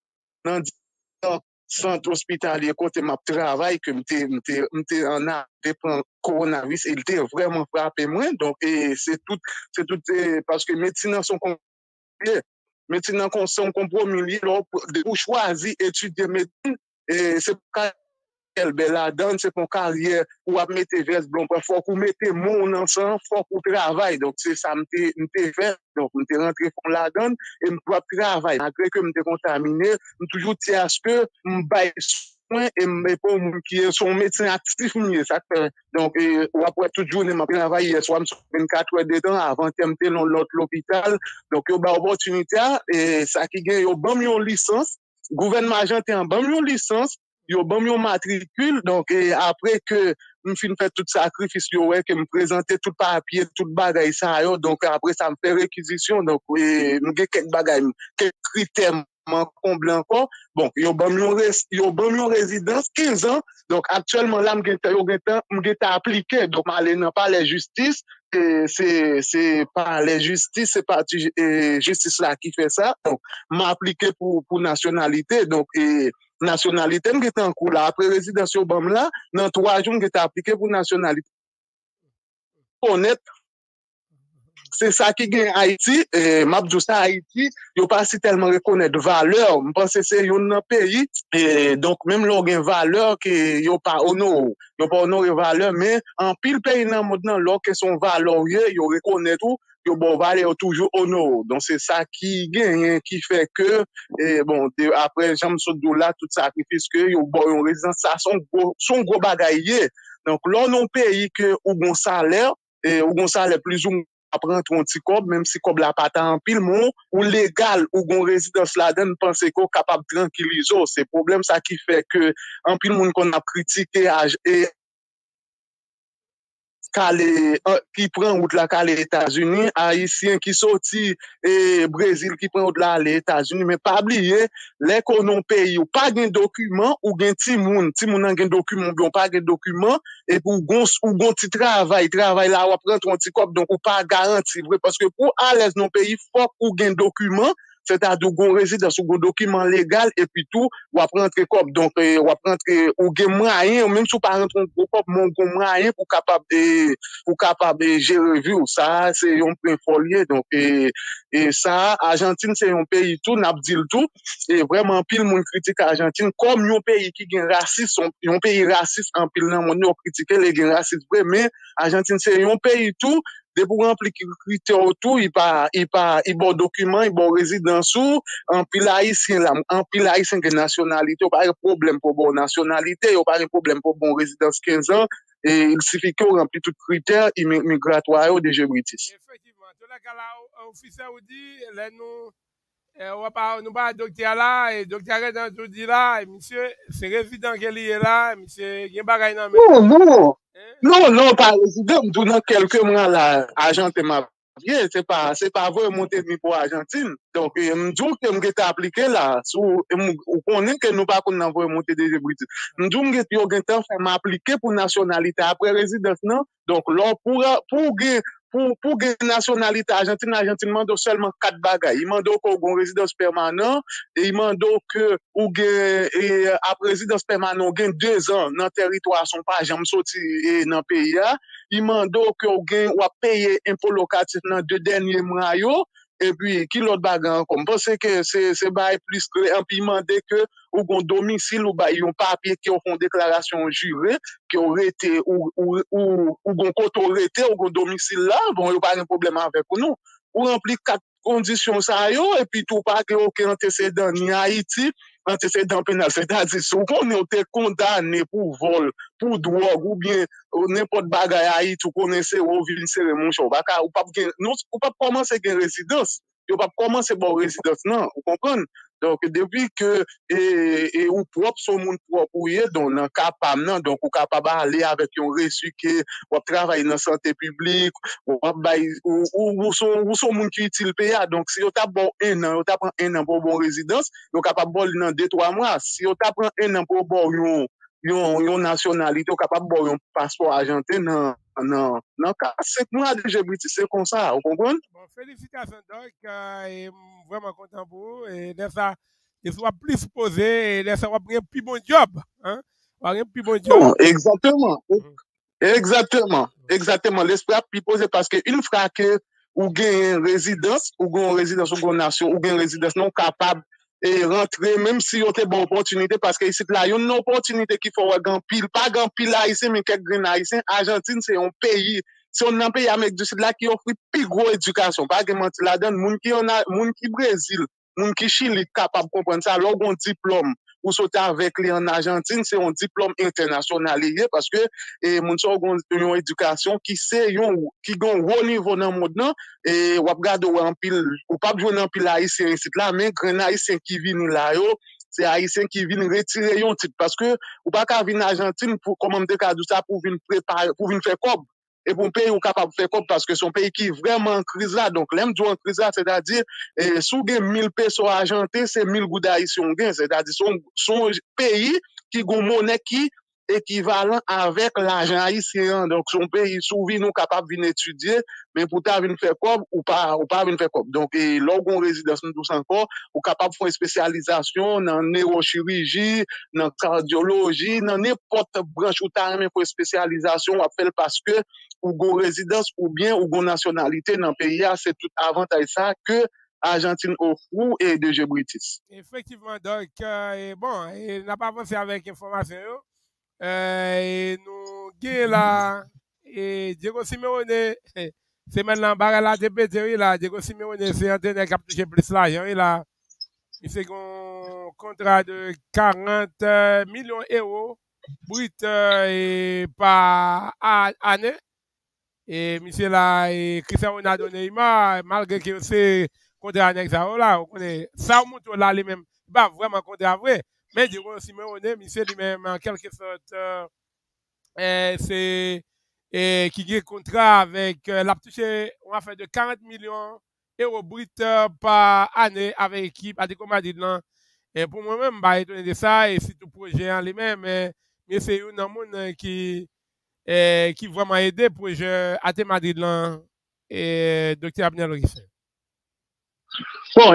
centre hospitalier côté ma travail que m'était en a dépend coronavirus il était vraiment frappé moi donc c'est tout parce que médecins sont compliqués médecins sont compromis pour choisir étudier médecine et c'est pas quelle belle donne c'est pour carrière ou à mettre veste blanc faut qu'on mette mon ensemble faut qu'on travaille donc c'est ça m'était fait donc m'était rentré pour la donne et m'doit travailler malgré que m'était contaminé toujours tiens à ce que m'baille soin et m'épau qui est son médecin actif mieux ça fait donc ou après toute journée m'a travaillé soit 24 heures dedans avant t'emmener dans l'autre l'hôpital donc yo ba opportunité et ça qui gagne yo bon une licence gouvernement argentin bon une licence yo bon yon matricule donc après que me fin fait tout sacrifice yo ouais que me présenter tout papier tout bagay ça yo donc après ça me fait réquisition donc me get quelques bagay quelques critères comble encore bon yo bon yon résidence 15 ans donc actuellement là me get appliqué donc m'aller dans pas les justice c'est pas les justice c'est pas justice là qui fait ça donc m'a appliqué pour nationalité donc nationalité m'était en cours là après résidence au bam là dans 3 jours m'était appliqué pour nationalité honnête c'est ça qui gagne Haïti m'a dit ça Haïti yo pas si tellement reconnaître valeur me pense c'est un pays et donc même leur gain valeur que yo pas honorer valeur mais en pile pays dans monde dans l'autre que son valeur yo reconnaît tout yo bon valeur toujours honneur donc c'est ça qui gagne qui fait que bon après Jean Sodou là tout sacrifice que yo bon résidence ça son gros bagaille donc là non pays que ou bon salaire et ou bon salaire plus ou prendre ton petit cob même si cob la pas en pile mon ou légal ou gon résidence là dedans penser qu'on capable tranquilliser c'est problème ça qui fait que en pile monde qu'on a critiqué et qui prend route la calé États-Unis, haïtien qui sorti et Brésil qui prend route là les États-Unis, mais pas oublier les qu'on pays ou pas de document ou gen ti moun nan gen document ou pas de document et pour gon ti travail là ou prendre ton petit cop donc ou pas garanti vrai parce que pour à l'aise non pays faut ou gen document c'est-à-dire qu'on résidence ou un document légal et puis tout ou après rentrer comme donc ou après rentrer ou gen moyen même si pas rentrer comme mon moyen pour capable gérer vie ça c'est un point folier donc et ça Argentine c'est un pays tout n'a dit le tout et vraiment pile monde critique Argentine comme un pays qui gagne racisme un pays raciste en pile nan monde critiquer les gagne raciste vrai mais Argentine c'est un pays tout de pour remplir critères autour il bon document il bon résidence ou en pile haïtien là en pile haïtien de nationalité pas de problème pour bon nationalité pas de problème pour bon résidence 15 ans et il suffit qu'on remplit tous les critères migratoires de jeu british. Effectivement, tout le cas là officiel ou dit les nous pas docteur là et docteur dans tout dit là et monsieur c'est résident qui est là monsieur gen bagay nan non pas résident dans quelques mois là Argentine m'a c'est pas vrai monter ni pour Argentine donc m'dou que m'gete appliquer là sous ou connaît que nous pas qu'on envoyer monter des Britanniques m'dou m'gete yo gen temps faire m'appliquer pour nationalité après résidence non donc là pour gagner nationalité Argentine demande seulement 4 bagages. Il demande qu'on ait une résidence permanente et il demande que ou après résidence permanente gagne 2 ans dans le territoire sont pas jamais sorti dans le pays. Il demande que ou payer impôt locatif dans 2 derniers mois et puis qui l'autre bagage comme parce que c'est bail plus que un puis demander que ou gon domicile ou bail un papier qui font déclaration jurée qui aurait été ou gon côté aurait été ou gon domicile là bon il pas de problème avec nous ou remplir 4 conditions ça yo et puis tout pas que aucun antécédent ni Haïti antécédent pénal c'est-à-dire si on est condamné pour vol pour drogue ou bien n'importe bagaille Haïti ou connaissez ou vin serrer mon chou ou pas commencer une résidence yo pas commencer bon résidence non vous comprenez donc depuis que et ou propre son monde propre donc nan capable non donc ou capable aller avec un reçu que ou travailler dans santé publique ou son monde qui utile pays donc si on t'a bon 1 an on t'a prend 1 an pour bon résidence on capable bon dans 2-3 mois si on t'a prend 1 an pour bon yon nationalité on capable bon un passeport argentin non 5 mois déjà british c'est comme ça vous comprenez bon félicitations donc vraiment content pour vous et de ça il soit plus posé et de ça on va prendre un plus bon job hein un plus bon job exactement l'esprit plus posé parce que une fois que ou gagne résidence ou gagne nation ou gagne résidence non capable et rentrer même si on a bonne opportunité parce que ici là il y a une opportunité qu'il faut grand pile pas grand pile là ici mais quelques grains haïtiens Argentine c'est un pays c'est un pays Amérique du Sud là qui offre plus gros éducation pas que mentir là-dedans moun qui Brésil moun qui Chili capable comprendre ça leur bon diplôme ou sauter avec les en Argentine c'est un diplôme international lié parce que et moun so une éducation qui c'est qui gon haut niveau dans monde non et ou regarder en pile ou pas jouer en pile haïtien ici là mais grand haïtien qui viennent là yo c'est haïtien qui viennent retirer un titre parce que ou pas qu'à venir en Argentine pour comment te cadre ça pour venir préparer pour venir faire comme et pour un pays ou capable de faire comme parce que son pays qui est vraiment en crise là donc l'aime du en crise là c'est-à-dire sous 1000 pesos argentés c'est 1000 gouttes haïtiens c'est-à-dire son pays qui a une monnaie qui équivalent avec l'argent haïtien donc son pays souvent nous capable venir étudier mais pour ta venir faire comme ou pas venir faire comme donc lorsqu'on résidence nous tous encore ou capable faire une spécialisation dans neurochirurgie dans cardiologie dans n'importe branche où ta même pour spécialisation on fait parce que ou gon résidence ou bien ou gon nationalité dans le pays c'est tout avantage ça que Argentine offre et de jeu british effectivement donc bon et n'a pas avancé avec information et nous gagne là et Diego Simeone c'est maintenant bagarre la DPT là Diego Simeone c'est entraîneur qui a touché plus l'argent là il fait un contrat de 40 millions d'euros brut par année et monsieur là et Cristiano Ronaldo Neymar malgré que c'est contrat avec ça là on connaît ça monte là lui même pas vraiment contrat vrai mais Diego Simeone monsieur lui même en quelque sorte c'est et qui a un contrat avec l'a touché on a fait de 40 millions d'euros bruts par année avec l'équipe Atlético Madrid là. Et pour moi-même, bah, étonné de ça, et c'est tout projet en lui-même, mais c'est un monde qui vraiment aidé pour projet Atlético Madrid là, et Dr. Abner Lorifin. Bon,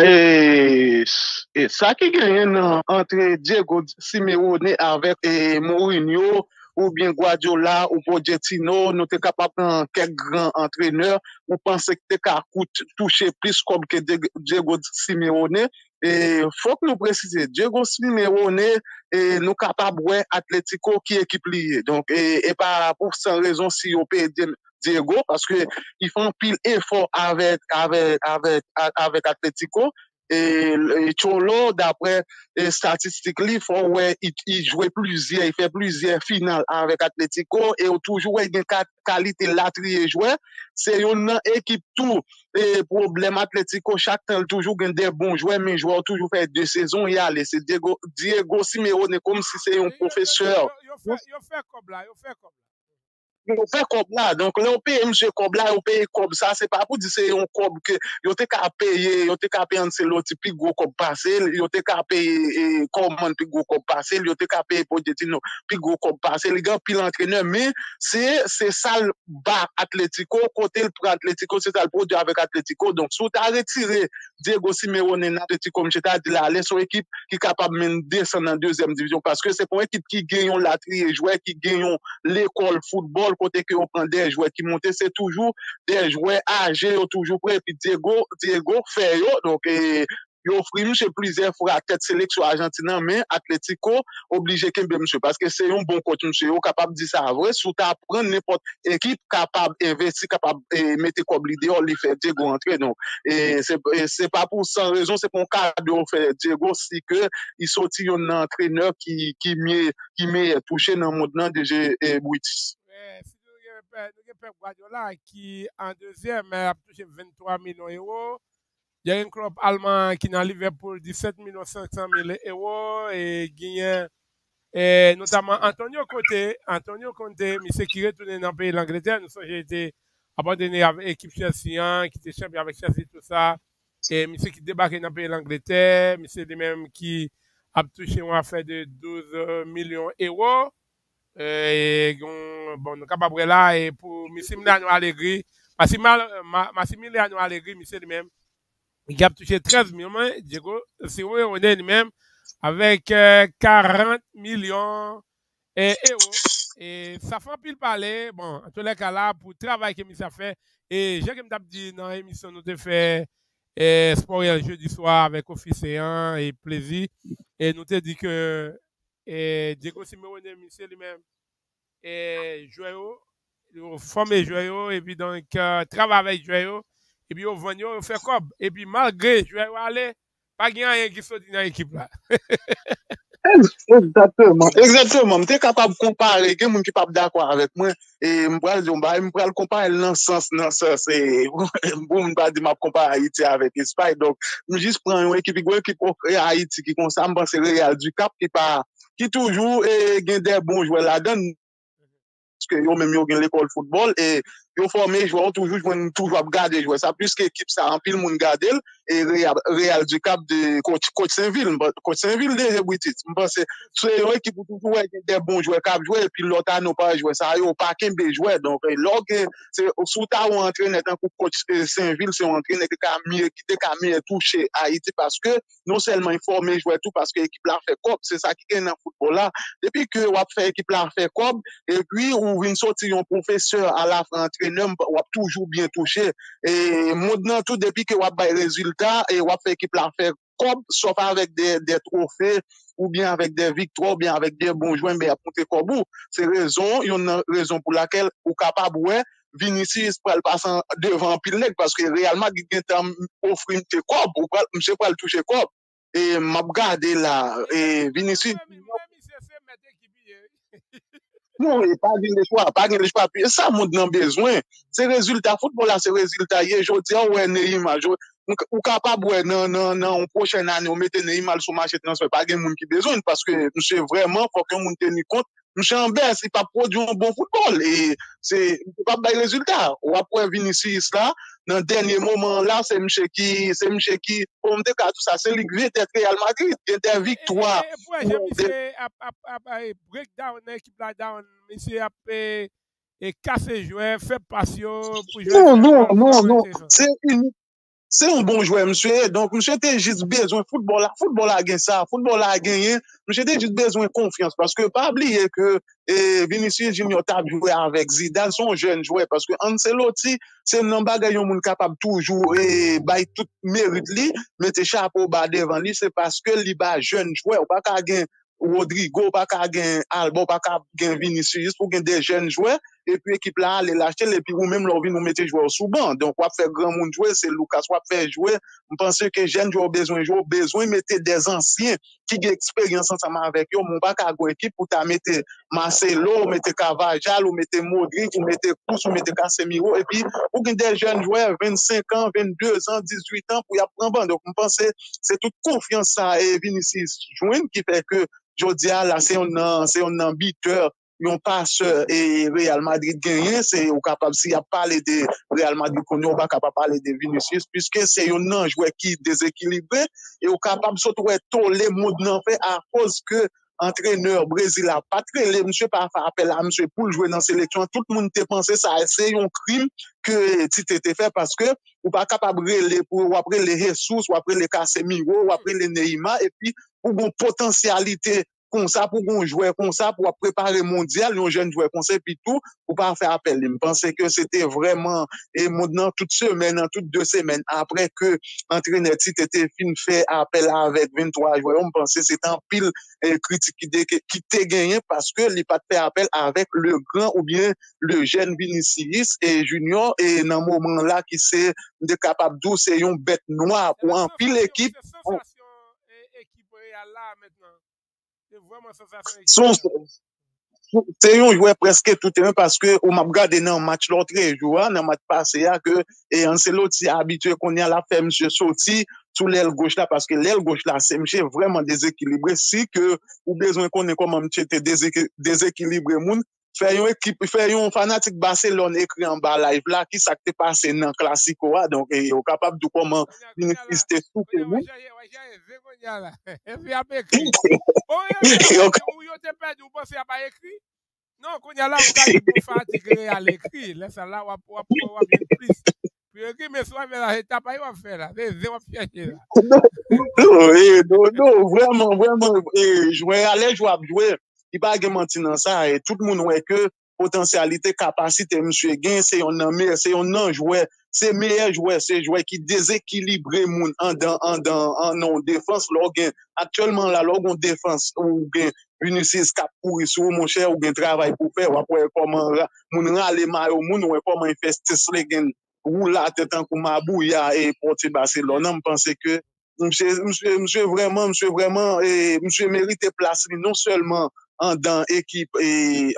et ça qui gagne entre Diego Simeone avec Mourinho ou bien Guardiola ou Pochettino, nous sommes capables de quelques grands entraîneurs, ou pensez que tu toucher plus comme que Diego Simeone. Et faut que nous précisions, Diego Simeone, nous capables de Atlético qui équipe liée. Donc, et pas pour cette raison si on peut Diego, parce que ils font pile effort avec Atlético. Et Cholo, d'après les statistiques, il faut ouais, il jouait plusieurs, il fait plusieurs finales avec Atlético et toujours il y a qualité là trier joueur. C'est une équipe tout et problème Atlético chaque temps toujours gagne des bons joueurs mais joueurs toujours fait 2 saisons y aller c'est Diego Simeone comme si c'est un professeur. Il fait comme là, il fait comme on fait comme là. Donc, là, on paye M. Cob là, on paye comme ça. C'est pas pour dire c'est un cob que, yo te ka payer, yo te ka payer Ancelotti, puis gros cob passé, yo te ka payer, Coman, puis gros cob passé, yo te ka payer Pochettino, puis gros cob passé, les gars, puis l'entraîneur, mais c'est ça le bas Atlético, côté le pro Atlético, c'est ça le produit avec Atlético. Donc, si tu as retiré Diego Simeone, Atlético, comme je t'ai dit là, allez sur équipe qui est capable de descendre en deuxième division, parce que c'est pour une équipe qui gagne la tri et joueurs, qui gagne l'école football, côté que on prend des joueurs qui montent, c'est toujours des joueurs âgés, toujours prêts. Puis Diego fait donc il offre monsieur plusieurs fois à tête sélection argentine, mais Atlético obligé qu'il monsieur parce que c'est un bon coach monsieur capable de dire ça vrai, sous ta prendre n'importe équipe capable investir, capable mettre comme leader, il fait Diego entrer donc et c'est pas pour sans raison, c'est pour un cas de faire Diego si que il sorti un entraîneur qui mieux touché dans le monde de jeu Bruitis. si nous avons Pep Guardiola qui en deuxième a touché 23 millions d'euros. Il y a un club allemand qui est dans Liverpool 17 500 000 euros et gagne notamment Antonio Conte, monsieur qui retourne dans le pays de l'Angleterre. Nous sommes été abandonnés avec l'équipe Chelsea, qui était champion avec Chelsea, tout ça. Et monsieur qui débarque dans le pays de l'Angleterre, monsieur lui-même qui a touché une affaire de 12 millions d'euros. Et bon, nous sommes capables là, et pour Massimiliano Allegri, monsieur lui-même, il a touché 13 millions, Diego Simeone lui-même, avec 40 millions d'euros. Et ça fait un pile parler, bon, en tous les cas là, pour le travail que ça fait. Et j'ai comme dit dans l'émission, nous avons fait sport et jeudi soir avec officiant et plaisir. Et nous avons dit que Diego Simeone, monsieur lui-même, joyeux, formé joyeux, et puis donc travaille avec joyeux. Et puis, on vend, on fait comme. Et puis, malgré, je vais aller, pas rien qui sort dans l'équipe là. Exactement. Tu es capable de comparer, quelqu'un qui est capable d'accord avec moi, et je vais comparer dans ce sens, et je vais dire, comparer Haïti avec Espagne. Donc, je juste prends une équipe Haïti qui comme ça, je pense que c'est Real du Cap qui toujours gagne des bons joueurs là-dedans. Parce que yo même yo gagne l'école football et yo formé joueur toujours garder joueur ça plus que équipe ça en pile monde garder et Real du Cap de coach Saint-Ville de Britit je pense c'est une équipe toujours des bons joueurs cap jouer et puis l'autre n'a pas jouer ça yo pas kembe joueur donc log c'est sous ta ou entraîneur tant que coach Saint-Ville c'est un entraîneur qui mieux toucher Haïti parce que non seulement il forme joueur tout parce que l'équipe là fait cop c'est ça qui gagne dans football là depuis que on fait équipe là fait cop et puis ou vient sortir un professeur à la fin entraîneur ou toujours bien touché et maintenant tout depuis que on bail résultat et on fait équipe là faire comme sauf avec des trophées ou bien avec des victoires ou bien avec des bons joueurs mais à monter comme c'est raison il y a une raison pour laquelle ou capable ouais Vinicius pour le passer devant pile parce que réellement il gagne offrir tes corps ou pas monsieur pas le toucher corps et m'a regardé là et Vinicius non, il n'y a pas de choix. Puis ça montre dans besoin. C'est résultat football là, c'est résultat. Je dis, ouais, Neymar, ou capable, ouais, non, prochaine année, on mette Neymar sur le marché de transfert, pas de monde qui besoin, parce que, monsieur, vraiment, faut que monde tienne compte monsieur en baisse, il pas produit un bon football et c'est pas de résultat. Ou après Vinicius là, dans le dernier moment là, c'est monsieur qui pour me dire tout ça, c'est lui qui était Real Madrid, qui était victoire. Pour monsieur breakdown l'équipe là down, monsieur a cassé joueur, fait passion pour jouer. Non, c'est un bon joueur, monsieur. Donc, monsieur était juste besoin de football. Football a gagné ça. Football a gagné. Monsieur était juste besoin de confiance. Parce que, pas oublier que Vinicius Junior a joué avec Zidane, son jeune joueur. Parce que Ancelotti, c'est un bagage monde capable toujours et bail tout mérite lui, mettre chapeau bas devant lui. C'est parce que lui ba jeune joueur. Pas qu'à gagner Rodrigo, pas qu'à gagner Alba, pas qu'à gagner Vinicius, pour gagner des jeunes joueurs. Et puis l'équipe là aller l'acheter et puis ou même l'envie nous mettre joueur sous banc donc on va faire grand monde jouer c'est Lucas va faire jouer on pense que jeunes joueurs besoin mettre des anciens qui ont expérience ensemble avec eux mon pas qu'à équipe pour ta mettre Marcelo mettre Carvajal ou mettre Modric ou mettre Kroos ou mettre Casemiro et puis ou des jeunes joueurs 25 ans 22 ans 18 ans pour y apprendre donc on pense c'est toute confiance ça et Vinicius joindre qui fait que Jodia là c'est un ambiteur yon passeur et Real Madrid gagné, c'est ou capable s'il a parlé de Real Madrid qu'on n'est pas capable de parler de Vinicius puisque c'est un joueur qui déséquilibré et ou capable surtout tous les modes n'en fait à cause que entraîneur Brésil a pas très monsieur pas faire appel à monsieur pour jouer dans sélection tout le monde te pensé ça c'est un crime que tu t'étais fait parce que ou pas capable de pour après les ressources ou après les Casemiro ou après les Neymar et puis pour une potentialité comme ça pour un joueur comme ça pour préparer mondial un jeune joueur comme ça puis tout pour pas faire appel je pensais que c'était vraiment et maintenant toute semaine toutes 2 semaines après que entraîneur titre était fin fait appel avec 23 joueurs on pensait c'était un pile critique qui était gagné parce que il pas fait appel avec le grand ou bien le jeune Vinicius et Junior et dans moment là qui c'est de capable d'où c'est une bête noire pour un pile équipe équipe là maintenant. C'est vraiment sensation. C'est un joueur presque tout terrain parce que on m'a regardé dans le match l'autre jour, dans le match passé, que et Ancelotti habitué qu'on y a la fait monsieur sorti sous l'aile gauche là parce que l'aile gauche là c'est monsieur vraiment déséquilibré si que ou besoin qu'on est comment monsieur était déséquilibré moun fait une équipe fait un fanatique Barcelone écrit en bas live là qui ça t'est passé dans classico donc est capable de comment insister tout que nous non, quand il y a là, on va fatiguer à l'écrit. Là, ça là, on va bien plus. Puis, mais soit, mais la étape, il va faire là. C'est zéro piège là. Non, vraiment, jouer, aller jouer, il va pas mentir dans ça. Et tout le monde voit que potentialité, capacité, monsieur Gain, c'est un joueur, c'est meilleur joueur, c'est joueur qui déséquilibre moun en défense, actuellement là, en défense, ou bien, Vinicius cap pour sur mon cher ou bien travail pour faire ou après comment moun rale mayo moun ou comment investir les ou la tête en Koumabouya et porter Barcelone on pense que monsieur vraiment et monsieur mérite place non seulement en dans équipe et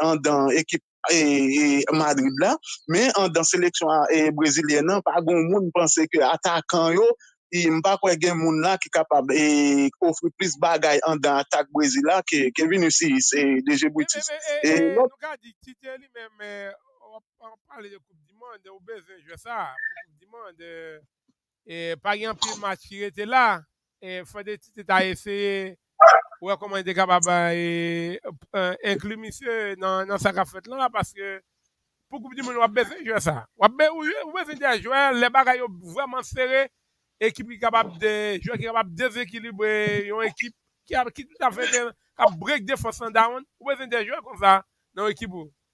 Madrid là mais en dans sélection brésilienne pas gon moun pense que attaquant yo il m'a pas gen moun là qui capable et offrir plus bagaille en dans attaque Brésil là que Vinicius et DG Boutis et nous gars dit Tite lui même on parle de Coupe du monde au besoin jouer ça pour Coupe du monde et par exemple le match qui était là et faut des Tite a essayé ouais comment il était capable inclure monsieur dans sa fait là parce que pour Coupe du monde on a besoin jouer ça on a besoin des joueurs les bagailles vraiment serrés équipe qui est capable de jouer qui est capable de déséquilibrer une équipe qui tout à fait qui break défense en down ou besoin des joueurs comme ça dans l'équipe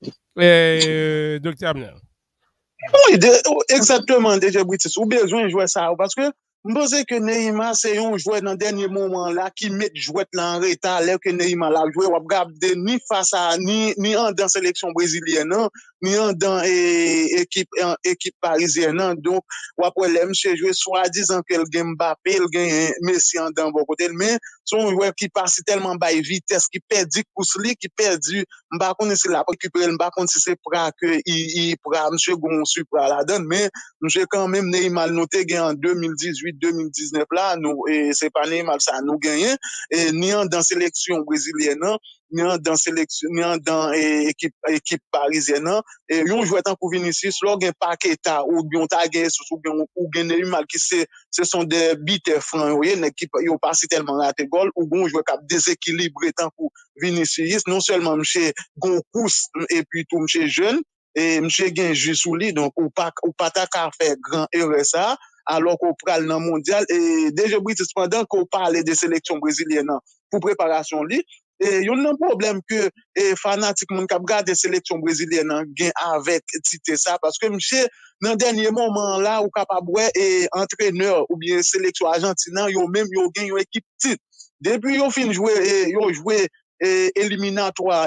Dr. Abner. Oui, exactement déjà Britis ou besoin de jouer ça parce que je pense que Neymar c'est un joueur dans le dernier moment là qui met jouet là en retard alors que Neymar l'a joué ou regarder ni face à ni en dans sélection brésilienne ni en dans équipe parisienne donc ou après les monsieur jouer soi-disant que le game Mbappé il gagne Messi en dans bon côté mais son joueur qui passe tellement bail vitesse qui perdu course qui perdu m'pa connait si la récupérer m'pa connait si c'est pra que il pra monsieur gon supra la donne mais monsieur quand même Neymar noté gagne en 2018 2019 là, nous, et c'est pas normal ça, nous gagnons, et ni dans sélection brésilienne, ni dans sélection, ni dans équipe parisienne, et yon jouait tant pour Vinicius, là, gen Paqueta, ou bien Tagues, ou bien Neymar, qui ce sont des bites francs, vous voyez, l'équipe, yon pas si tellement raté goal, ou bon joueur qui déséquilibré tant pour Vinicius, non seulement monsieur Goncourt, et puis tout monsieur jeune, et monsieur gen juste sous lui, donc, ou pas ta qu'à faire grand erreur ça, alors qu'on pral dans mondial, et déjà, pendant qu'on parle de sélection brésilienne, pour préparation li, et yon nan problème que fanatique moun k'ap gade sélection brésilienne gen avec tite ça parce que monsieur dans dernier moment là ou capable et entraîneur ou bien sélection argentin yo même yo gen yon équipe titre depuis yo fin jouer yo joué éliminatoire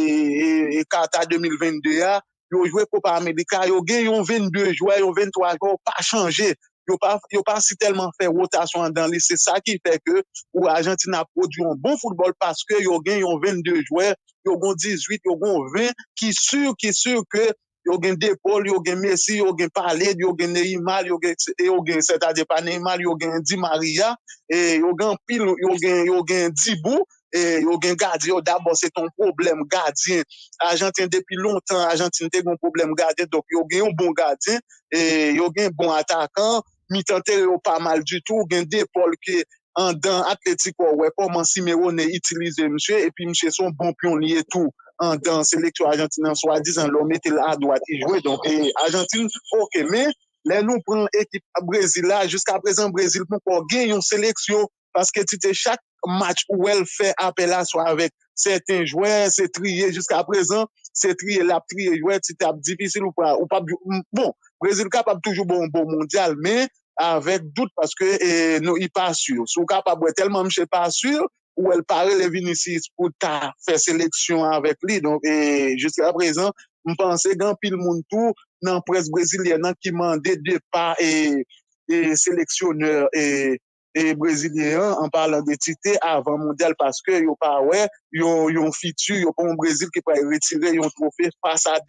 et Qatar 2022 yo joué Copa América yo gen yon 22 joueurs yon 23 joueurs pas changé yo pas si tellement fait rotation dans les c'est ça qui fait que ou Argentine a produit un bon football parce que yo gagne yon 22 joueurs yo gon 18 yo gon 20 qui sûr que yo gagne Depol yo gagne Messi yo gagne Palais yo gagne Neymar yo gagne c'est-à-dire pas Neymar yo gagne Di Maria et yo gagne pile yo gagne Dibou et yo gagne gardien d'abord c'est ton problème gardien Argentine depuis longtemps Argentine te gon problème gardien donc yo gagne un bon gardien et yo gagne bon attaquant mi-tente yo pas mal du tout gagne Depol qui en dans Atlético ouais comment Simeone utilise monsieur et puis monsieur son bon pionnier tout en dans sélection argentine soi-disant l'homme était là à droite et jouer donc Argentine OK mais là nous prend équipe Brésil là jusqu'à présent Brésil pour gagner une sélection parce que c'était chaque match où elle fait appel à soit avec certains joueurs c'est trié jusqu'à présent c'est trié la trié joueur c'était difficile ou pas bon Brésil capable toujours bon mondial mais avec doute parce que nous il pas sûr sous capable tellement je pas sûr où elle paraît les Vinicius pour ta faire sélection avec lui donc jusqu'à présent je pense grand pile monde tout dans presse brésilienne qui mandé départ et sélectionneur et brésilien en parlant de titre avant mondial parce que yo pas ouais yo futur yo pas un Brésil qui peut retirer un trophée face à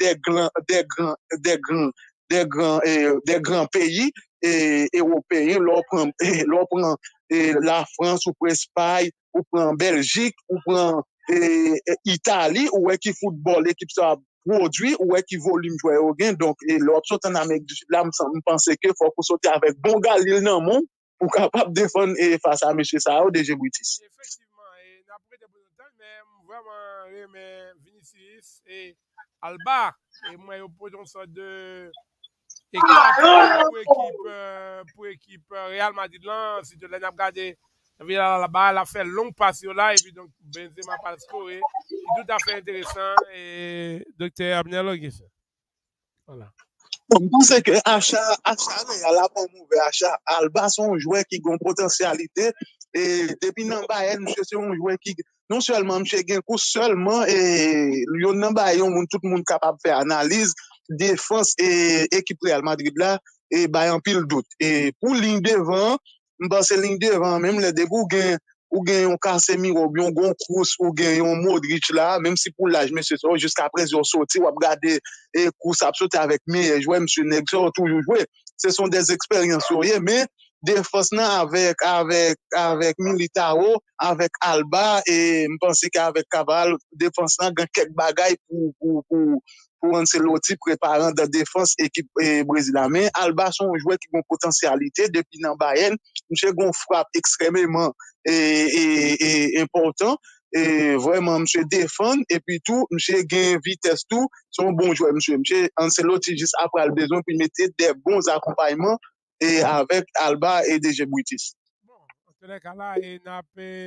des grands pays européens l'on prend la France ou prend Espagne ou prend Belgique ou prend Italie ou qui football l'équipe ça produit ou qui volume jouer au gain donc l'option en Amérique du Sud là me pense que faut qu'on sortir avec bon gars l'île dans monde pour capable défendre face à monsieur Sao de Djibouti. Effectivement et après de bon temps mais vraiment mais Vinicius et Alba et moi au point une sorte de pour équipe Real Madrid là si tu l'as regardé là-bas elle a fait longue passe là et puis donc Benzema pas scoré c'est tout à fait intéressant et docteur Abner Logis voilà. Je pense que achat Real a pas mauvais achat Alba son joueur qui a une potentialité et depuis nan Bayern monsieur c'est un joueur qui non seulement monsieur gain coup seulement et yo nan Bayern tout le monde capable faire analyse défense et équipe Real Madrid là et Bayern pile doute et pour ligne devant pense ligne devant même le début ou gain un Casemiro bien gon Kroos ou gain un Modric là même si pour l'âge monsieur ça jusqu'à présent sorti ou regarder et Kroos a sauté avec meilleur joueur monsieur Nexo toujours joué ce sont des expériences mais défense avec Militao avec Alba et me pense qu'avec Cabal défense là gain quelques bagailles pour Ancelotti préparant de défense équipe brésilienne mais Alba sont un joueur qui a une potentialité depuis dans Bayern monsieur gon frappe extrêmement important et vraiment monsieur défend et puis tout monsieur gain vitesse tout son bon joueur monsieur Ancelotti juste après le besoin puis mettre des bons accompagnements et avec Alba et Djibouti. Bon en tous les cas là et n'a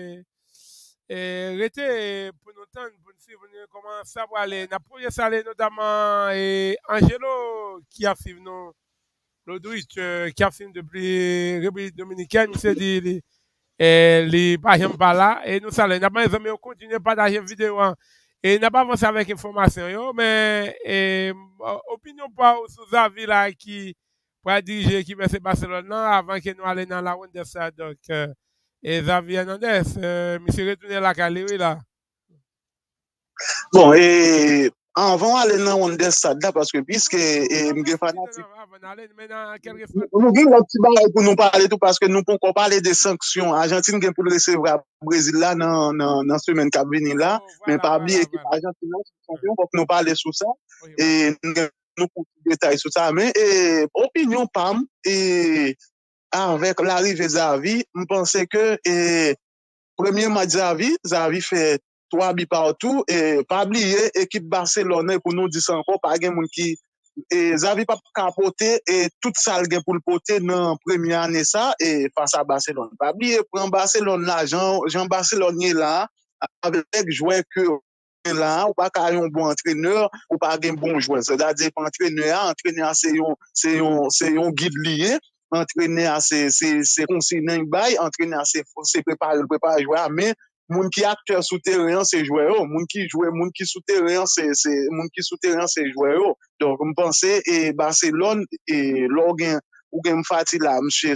rete pour nous temps pour nous suivre comment ça va aller n'a pour ça aller notamment Angelo qui a suivi nous Lodwich qui a suivi depuis République dominicaine il s'est dit les pas là et nous saluons n'a pas les amis continuer à partager vidéo et n'a pas avancé avec information mais opinion pas sous avis là qui pour diriger qui veut Barcelone avant que nous allions dans la ronde de ça donc et Xavi Hernandez monsieur retourner la Cali là bon et avant aller dans on des stade là parce que puisque m'ge fanatique nous gen un petit bagay pour nous parler tout parce que nous pouvons parler des sanctions Argentine gen pour le recevoir Brésil là dans semaine qui venir là mais pas oublier que Argentine champion pour nous parler sur ça et nous pour détails sur ça mais opinion pam et avec l'arrivée Xavi je pensais que premier match Xavi fait 3 buts partout et pas oublier équipe Barcelone pour nous dire ça encore pas gen moun qui et Xavi pas capoter et toute ça gen pour le porter dans première année ça et face à Barcelone pas oublier prendre Barcelone là Jean Barcelone là avec joueur que là ou pas un bon entraîneur ou pas un bon joueur c'est-à-dire entraîneur c'est un guide lié entraîneur c'est consigné bail entraîneur c'est préparer joueur mais moun qui acteur souterrain c'est joueur moun qui joue moun qui souterrain c'est moun qui souterrain c'est joueur donc me penser et Barcelone et l'organ ou gen fati là monsieur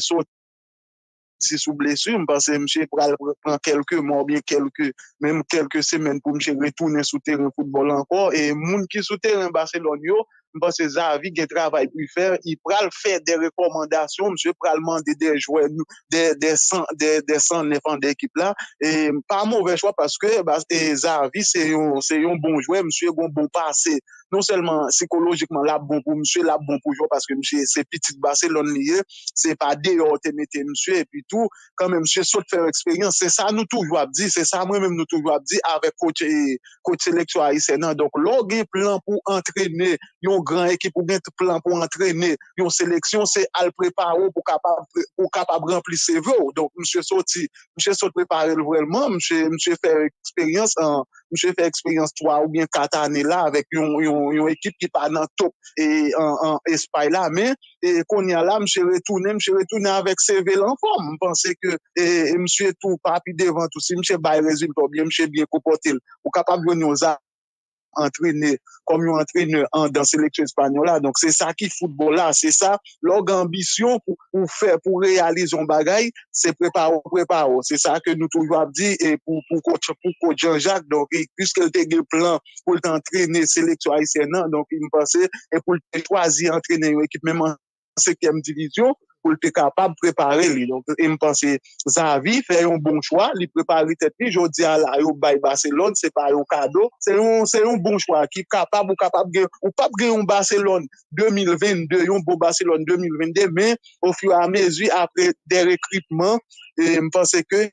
si sous blessure me pense monsieur prend quelques mois bien quelques semaines pour monsieur retourner sous terrain football encore et moun qui sous terrain Barcelone yo me pense Xavi gen travail pour faire il pral faire des recommandations monsieur pral demander des joueurs des 109 d'équipe là et pas mauvais choix parce que Xavi c'est un bon joueur monsieur bon passé non seulement psychologiquement là bon pour monsieur là bon pour jouer parce que monsieur c'est petit Barcelone lié c'est pas dehors te mettre monsieur et puis tout quand même monsieur saute faire expérience c'est ça nous toujours dit c'est ça moi même nous toujours dit avec coach sélection haïtien donc l'orgue plan pour entraîner une grande équipe ou bien plan pour entraîner une sélection c'est à le préparer pour capable remplir ses vœux donc monsieur saute préparer vraiment monsieur fait expérience monsieur fait expérience 3 ou bien 4 années là avec une équipe qui pas dans top et en Espagne là mais et qu'on y a là monsieur retourné avec CV en forme penser que monsieur tout papi devant tout si monsieur bail résultat bien monsieur bien comporté ou capable de nous entraîner comme un entraîneur dans sélection espagnole là donc c'est ça qui football là c'est ça leur ambition pour réaliser un bagage c'est préparer c'est ça que nous toujours dit et pour coach Jean-Jacques donc puisqu'il a des plans pour t'entraîner sélection haïtienne donc il me pensait et pour choisir entraîner une équipe même en 5e division pour être capable de préparer donc il me pensait Xavi fait un bon choix il prépare tête je dis à la au Barcelone c'est pas un cadeau c'est un bon choix qui capable ou pas un Barcelone 2022 un bon Barcelone 2022 mais au fur et à mesure après des recrutements et me pensais que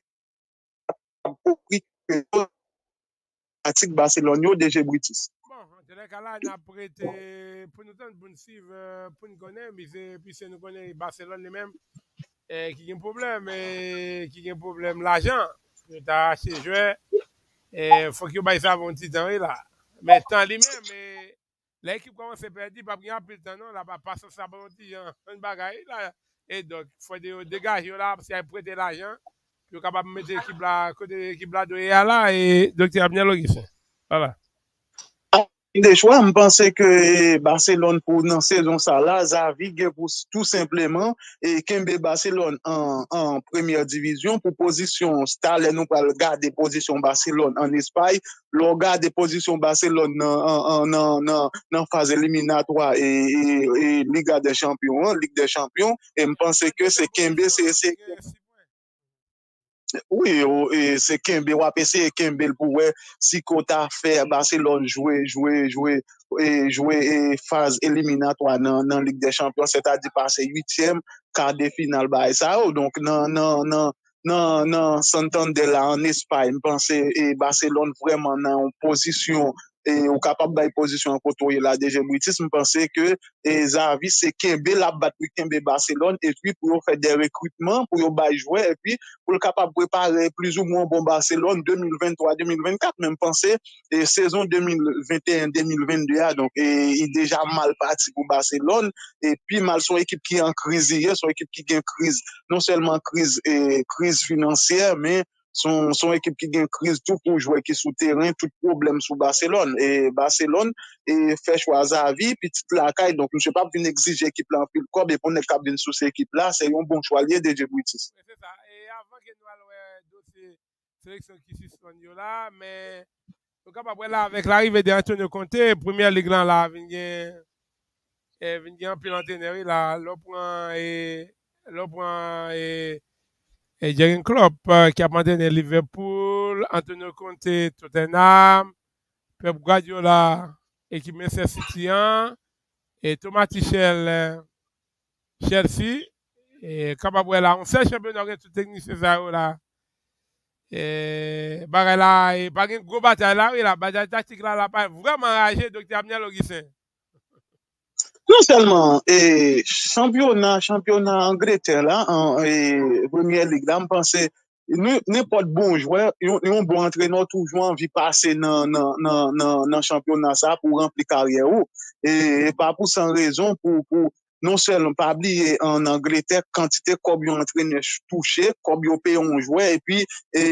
Barcelone déjà Britis. Dans le cas là, on a prêté pour nous donner pour suivre, pour nous connaître, mais puis nous connaît Barcelone lui-même qui a un problème, l'argent. Tu as acheté joueur, il faut qu'il y ait ça mon petit temps là. Mais tant lui-même, l'équipe commence à perdre, pas bien plus de temps, non, là, pas ça, ça, un bagage là. Et donc, il faut dégager là, parce qu'il a prêté l'argent, il est capable de mettre l'équipe là, côté l'équipe là de là, et docteur Abniel Logissin. Voilà. Des choix, je pense que Barcelone pour dans saison ça là, Xavi pour tout simplement et Kembe Barcelone en première division pour position style nous pas regarder position Barcelone en Espagne, le regarder position Barcelone en phase éliminatoire et Ligue des Champions et je pense que c'est Kembe c'est oui, c'est Kembe, ou c'est Kembe pour si Kota fait Barcelone jouer phase éliminatoire dans Ligue des Champions, c'est-à-dire passer 8e, quart de finale, bah, ça, donc, non, Santander là, en Espagne, je pense, et Barcelone vraiment en position, et au capable de position en côté là déjà Britis me pensais que Xavi c'est Kembe la battre Kembe Barcelone et puis pour faire des recrutements pour bailler jouer et puis pour le capable préparer plus ou moins bon Barcelone 2023-2024 même penser et saison 2021-2022 donc il est déjà mal parti pour Barcelone et puis mal son équipe qui est en crise son équipe qui gagne crise non seulement crise financière mais son équipe qui gagne crise tout pour jouer qui sous terrain tout problème sous Barcelone et Barcelone et fait choix Xavi petite la caille donc je pas venir exiger équipe là en pile corps et pour ne capable sous cette équipe là c'est un bon choix lié de Djibriti. C'est ça et avant que nous allons dossier sélection qui suspend là mais Donc, après là, avec l'arrivée d'Antonio Conte, première ligue là, vient un peu l'entraîneur là, le prend et Jürgen Klopp qui a entraîné Liverpool, Antonio Conte, Tottenham, Pep Guardiola, équipe Manchester City, et Thomas Tuchel, Chelsea, et capable là, on sait championnat tout technicien ça là. Et bagay là, et pas une gros bataille là, oui, la bataille tactique là, pas vraiment enragé, docteur Abniel Augustin. Non seulement championnat Angleterre là, Première Ligue là, je pense n'importe bon joueur, un bon entraîneur toujours envie de passer dans championnat ça pour remplir carrière et pas pour sans raison pour non seulement pas oublier en Angleterre quantité comme un entraîneur touché, comme un payé un joueur et puis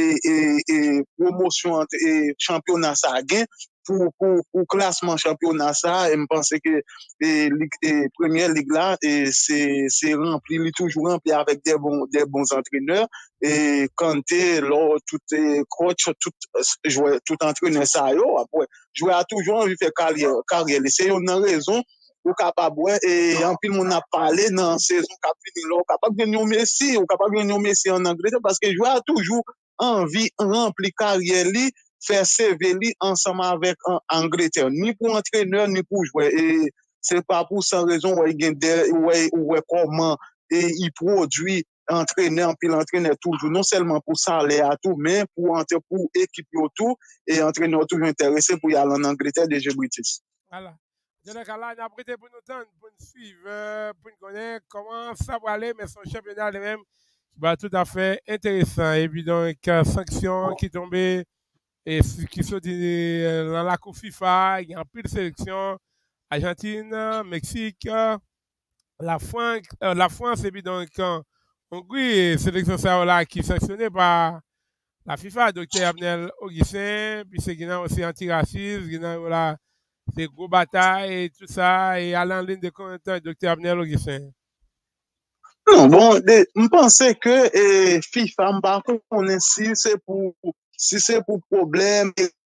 promotion et championnat ça gain pour classement championnat ça, et je pense que première ligue là, c'est rempli, il est toujours rempli avec des bons entraîneurs. Et Kanté, là, tout coach, tout entraîneur ça, après, jouer a toujours envie de faire carrière. C'est une raison ou capable et en plus on a parlé dans saison cap fini là capable de venir Messi ou capable de venir Messi en Angleterre parce que joueur a toujours envie remplir carrière li faire CV li ensemble avec Angleterre ni pour entraîneur ni pour jouer et c'est pas pour sans raison où il comment et il produit entraîneur puis l'entraîneur toujours non seulement pour salaire à tout mais pour équipe autour et entraîneur toujours intéressé pour y aller en Angleterre des Jeux British. Voilà. Je l'ai là, on a prêté pour nous tendre, pour nous suivre, pour nous connaître comment ça va aller, mais son championnat lui-même va tout à fait intéressant. Et puis donc, sanctions qui tombaient et qui sont dans la Coupe FIFA, il y a un peu de sélection. Argentine, Mexique, la France et puis donc Hongrie, sélection ça là qui est sanctionnée par la FIFA, Dr Abnel Augustin, puis c'est Guinée aussi antiracisme, Guinée voilà, c'est gros bataille et tout ça, et à en ligne de commentaire, Dr Abnel Augustin. Non, bon, je pensais que FIFA, si c'est pour problème,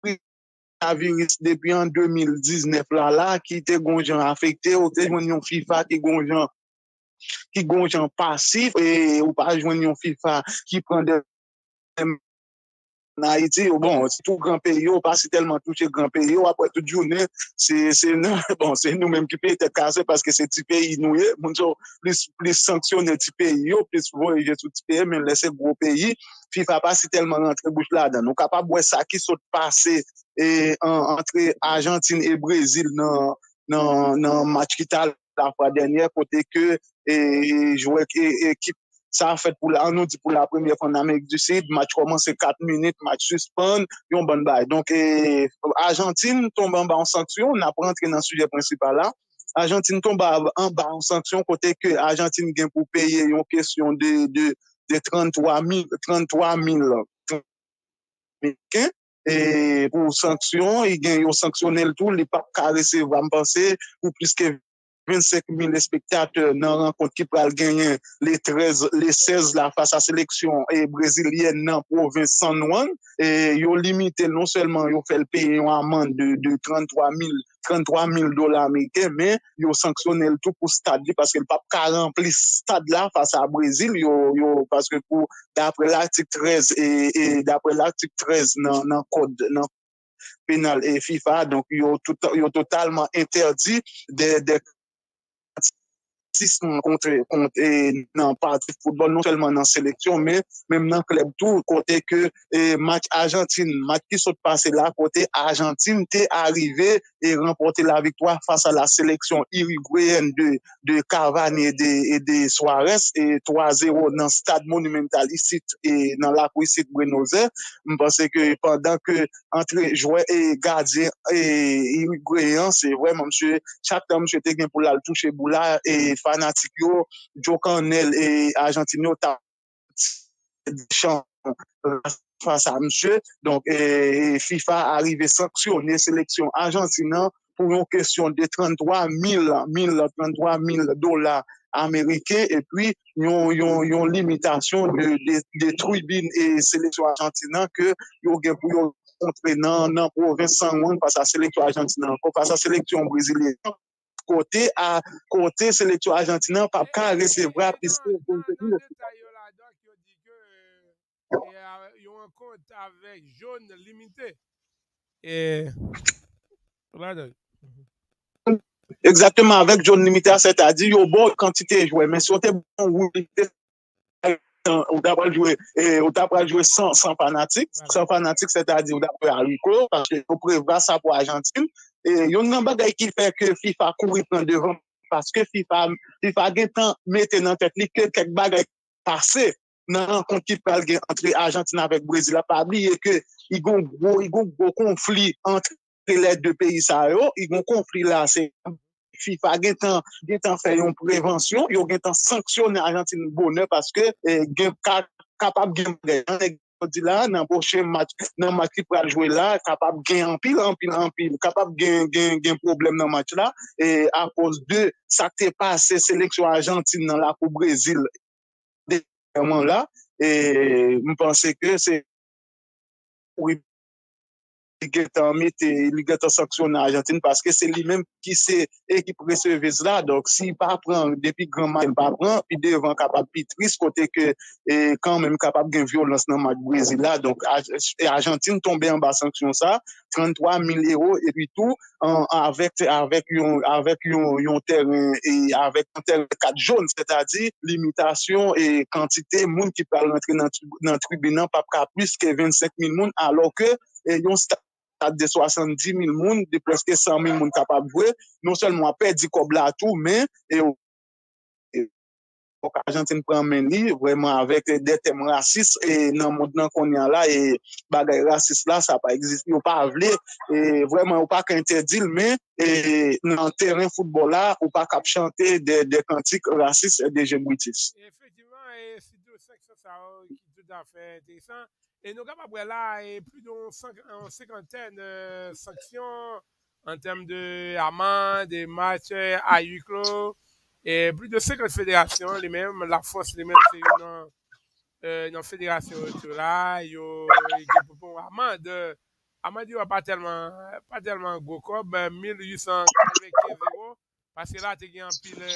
virus depuis en 2019 là qui était gonjan affecté ou te joindre FIFA qui gonjan passif et ou pas joindre FIFA qui prend des en Haïti, bon, c'est tout grand pays, pas si tellement touché grand pays, après toute journée, c'est bon, c'est nous-mêmes qui payons cassé parce que c'est petit pays, nous, plus sanctionner petit pays, plus voyager tout petit pays, mais laisser gros pays, FIFA pas si tellement rentrer bouche là-dedans. Nous capable de ça qui saute passer entre Argentine et Brésil dans match qui t'a la fois dernière, côté que jouer équipe ça a fait on nous dit pour la première fois en Amérique du Sud, match commence 4 minutes, match suspend, yon bon bail. Donc, Argentine tombe en bas en sanction, on n'a pas rentré dans le sujet principal là. Argentine tombe en bas en sanction, côté que Argentine gagne pour payer une question de 33 000 et pour sanction, il gagne sanctionner le tout, il pas caressé, va me penser, pour plus que 25 000 spectateurs dans la rencontre qui peut gagner les 16 là face à la sélection brésilienne dans la province San Juan. Et ils ont limité non seulement ils ont fait payer une amende de 33 000 dollars américains, mais ils ont sanctionné le tout pour le stade parce que le pape a rempli ce stade là face à Brésil, parce que d'après l'article 13 et d'après l'article 13 dans le code pénal et FIFA, donc ils ont totalement interdit des contre dans partie de football, non seulement dans la sélection, mais même dans le club tout, côté que match Argentine, match qui s'est passé là, côté Argentine, t'es arrivé et remporté la victoire face à la sélection uruguayenne de Cavani et de Suarez, et 3-0 dans le stade monumental ici, et dans la cour ici de Buenos Aires. Je pense que pendant que entre joueurs et gardiens et uruguayens, c'est vraiment, monsieur, chaque temps, monsieur, t'es pour la toucher boula et fanatique yo, Joe Cornell et Argentine ta champ face à monsieur. Donc FIFA arrivé sanctionner sélection argentine pour une question de 33 000 dollars américains et puis une limitation de tribunes et sélection argentine que yo gen pour rencontrer dans la province sans monde face à la sélection argentine, face à la sélection brésilienne. Côté sélection argentine, pas qu'à recevoir puisque ils ont un compte avec jaune limité. Et voilà. Exactement, avec jaune limité, c'est-à-dire, il y a une bonne quantité de joueurs, mais si on est bon, on doit jouer sans fanatiques, c'est-à-dire, on doit à Rico, parce que on prévoit ça pour Argentine. Et il y a un bagage qui fait que FIFA courir prendre devant, parce que FIFA a temps mettre dans tête que quelques bagages passés dans la rencontre qui parle entre Argentine avec Brésil. Pas oublier que il y a un gros conflit entre les deux pays, il y a un conflit là, c'est FIFA a fait une prévention, il a sanctionné l'Argentine bonheur parce que capable de gagner là dans le prochain match qui va jouer là capable de gagner en pile capable de gagner problème dans le match là et à cause de ça qui est passé sélection Argentine dans la Coupe Brésil là et je pense que c'est oui il a sanctionné l'Argentine parce que c'est lui-même qui c'est équipe receveuse là. Donc, s'il pas prend depuis grand match, il pas prend, puis devant capable de triste côté que quand même capable de violence dans le match Brésil là. Donc, Argentine tombé en bas sanction ça, 33 000 € et puis tout, avec un terrain et avec un terrain 4 jaunes, c'est-à-dire limitation et quantité monde qui peut rentrer dans le tribunal pas plus que 25 000 monde alors que yon stade de 70 000 personnes, de presque 100 000 personnes capables de jouer, non seulement perdu comme là tout, mais l'Argentine prend main vraiment avec des thèmes racistes et dans le monde qu'on y a là et bagaille raciste là ça pas existe on pas avlé et vraiment on pas qu'interdit mais dans le terrain football là on pas cap chanter des cantiques racistes et des jeunes british. Effectivement et c'est deux sections ça qui tout à fait intéressant et nous capables là et plus d'une cinquantaine de sanctions en termes de amende, des matchs à huis clos. Et plus de 50 fédérations, les mêmes, la force, les mêmes, c'est une fédération là, il y a une amende pas tellement gros comme 1895 €, parce que là, tu as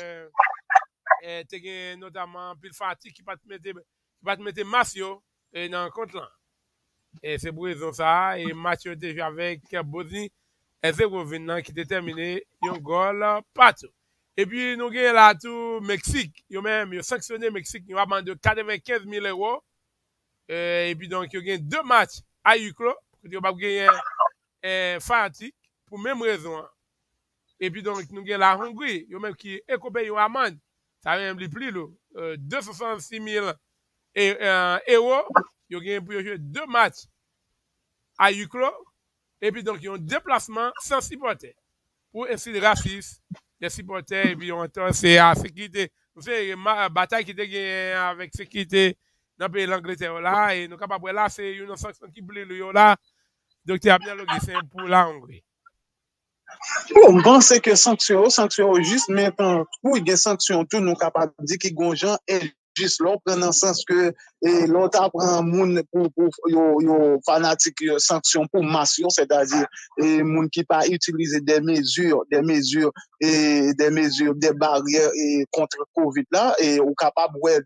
notamment pile fatigue qui va te mettre massio dans le compte là. Et c'est pour raison ça, et match déjà avec Bosnie, et 0-20 qui déterminé un goal partout. Et puis, nous avons là tout Mexique. Ils ont sanctionné Mexique. Ils ont demandé 95 000 €. Et puis, donc, ils ont deux matchs à huis clos. Ils ont gagné fanatique pour même raison. Et puis, donc, nous avons la Hongrie. Ils ont même qui écopé une amende. Ça a même plus, 266 000 €. Ils ont gagné pour jouer deux matchs à huis clos. Et puis, donc, ils ont un déplacement sans supporter. Pour essayer de racisme. Les supporters, et puis on entend, c'est la sécurité. Vous savez, la bataille qui était avec sécurité dans le pays de l'Angleterre là, et nous capables là, c'est une sanction qui brûle là. Donc, il y a bien le pour la Hongrie. On pense que sanction juste, mais pour il y a sanction, tout nous capables de dire que les gens juste là, dans le sens que l'autre apprend moun pour fanatique sanction pour masse, c'est-à-dire moun qui pas utiliser des mesures, des barrières contre Covid là, et au capable ouais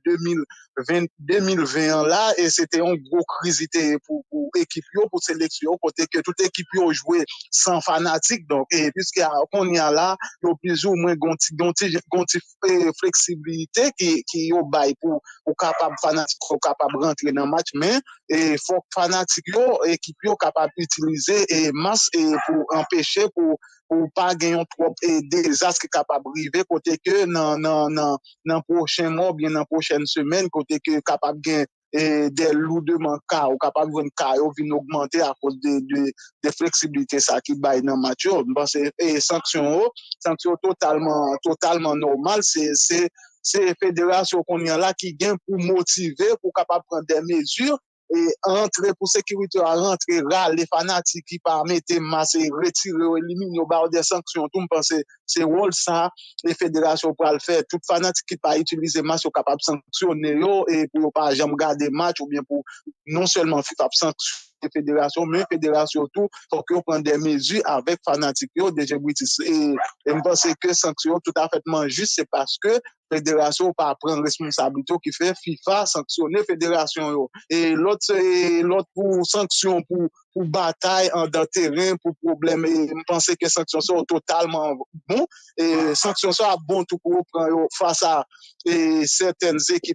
2020 là, et c'était une grosse crise pour équipe pour sélection, côté que toute équipe a joué sans fanatique, donc et puisque on y a là, il y a plus ou moins gonti flexibilité qui au bail pour capable fanatique capable rentrer dans le match mais il faut fanatique yo équipe yo capable utiliser et masse et pour empêcher pour pas gagner trop et désastre capable arriver côté que dans prochain mois bien dans prochaine semaine côté que capable gagner des lourdement cas ou capable de cas vient augmenter à cause de flexibilité ça qui bail dans match parce que sanction totalement normal c'est fédération qu'on y a là qui gagne pour motiver pour capable prendre des mesures et entrer pour sécurité à rentrer les fanatiques qui par mettre masse retirer éliminer au bar des sanctions tout me pense c'est rôle ça les fédérations pour le faire toute fanatique qui pas utiliser masse capable sanctionner et pour pas jamais garder match ou bien pour non seulement FIFA fédération, mais fédération tout, faut qu'on prenne des mesures avec fanatiques, déjà British. Et je pense que sanction tout à fait juste, c'est parce que fédération pas prendre responsabilité qui fait FIFA sanctionner fédération. Et l'autre pour sanction, pour bataille en dans terrain, pour problème, et je pense que sanctions sont totalement bon. Et sanctions sont bon tout pour prendre face à certaines équipes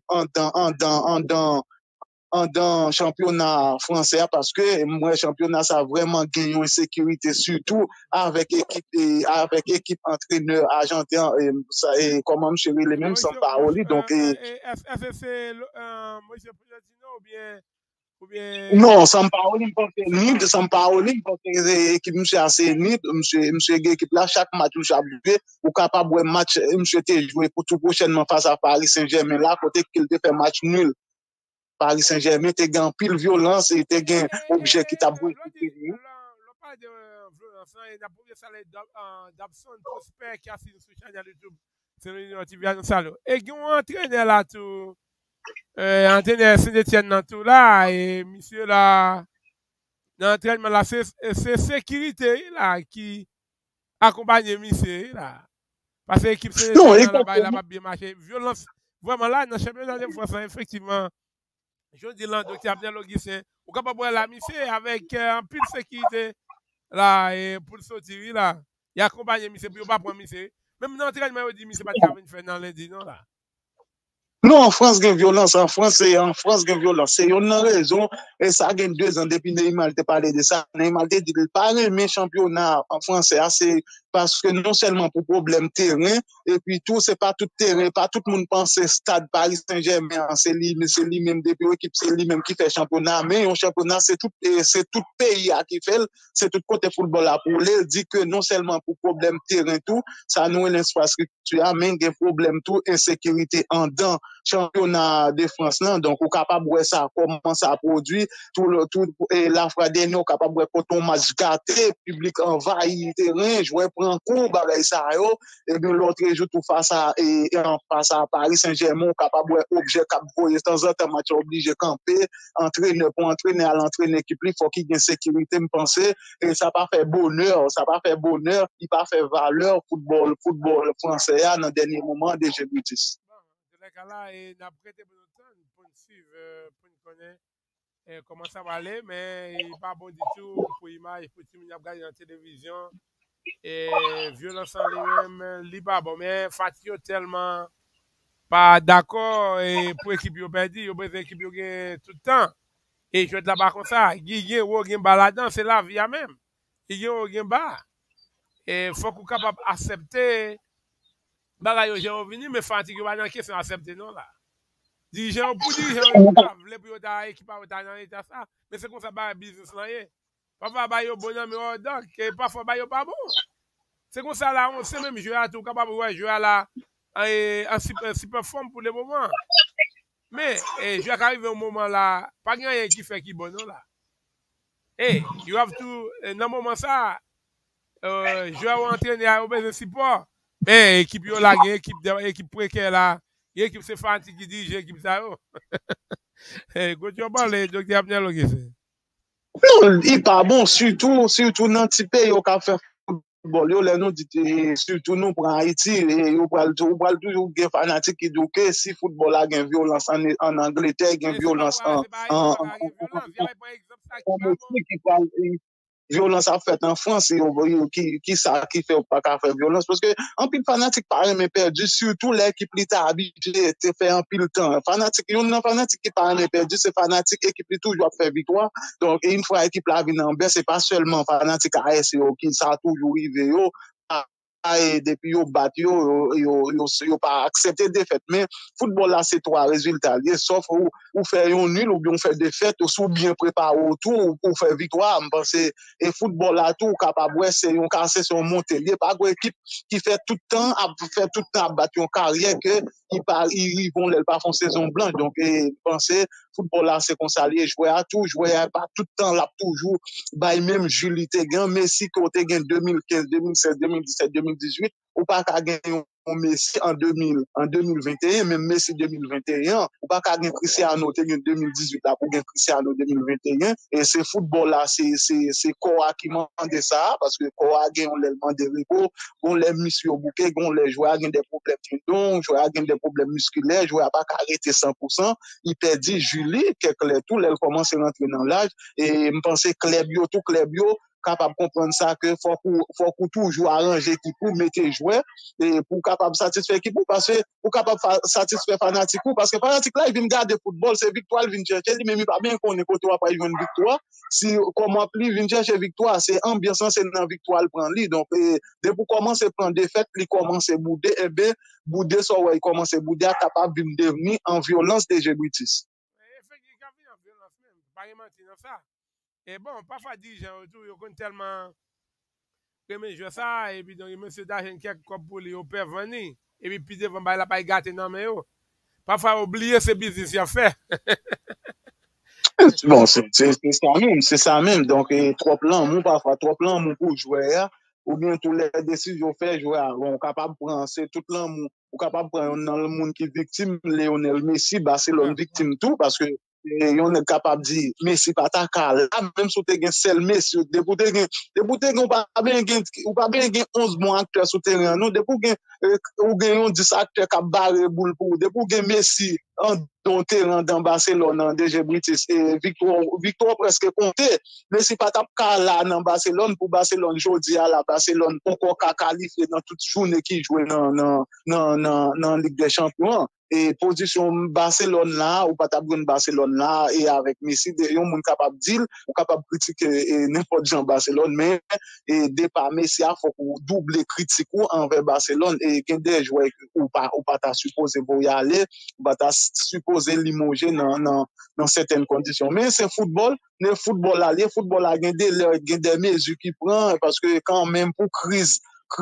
dans championnat français parce que moi championnat ça a vraiment gagné une sécurité surtout avec équipe entraîneur argentin et comment je les mêmes sans parole donc est-ce que c'est monsieur Pochettino ou bien non sans parole sans parole parce que équipe monsieur assez nid monsieur équipe là chaque match monsieur a joué ou capable match monsieur était joué pour tout prochainement face à Paris Saint-Germain là côté qu'il fait match nul Paris Saint-Germain te gen pile violence et te gen objet qui t'a brûlé. On parle de violence, il y a pour ça d'Abson Prosper qui a signé sur chaîne YouTube. C'est l'Union Tiviano Salo. Et qui ont entraîné là tout, entraîné Saint-Etienne dans tout là, et monsieur là, dans l'entraînement là, c'est sécurité là qui accompagne monsieur là. Parce que l'équipe Saint-Etienne là-bas, il a pas bien marché. Violence, vraiment là, dans le championnat de France, effectivement. Je dis là, docteur Abdel Logissin, ou capable de la mission avec un peu de sécurité là, et pour sortir là. Il accompagne monsieur pour pas prendre monsieur. Même dans l'entraînement, il dit monsieur pas de faire dans lundi, non là. Non, en France, il y a violence. En France, il y a violence. C'est une raison. Et ça a 2 ans depuis Neymar te parlé de ça. Neymar te dit qu'il pas aimer championnat en français. C'est parce que non seulement pour problème terrain, et puis tout, c'est pas tout terrain, pas tout le monde pense stade Paris Saint-Germain, c'est lui même depuis l'équipe, c'est lui même qui fait championnat. Mais un championnat, c'est tout pays qui fait, c'est tout côté football là. Pour lui, dit que non seulement pour problème terrain tout, ça nous l'infrastructure, mais il y a problème tout, insécurité en dedans championnat de France là, donc on capable de ça comment ça produit tout et la fois dernière capable de quand on match gâté public envahi terrain jouer prend coup bagay ça yo et bien l'autre jour tout face à Paris Saint-Germain capable de objet cap voyer de temps en temps match obligé camper entraîneur pour entraîner à l'entraîner équipe il faut qu'il y ait sécurité me penser et ça pas fait bonheur il pas fait valeur football français dans dernier moment des Jeux British. Là, et n'a prêté pour nous temps pour nous suivre, pour nous connaître comment ça va aller, mais il n'est pas bon du tout pour l'image, pour tout le monde regarder dans la télévision. Et violence en lui-même, il n'est pas bon, mais Fatih tellement pas d'accord et pour l'équipe qui a perdu, il y a besoin d'équipe qui a tout le temps. Et je vais là-bas comme ça, il y a un baladant, c'est la vie même. Il y a un bas. Et il faut qu'on soit capable d'accepter. Bagay yo revenu mais fatigue pas dans question accepter non là. Dirigeant pour dirigeant les pour ta équipe pas dans état ça mais c'est comme ça ba business là yé. Parfois ba yo bonhomme mais donc parfois ba yo pas bon. C'est comme ça là on sait même jouer à tout capable ouais jouer là en super forme pour le moment. Mais je vais arriver au moment là pas rien qui fait qui bon non là. You have to dans moment ça je vais entraîner à besoin support. Mais équipe yo là, équipe précaire là, équipe c'est fatigue qui dirige équipe ça yo. Quand tu parles docteur Abdel Logissin. Non, il pas bon surtout dans petit pays au fait football yo les nous dit surtout nous pour Haïti et yo pral toujours gen fanatique qui dit que si football là gen violence en Angleterre gen violence en violence a fait en France qui fait pas qu'à faire violence parce que en pile fanatique pas même perdu surtout l'équipe qui t'a habitué te faire en pile temps fanatique qui pas même perdu c'est fanatique équipe qui toujours faire victoire donc une fois équipe la vient en baisse c'est pas seulement fanatique AS qui ça toujours arrivé et depuis yo battu yo pas accepté défaite mais football là c'est 3 résultats sauf ou faire un nul ou bien faire défaite ou bien préparer autour pour faire victoire me penser et football là tout capable c'est un casser son monter pas une équipe qui fait tout le temps à battre une carrière que ils vont pas font saison blanche donc penser football là c'est comme ça les jouer à tout jouer pas tout le temps là toujours bah même Jules Tegan Messi côté gain 2015 2016 2017 2018 ou pas qu'à gagner Messi en 2021, même Messi 2021, ou pas qu'à Cristiano 2018 là pour Cristiano 2021 et c'est football là c'est Koa qui m'a demandé ça parce que Koa gagne on l'élément de repos, on les muscles au bouquet, on les joueurs gagne des problèmes tendons, joueurs gagne des problèmes musculaires, joueurs pas arrêter 100%, il perdit Julie quelques tout elle commence à rentrer dans l'âge et me penser club yo capable de comprendre ça que faut toujours arranger qui pour mettre joueur et pour capable satisfaire qui parce que pour capable satisfaire fanatique parce que fanatique là il vient garder football c'est victoire il vient chercher lui même pas bien qu'on est côté pas jouer une victoire si comment plus vient chercher victoire c'est ambiance c'est dans victoire le prend lui donc dès pour commencer prendre défaite il commence à bouder et ben bouder ça ouais il commence à bouder capable de devenir en violence des Gébritis. Effectivement en violence même pas mentir dans ça. Et bon, parfois, dirigeants autour, ils ont tellement aimé jouer ça, et puis donc, monsieur d'argent quelques copes pour lui, au père venir, et puis devant, il n'a pas gâté dans mais parfois, oublier ce business à faire. Bon, c'est ça même. Donc, trop plan, parfois, trop plan, pour jouer, ou bien tous les décisions faites jouer, on capable de prendre, c'est tout l'amour, ou capable de prendre dans le monde qui est victime, Lionel Messi, Barcelone victime tout, parce que on est capable de dire Messi pas ta là même si tu as seul Messi depuis tu pas bien 11 bons acteurs sur terrain nous depuis ou gagne 10 acteurs qui barré boule pour depuis Messi en dans terrain dans Barcelone en DG British et victoire presque comptée Messi pas ta là dans Barcelone pour Barcelone jodi à la Barcelone encore qualifié dans toute journée qui joue dans Ligue des Champions et position Barcelone là ou pas tabou Barcelone là et avec Messi yon moun capable dire ou capable critiquer n'importe genre Barcelone mais et départ Messi a faut doubler critique envers Barcelone et qu'il des joueurs ou pas ta supposé pour y aller ou pas ta supposé limoger dans certaines conditions mais c'est football le football là gagne des mesures qui prend parce que quand même pour crise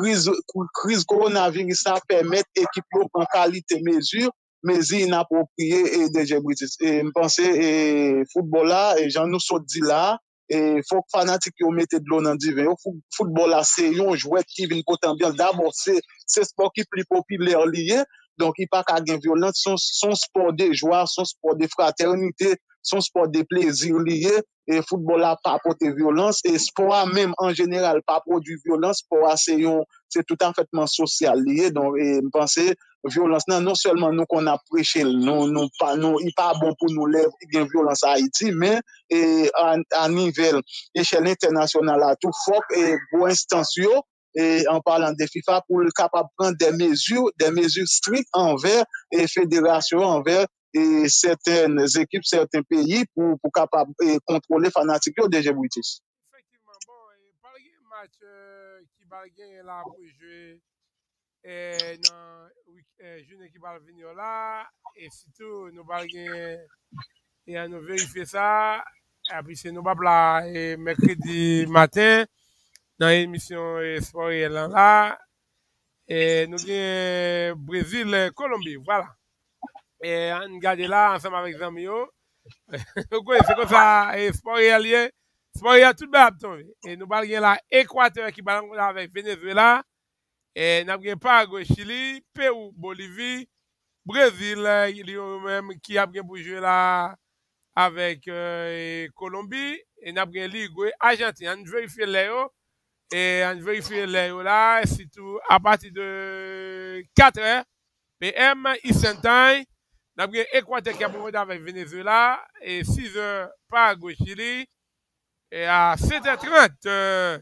coronavirus ça permet équipe en qualité mesure inappropriées et des British et me penser football là et j'en nous saute dit là et faut que fanatique yo mette de l'eau dans divin football là c'est un jouet qui vient côté ambiance d'abord c'est sport qui plus populaire lié donc il pas qu'à gain violence son sport de joie son sport de fraternité son sport de plaisir lié et football là pas porter violence et sport même en général pas produit violence sport c'est tout à fait social lié donc et me penser violence non seulement nous qu'on a prêché non pas nous il pas bon pour nous lève il y a violence à Haïti mais et à niveau échelle internationale à tout faut et pour instance et en parlant des FIFA pour le capable prendre des mesures strictes envers les fédérations envers et certaines équipes certains pays pour capable contrôler fanatique des British. Effectivement bon par le match qui va gagner là pour jouer et dans journée qui va venir là et surtout nous va gagner et nous vérifier ça et puis c'est nous va là et mercredi matin dans l'émission sport là et nous gagnons Brésil Colombie voilà et on garde là ensemble avec Zamio c'est comme ça et sport allié sport tout bas et nous va gagner là Équateur qui va avec Venezuela et nous avons Paraguay, Chili, Pérou, Bolivie, Brésil, même qui a bien bougé là avec Colombie, et nous avons Ligue, Argentine. On vérifie les et on vérifie les là, surtout à partir de 4h PM, Eastern Time. Nous avons Équateur qui a bougé avec Venezuela, et 6h Paraguay, Chili, et à 7h30,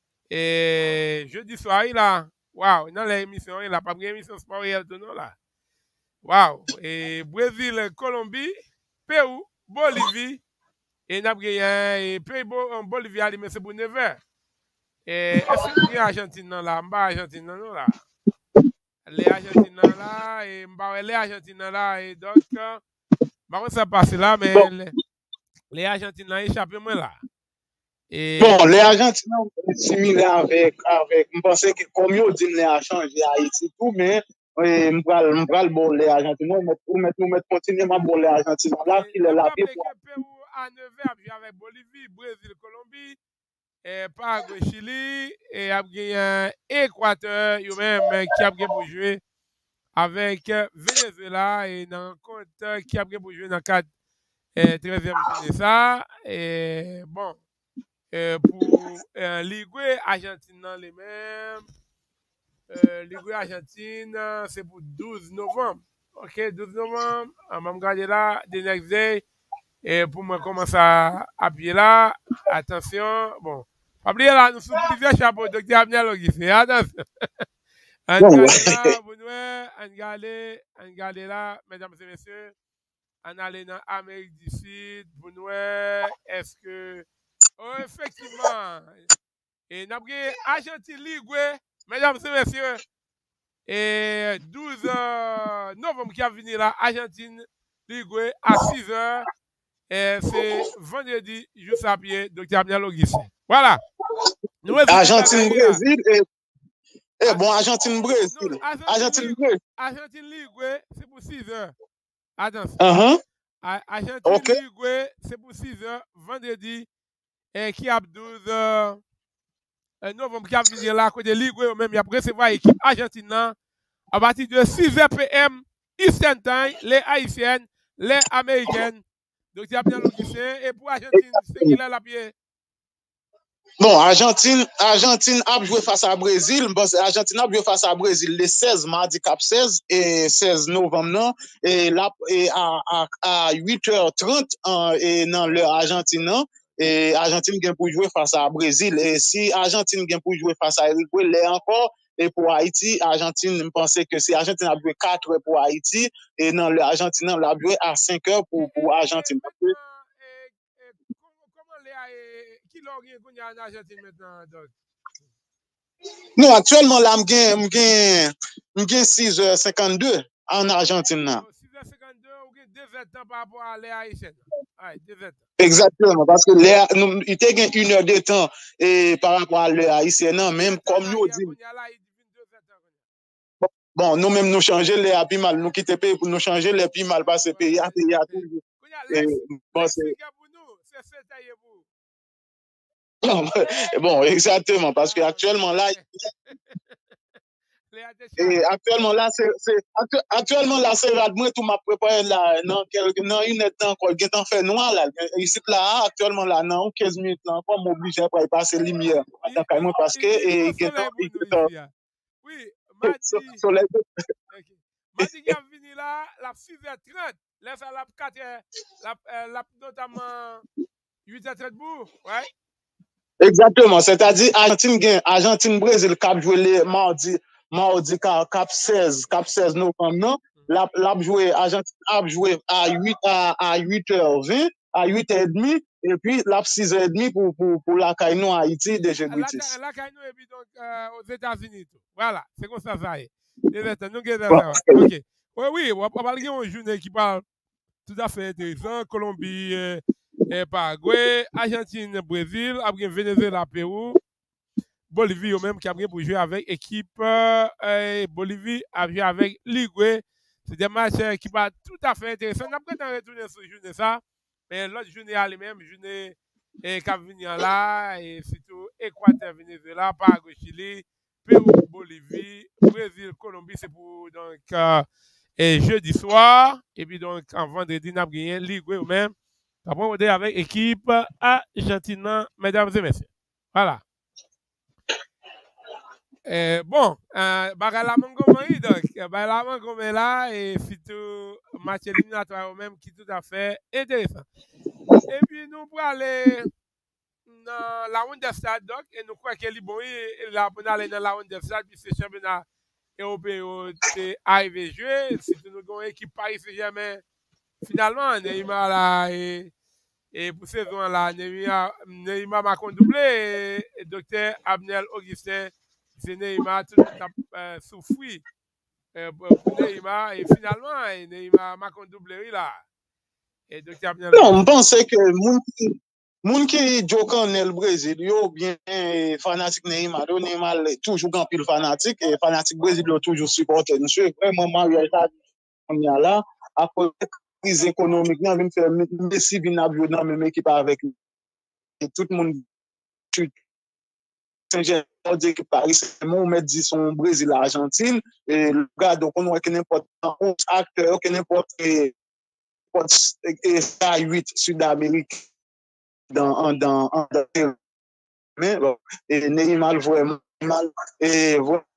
et jeudi soir là. Wow, dans l'émission, il n'a pas pris l'émission sport réel de nous là. Wow, et Brésil, Colombie, Pérou, Bolivie, et n'a pris Bolivie, mais c'est pour 9h. Et est-ce qu'il y a Argentine là? M'ba Argentine non là. Les Argentines là, et m'ba les Argentines là, et donc, bah ça passe là, mais les Argentines là, échappent moi là. Et... Bon, les Argentins sont similaires avec, je pense que comme ils disent, les a changé Haïti tout, mais je vais bon les Argentins, nous mettre continuellement bon les Argentins là, qui est là. Pérou à 9h, puis avec Bolivie, Brésil, Colombie, et Paraguay, Chili, et Équateur, eux-mêmes qui a bien joué avec Venezuela et dans le compte qui a bien pour jouer dans le cadre 13e journée ça. Et bon, pour l'Uruguay, Argentine dans les mêmes. L'Uruguay Argentine, c'est pour 12 novembre. OK, 12 novembre, on va me regarder là, the next day. Et pour moi, commencer à appuyer là. Attention, bon. Pas oublier là, nous sommes plusieurs chapeaux, docteur Abnel Auguste. Attention. On regarde là, vous on regarde là, mesdames et messieurs. On allait dans l'Amérique du Sud, vous est-ce que. Oh, effectivement. Et nous avons Argentine Ligue, mesdames et messieurs. Et 12 novembre qui a venu là, Argentine Ligue à 6 h. Et c'est vendredi, juste à pied, docteur Abnel Auguste. Voilà. Argentine-Brésil et bon, Argentine-Brésil. Argentine Ligue, c'est pour 6 h. Attention. Argentine Ligue, c'est pour 6 h, vendredi, et qui a 12 novembre qui a venu là, côté Ligue, même, il a recevoir l'équipe argentine à partir de 6 h p.m. Eastern Time, les Haïtiennes, les Américaines. Donc, il y a bien l'Auguste. Et pour Argentine, c'est qui là la pied? Bon, Argentine a joué face à Brésil. Argentine a joué face à Brésil le 16, mardi cap 16 et 16 novembre, non? Et là, à 8h30, et dans l'heure Argentine, non? Et Argentine vient pour jouer face à Brésil. Et si Argentine vient pour jouer face à Uruguay, là encore. Et pour Haïti, Argentine, je pensais que si Argentine a joué 4 h pour Haïti, et dans l'Argentine, on l'a joué à 5 h pour Argentine. Qui l'a gagné en Argentine maintenant, Doc? Non, actuellement, là, je gagne 6h52 en Argentine. 6h52, ou 2 h par rapport à les Haïtiennes. Ouais, 2 h. Exactement, parce que il y a 1 heure de temps et par rapport à les Haïtiennes, même comme nous dit. Bon, nous-mêmes, nous changer les plus mal. Nous quitter pays pour nous changer les plus mal parce que pays a toujours. Bon, exactement, parce que actuellement là, c'est moi tout m'a préparé là, non, une temps quoi, il temps fait noir là, ici là, actuellement là, non, 15 minutes là, comme obligé pour passer lumière, parce que oui, Madi qui a venu là, la 6h30, là ça la 4h, la notamment 8h30 pour, ouais. Exactement, c'est-à-dire Argentine-Brésil qui a joué mardi cap 16 novembre, non? Argentine a joué à 8h20, à 8h30, et puis la 6h30 pour la Caïno Haïti de Djibouti. La Caïno et puis donc aux États-Unis. Voilà, c'est comme ça ça est. Ok. Oui, on va parler d'une journée qui parle tout à fait intéressant. Colombie, Paraguay, Argentine, Brésil, après Venezuela, Pérou, Bolivie même qui a bien pour jouer avec équipe Bolivie a joué avec l'Uruguay. C'est des matchs qui parlent tout à fait intéressants. On a peut-être retourner sur journée ça, mais l'autre journée à lui-même, journée qui a venu là, et surtout Équateur, Venezuela, Paraguay, Chili, Pérou, Bolivie, Brésil, Colombie, c'est pour donc jeudi soir, et puis donc en vendredi, on a gagné l'Uruguay ou même. Après, on est avec l'équipe Argentine, mesdames et messieurs. Voilà. Bon, la Montgomery, donc, la Montgomery là, et surtout, match éliminatoire même qui est tout à fait intéressant. Et puis, nous pour aller dans la Wonderstad, donc, et nous croyons qu'elle est bon, et là, pour aller dans la Wonderstad, puis c'est championnat européen qui est arrivé jouer, surtout nous avons une équipe Paris Saint-Germain, finalement, Neymar là, et pour cette saison-là, Neymar m'a doublé, et docteur Abnel Augustin, c'est Neymar, tout le monde a souffert pour Neymar, et finalement, Neymar m'a doublé là. Et docteur Abnel non, je pense que moun qui joue dans le Brésil, yo bien fanatique Neymar, Neymar toujours grand pile fanatique, et fanatique Brésil toujours supporté. Monsieur, vraiment, mariage là, à cause de la crise économique, nous avons fait Messi vient dans la même équipe avec lui. Et tout le monde, Saint-Germain, on dit que Paris Saint-Germain, on met dit son Brésil, Argentine, et le gars, donc on voit que n'importe quel acteur, que n'importe quel 8 Sud-Amérique dans mais bon, et Neymar vraiment mal et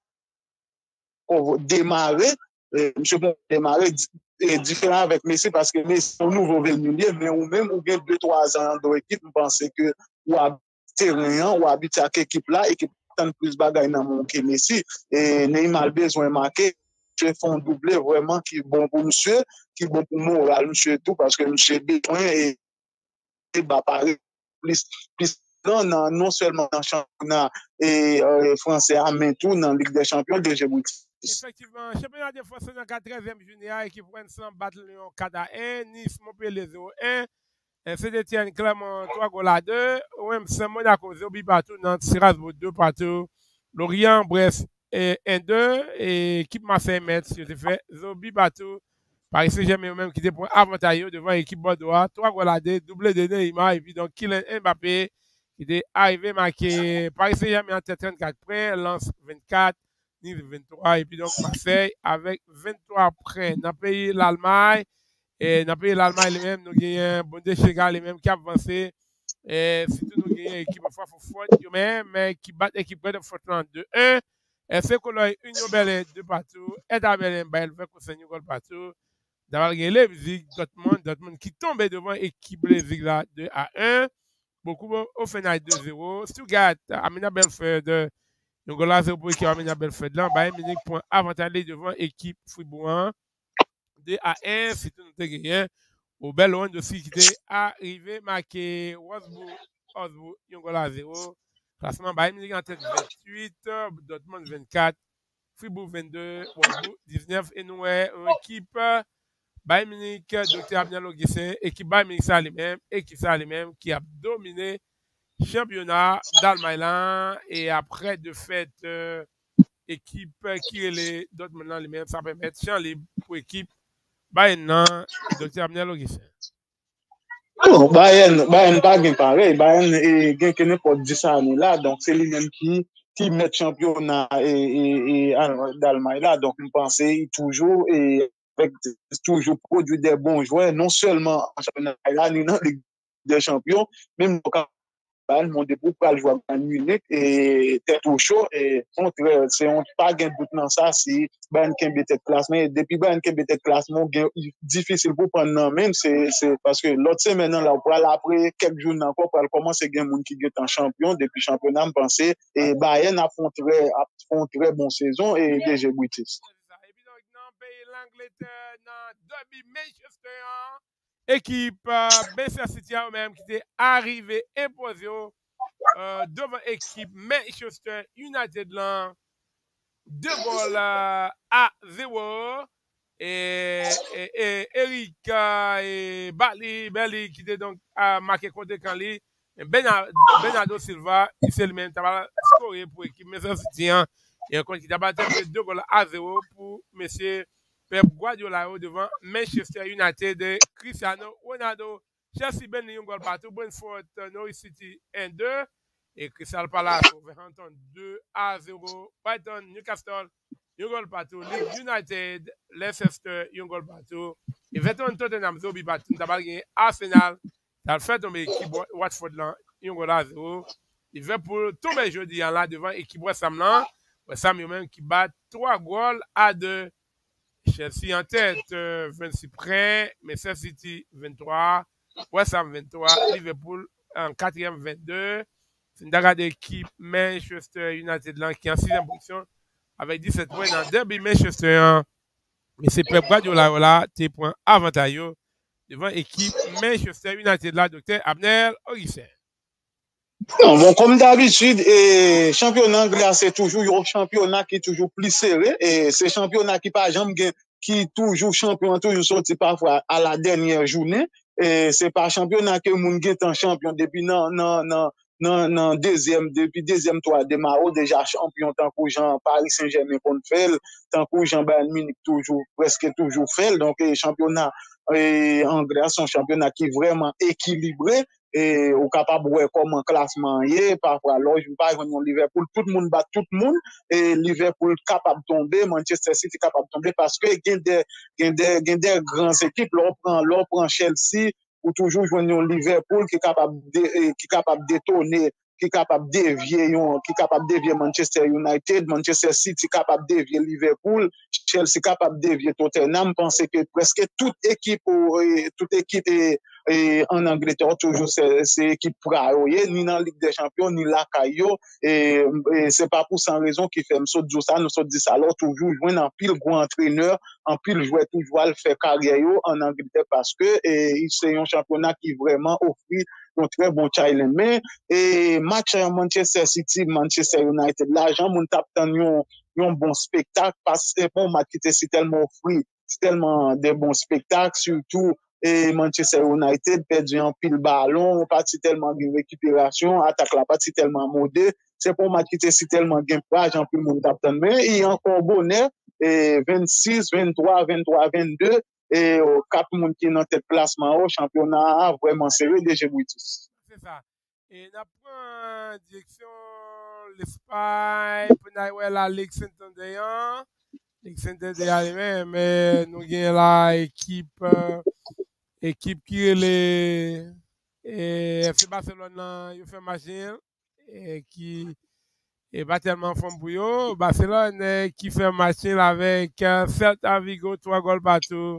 démarrer monsieur bon démarrer différent avec Messi parce que Messi est un nouveau venu mais ou même ou bien 2-3 ans dans l'équipe je pense que ou à terrain ou habiter à l'équipe là équipe tant plus bagaille dans mon que Messi et Neymar besoin marquer je font doubler vraiment qui est bon pour monsieur qui est bon pour moral monsieur tout parce que monsieur besoin et bah Paris plus non seulement dans le championnat français, mais tout dans la Ligue des Champions de Djibouti. Effectivement, championnat de France dans la 4e junior, équipe Vincent battre Lyon 4-1, Nice Montpellier 0-1, Saint-Etienne Clermont 3 goals à 2, OM Saint-Monaco 0 but partout, Nantes Strasbourg 2 partout, Lorient Brest 1-2, et équipe Marseille Metz, qui a fait 0 but partout. Paris Saint-Germain même qui était pour avantage devant l'équipe Bordeaux, 3 goals à 2, doublé de Neymar, et puis donc Kylian Mbappé qui était arrivé marqué Paris Saint-Germain en tête 34 points, Lens 24, Nice 23, et puis donc Marseille avec 23 points. Dans le pays de l'Allemagne, et dans le pays de l'Allemagne lui-même, nous gagnons Bundesliga lui-même qui a avancé, et surtout nous gagnons l'équipe de Francfort lui-même, mais qui bat l'équipe de Fortran 2-1, FC Cologne, Union Berlin 2 partout, Hertha Berlin, Bayer Leverkusen 2 goals partout. D'avoir gagné Leipzig, Dortmund qui tombait devant l'équipe Leipzig là 2-1. Beaucoup au final 2-0. Stuttgart, Amina Belford, donc là, 0 pour l'équipe Amina Belford là. Bayern Munich point avantage devant l'équipe Fribourg 2-1. C'est tout notre gagné. Au Bellon aussi qui était arrivé marqué Wolfsburg, 0. Classement Bayern Munich en tête 28, Dortmund 24, Fribourg 22, Wolfsburg 19. Et nous, une équipe Bayern Munich, Dr. Abnel Ogissin, équipe Bayern Munich ça lui-même, équipe ça lui-même qui a dominé le championnat d'Allemagne et après de fait équipe qui est les Dortmund lui-même ça permet de changer pour équipe Bayern Dr. Abnel Ogissin. Non, Bayern pas gain pareil, Bayern gain que n'importe 10 années là donc c'est lui-même qui met championnat et d'Allemagne là donc je pense toujours et avec toujours produit des bons joueurs, non seulement en championnat là, ni dans la Ligue des Champions, même quand mon début pour jouer à Munich et tête au chaud et c'est on pas gain doute dans ça si Bayern Kembe tête classement et depuis Bayern Kembe tête classement difficile pour prendre même c'est parce que l'autre semaine là on pourra après quelques jours encore pour commencer gain monde qui est en champion depuis championnat me penser et Bayern a fait une très bonne saison et déjà British. L'Angleterre dans Derby Manchester, équipe Manchester City même qui était arrivé imposé devant équipe Manchester United là 2 goals à 0 et Eric et Bailly qui était donc marqué contre Canli Bernardo Silva c'est lui-même qui a scoré pour l'équipe Manchester City et encore qui a battu 2 goals à 0 pour monsieur Pep Guardiola devant Manchester United de Cristiano Ronaldo. Chelsea Ben un goal partout, Brentford Norwich City 1-2 et Crystal Palace Wolverhampton 2-0, Brighton Newcastle un goal partout, Leeds United Leicester un goal partout, Everton Tottenham 0 but partout, d'abord Arsenal, ça fait tomber équipe Watford là un goal à 0. Liverpool tombe jeudi là devant équipe West Ham là, West Ham même qui bat 3 goals à 2. Chelsea en tête, 26 points, Manchester City 23, West Ham 23, Liverpool en 4e 22. C'est une daga d'équipe Manchester United là, qui est en 6e position avec 17 points dans Derby Manchester. Mais c'est Pep Guardiola là, tes points avantageux devant l'équipe Manchester United là, Dr. Abnel Ogissin. Bon, comme d'habitude, championnat anglais, c'est toujours un championnat qui est toujours plus serré. Et c'est championnat qui, par exemple, qui toujours champion, toujours sorti parfois à la dernière journée. Et c'est pas championnat que moun est en champion depuis deuxième tour de Mao, déjà champion, tant que Jean Paris Saint-Germain qu'on fait, tant que Jean Bayern Munich presque toujours fait. Donc, championnat anglais, c'est un championnat qui est vraiment équilibré. et ou capable ouais comment classement est parfois alors je pas Liverpool tout le monde bat tout le monde et Liverpool capable de tomber Manchester City capable de tomber parce que il y a des grandes équipes l'on prend Chelsea ou toujours joindre Liverpool qui est capable de détourner qui est capable de dévier Manchester United, Manchester City capable de dévier Liverpool, Chelsea capable de dévier Tottenham. Pensez que presque toute équipe est en Angleterre toujours c'est équipe praoye ni dans Ligue des Champions ni la Caillou et c'est pas pour sans raison qui fait nous dire ça alors toujours joindre en pile gros entraîneur en pile joueur toujours à faire carrière en Angleterre parce que c'est un championnat qui vraiment offre un très bon challenge. Mais match Manchester City, Manchester United, l'argent moun tap tan un bon spectacle parce que bon match qui c'est tellement free, c'est tellement des bons spectacles surtout Manchester United perdu en pile ballon, parti tellement de récupération, attaque la partie tellement modée, c'est pour match qui c'est tellement gain plage en pile moun tap tan mais il y a encore bonheur 26, 23, 23, 22 et quatre monde qui dans tête placement au championnat vraiment serré déjà tous. C'est ça. Et nous prenons direction l'Espagne pour aller la Ligue Santander. Ligue Santander lui-même, mais nous avons la équipe qui est les FC Barcelone, il fait machine et qui est pas tellement fort pour eux. Barcelone qui fait machine avec Celta Vigo 3 goals partout.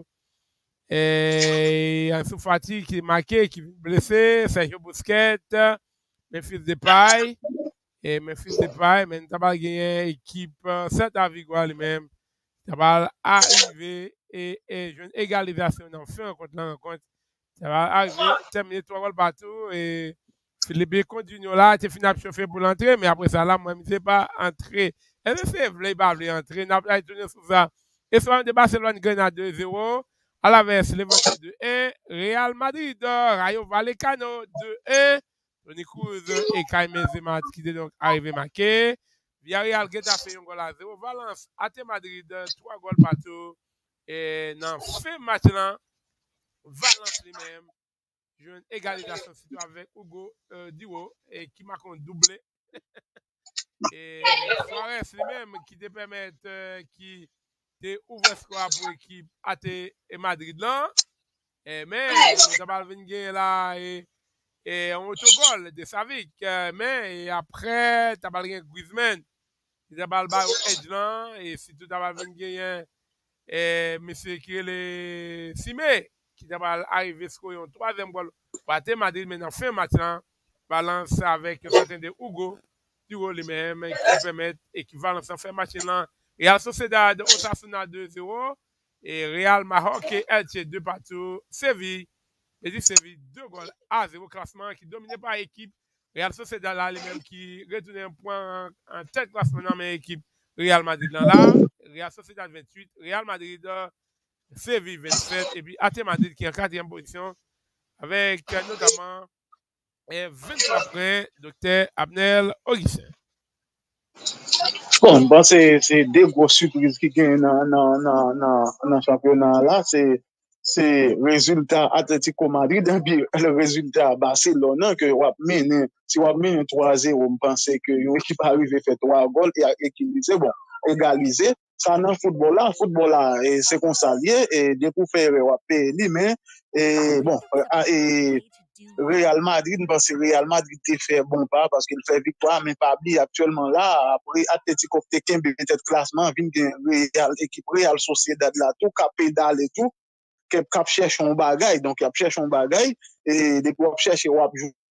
Et Ansu Fati qui est marqué, qui est blessé, Sergio Busquets, Memphis Depay, mais nous avons gagné une équipe, Celta Vigo lui-même, nous avons arrivé et une égalisation dans fin contre la rencontre. Nous avons arrivé, terminé 3 goals partout et Philippe continue là, tu finis à chauffer pour l'entrée, mais après ça, là, moi, je ne sais pas entrer. Est-ce que c'est vrai, il va entrer, nous avons tourné sur ça. Et soit de Barcelone gagne à 2-0. À l'inverse, Levante 2-1, Real Madrid, Rayo Vallecano 2-1, Toni Kroos et Karim Benzema qui est donc arrivé marqué. Villarreal Getafe fait un goal à 0. Valence, AT Madrid 3 goals partout. Et dans fin match là, Valence lui-même, joue une égalisation avec Hugo Duo et qui marque un doublé. Et Suarez lui-même qui te permet qui ouvert score pour l'équipe AT et Madrid là. Mais nous avons gagné là et un autogol de Savic. Mais après, tu as gagné Griezmann. Tu as gagné Edge là. Et si tu as gagné monsieur qui est le Simé, qui a arrivé à scorer un troisième goal pour AT Madrid. Mais dans fin match là, balance avec un certain de Hugo. Du rôle lui-même qui permet et qui va lancer faire match là. Real Sociedad, Osasuna 2-0. Et Real Maroc et Elche 2 partout. Séville, 2 goals à 0 classement qui dominé par l'équipe. Real Sociedad là, lui-même qui retourne un point en tête classement dans mes équipes. Real Madrid là. Real Sociedad 28. Real Madrid, Séville 27. Et puis AT Madrid qui est en 4e position. Avec notamment 23 points, Dr. Abnel Augustin. Bon, c'est des grosses surprises qui gagnent dans le championnat là. C'est résultat Atlético Madrid et puis le résultat Barcelone que si on mène 3-0, on pense que l'équipe arrive à faire 3 goals et à équilibrer, bon, égaliser. Ça dans le football là, c'est qu'on s'allie et des coups faire on payer mais bon Real Madrid, parce que Real Madrid te fait bon pas parce qu'il fait victoire, mais pas oublier actuellement là, après Atlético te kembe peut-être classement, vient Real équipe Real Sociedad là, tout cap pédale et tout, cap cherche un bagage, donc cap cherche un bagage et des pour chercher ou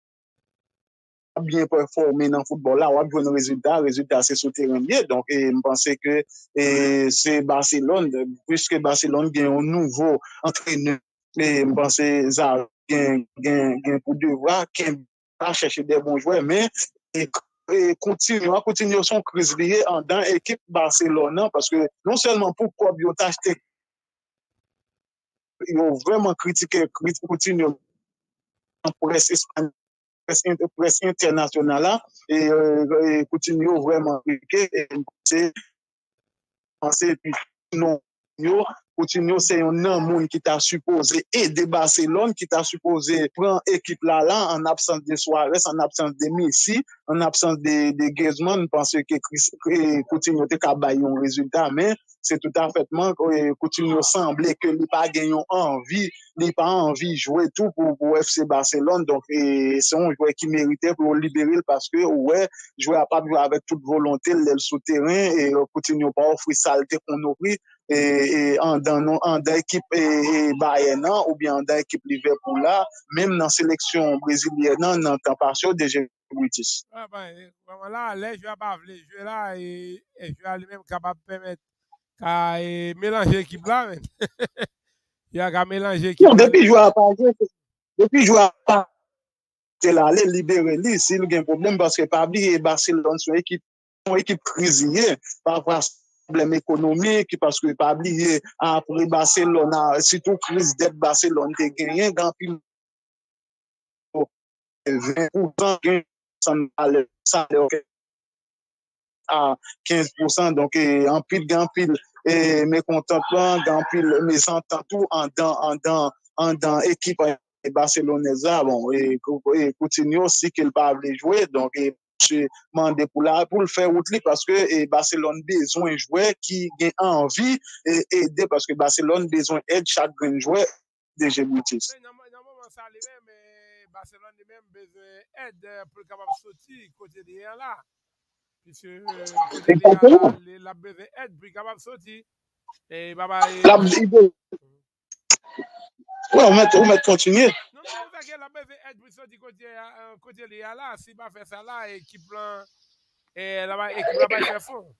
bien performer dans le football là, on a joué un résultat c'est sur terrain bien, donc je pense que c'est Barcelone, puisque Barcelone gagne un nouveau entraîneur, et je pense que ça gain pour devoir qui va chercher des bons joueurs mais continuer son crise liée en dans l'équipe Barcelone parce que non seulement pour quoi ils ont acheté ils ont vraiment critiqué continuer en presse espagnole presse internationale là et continuer vraiment critiquer et c'est puis non Coutinho, c'est un monde qui t'a supposé aider Barcelone, qui t'a supposé prendre équipe là en absence de Suarez, en absence de Messi, en absence de Griezmann, parce que Coutinho était qu'à bailler un résultat, mais c'est tout à fait Coutinho semblait que il pas gagné envie, il pas envie de jouer tout pour FC Barcelone, donc c'est un joueur qui méritait pour libérer parce que ouais, joueur pas jouer avec toute volonté le souterrain et Coutinho pas offrir saleté qu'on offrit et dans l'équipe Bayern ou bien dans l'équipe Liverpool là, même dans la sélection brésilienne, dans temps passé déjà British. Ah ben, là, les joueurs pas les joueurs là et joueurs lui-même capable de permettre à mélanger l'équipe là. Il y a qu'à mélanger l'équipe. Depuis joueur pas c'est là les libérer lui s'il y a un problème parce que pas oublier Barcelone son équipe crisier par problème économique parce que pas oublier après Barcelone surtout crise dette Barcelone te gagné grand pile 20% salaire à 15% donc en pile mécontentement en pile mésentente tout en dans équipe barcelonaise bon et Coutinho aussi qu'il pas voulu jouer donc je demandé pour le faire outiller parce que Barcelone besoin de joueurs qui ont envie et aider parce que Barcelone besoin d'aide chaque joueur de Gébutis. Normalement ça lui même Barcelone lui-même besoin d'aide pour capable sortir côté de là. Puisque il a besoin d'aide pour capable sortir et baba ouais, on va continuer. Non, c'est que la besoin d'aide pour sortir côté de là, si pas faire ça là équipe là et là équipe là faire fond.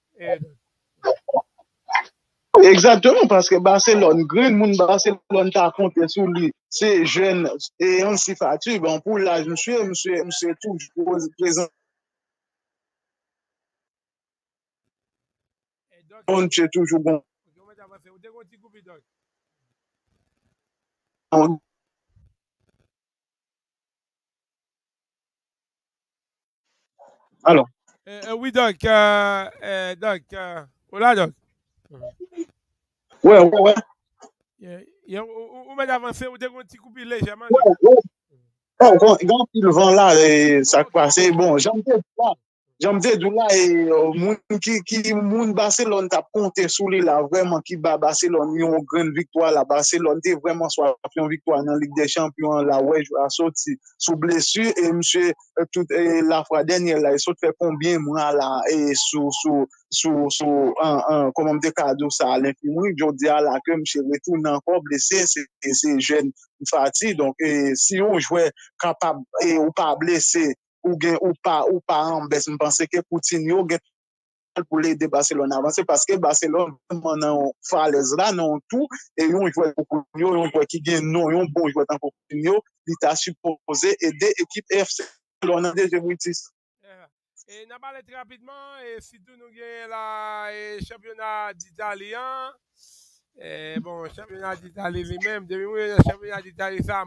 Exactement, parce que Barcelone, grand monde Barcelone t'a compté sur lui. C'est jeune et on s'y fatigue. Bon, pour l'âge, monsieur toujours présent. On est toujours bon. Alors. Oui, donc, voilà, donc. Ouais. On va avancer, on va un petit coup légèrement. Quand il vend là, ça passe. Bon, j'aime dire là, et moun Barcelone t'a compté sur lui là, vraiment, qui bat Barcelone, ils ont une grande victoire là. Barcelone était vraiment soit une victoire dans la Ligue des Champions là, ouais, je a sorti sous blessure, et monsieur, la fois dernière là, il saute fait combien mois là, et comment me dire cadeau ça, à l'infirmerie, je dis là, que monsieur retourne encore blessé, c'est jeune fatigue, donc, si on jouait capable, ou pas blessé, ou pas en baisse, je pense que Coutinho pour l'aider Barcelone à avancer parce que Barcelone dans falaise là non tout et on joueur Coutinho on joueur qui gagne non un bon joueur tant Coutinho il t'a supposé aider équipe FC Barcelone déjà Britis. Et n'a parlé très rapidement et surtout nous gagnons la championnat d'Italie. Bon championnat d'Italie lui-même depuis le championnat d'Italie ça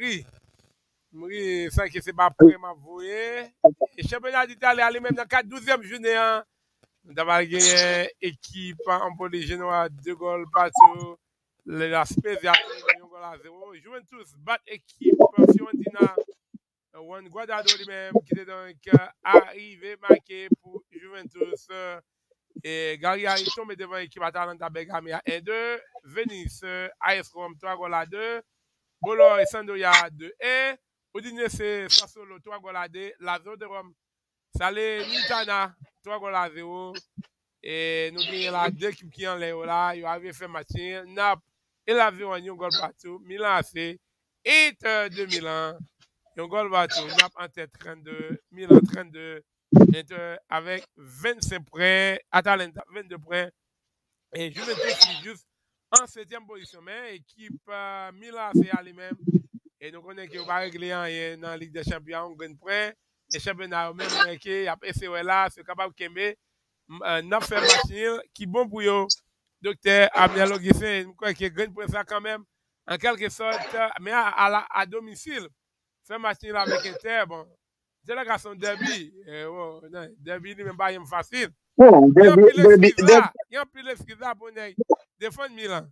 Moi, ça qui c'est pas pour m'avouer. Et championnat d'Italie lui-même dans 12e journée, nous avons gagné équipe en pôle génois 2 goals partout. La Spezia 1 goal à 0. Juventus bat équipe Fiorentina. Juan Guardado lui-même qui était donc arrivé marqué pour Juventus. Et Gagliari tombe devant l'équipe Atalanta Bergame à 1-2. Venise AS Rome 3 goals à 2. Bolo et Sampdoria 2-1. Udinese Sassuolo 3 goals à 2. Lazio de Rome Salernitana 3 goals à 0. Et nous avons là 2 équipes qui en l'air là. Ils avaient fait match. Naples et Lazio ont un goal partout. Milan AC et de Milan. Un goal partout. Naples en tête 32. Milan 32. Inter avec 25 points. Atalanta 22 points. Et Juventus juste en 7e position. Mais équipe Milan AC à lui-même. Et nous connaissons qu'il va régler dans la Ligue des Champions, on gagne point. Et championnat même qui a essayé là, c'est capable de gagner 9 matchs qui bon pour eux. Docteur Abdel Oguissin, je crois qu'il gagne pour ça quand même, en quelque sorte, mais à domicile. Faire match là avec Inter, bon, c'est la garçon derby. Derby, n'est même pas facile. Il y a un pile de pour nous. défendre Milan.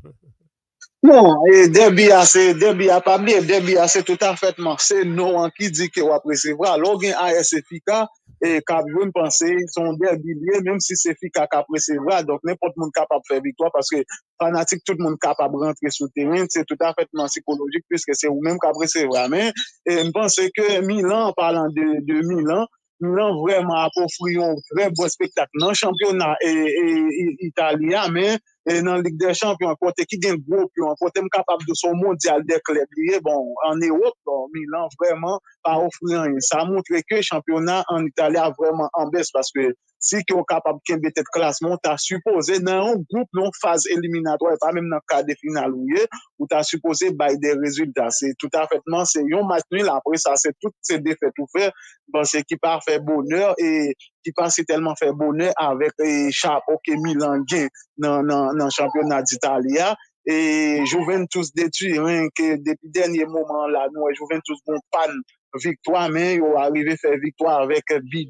Non, et Derby a pas bien, Derby a c'est tout à fait, c'est non qui dit que va recevoir. Alors, il y a AS Fika et Cabron penser son derby lié, même si c'est Fika qui recevoir, donc n'importe monde capable de faire victoire parce que fanatique, tout le monde capable de rentrer sur le terrain, c'est tout à fait psychologique puisque c'est vous-même qui recevoir. Mais, je pense que Milan, en parlant de Milan, Milan vraiment a offert un très beau spectacle dans le championnat italien, mais et dans la Ligue des Champions, côté qui gagne gros pion, côté capable de son mondial des clubs liés, bon, en Europe, bon, Milan vraiment pas offrir rien. Ça montre que le championnat en Italie a vraiment en baisse parce que si tu es capable de gagner cette classement, tu as supposé dans un groupe, non phase éliminatoire, pas même dans le cas de finale où tu as supposé bailler des résultats. C'est tout à fait, c'est un match nul, après ça, c'est toutes ces défaites tout fait, bon, c'est qui part fait bonheur et qui passe tellement fait bonheur avec les chapeaux que Milan gagne dans le championnat d'Italie. Et Juventus de Turin, que depuis le dernier moment, là, nous, Juventus vont pas victoire, mais ils ont arrivé à faire victoire avec but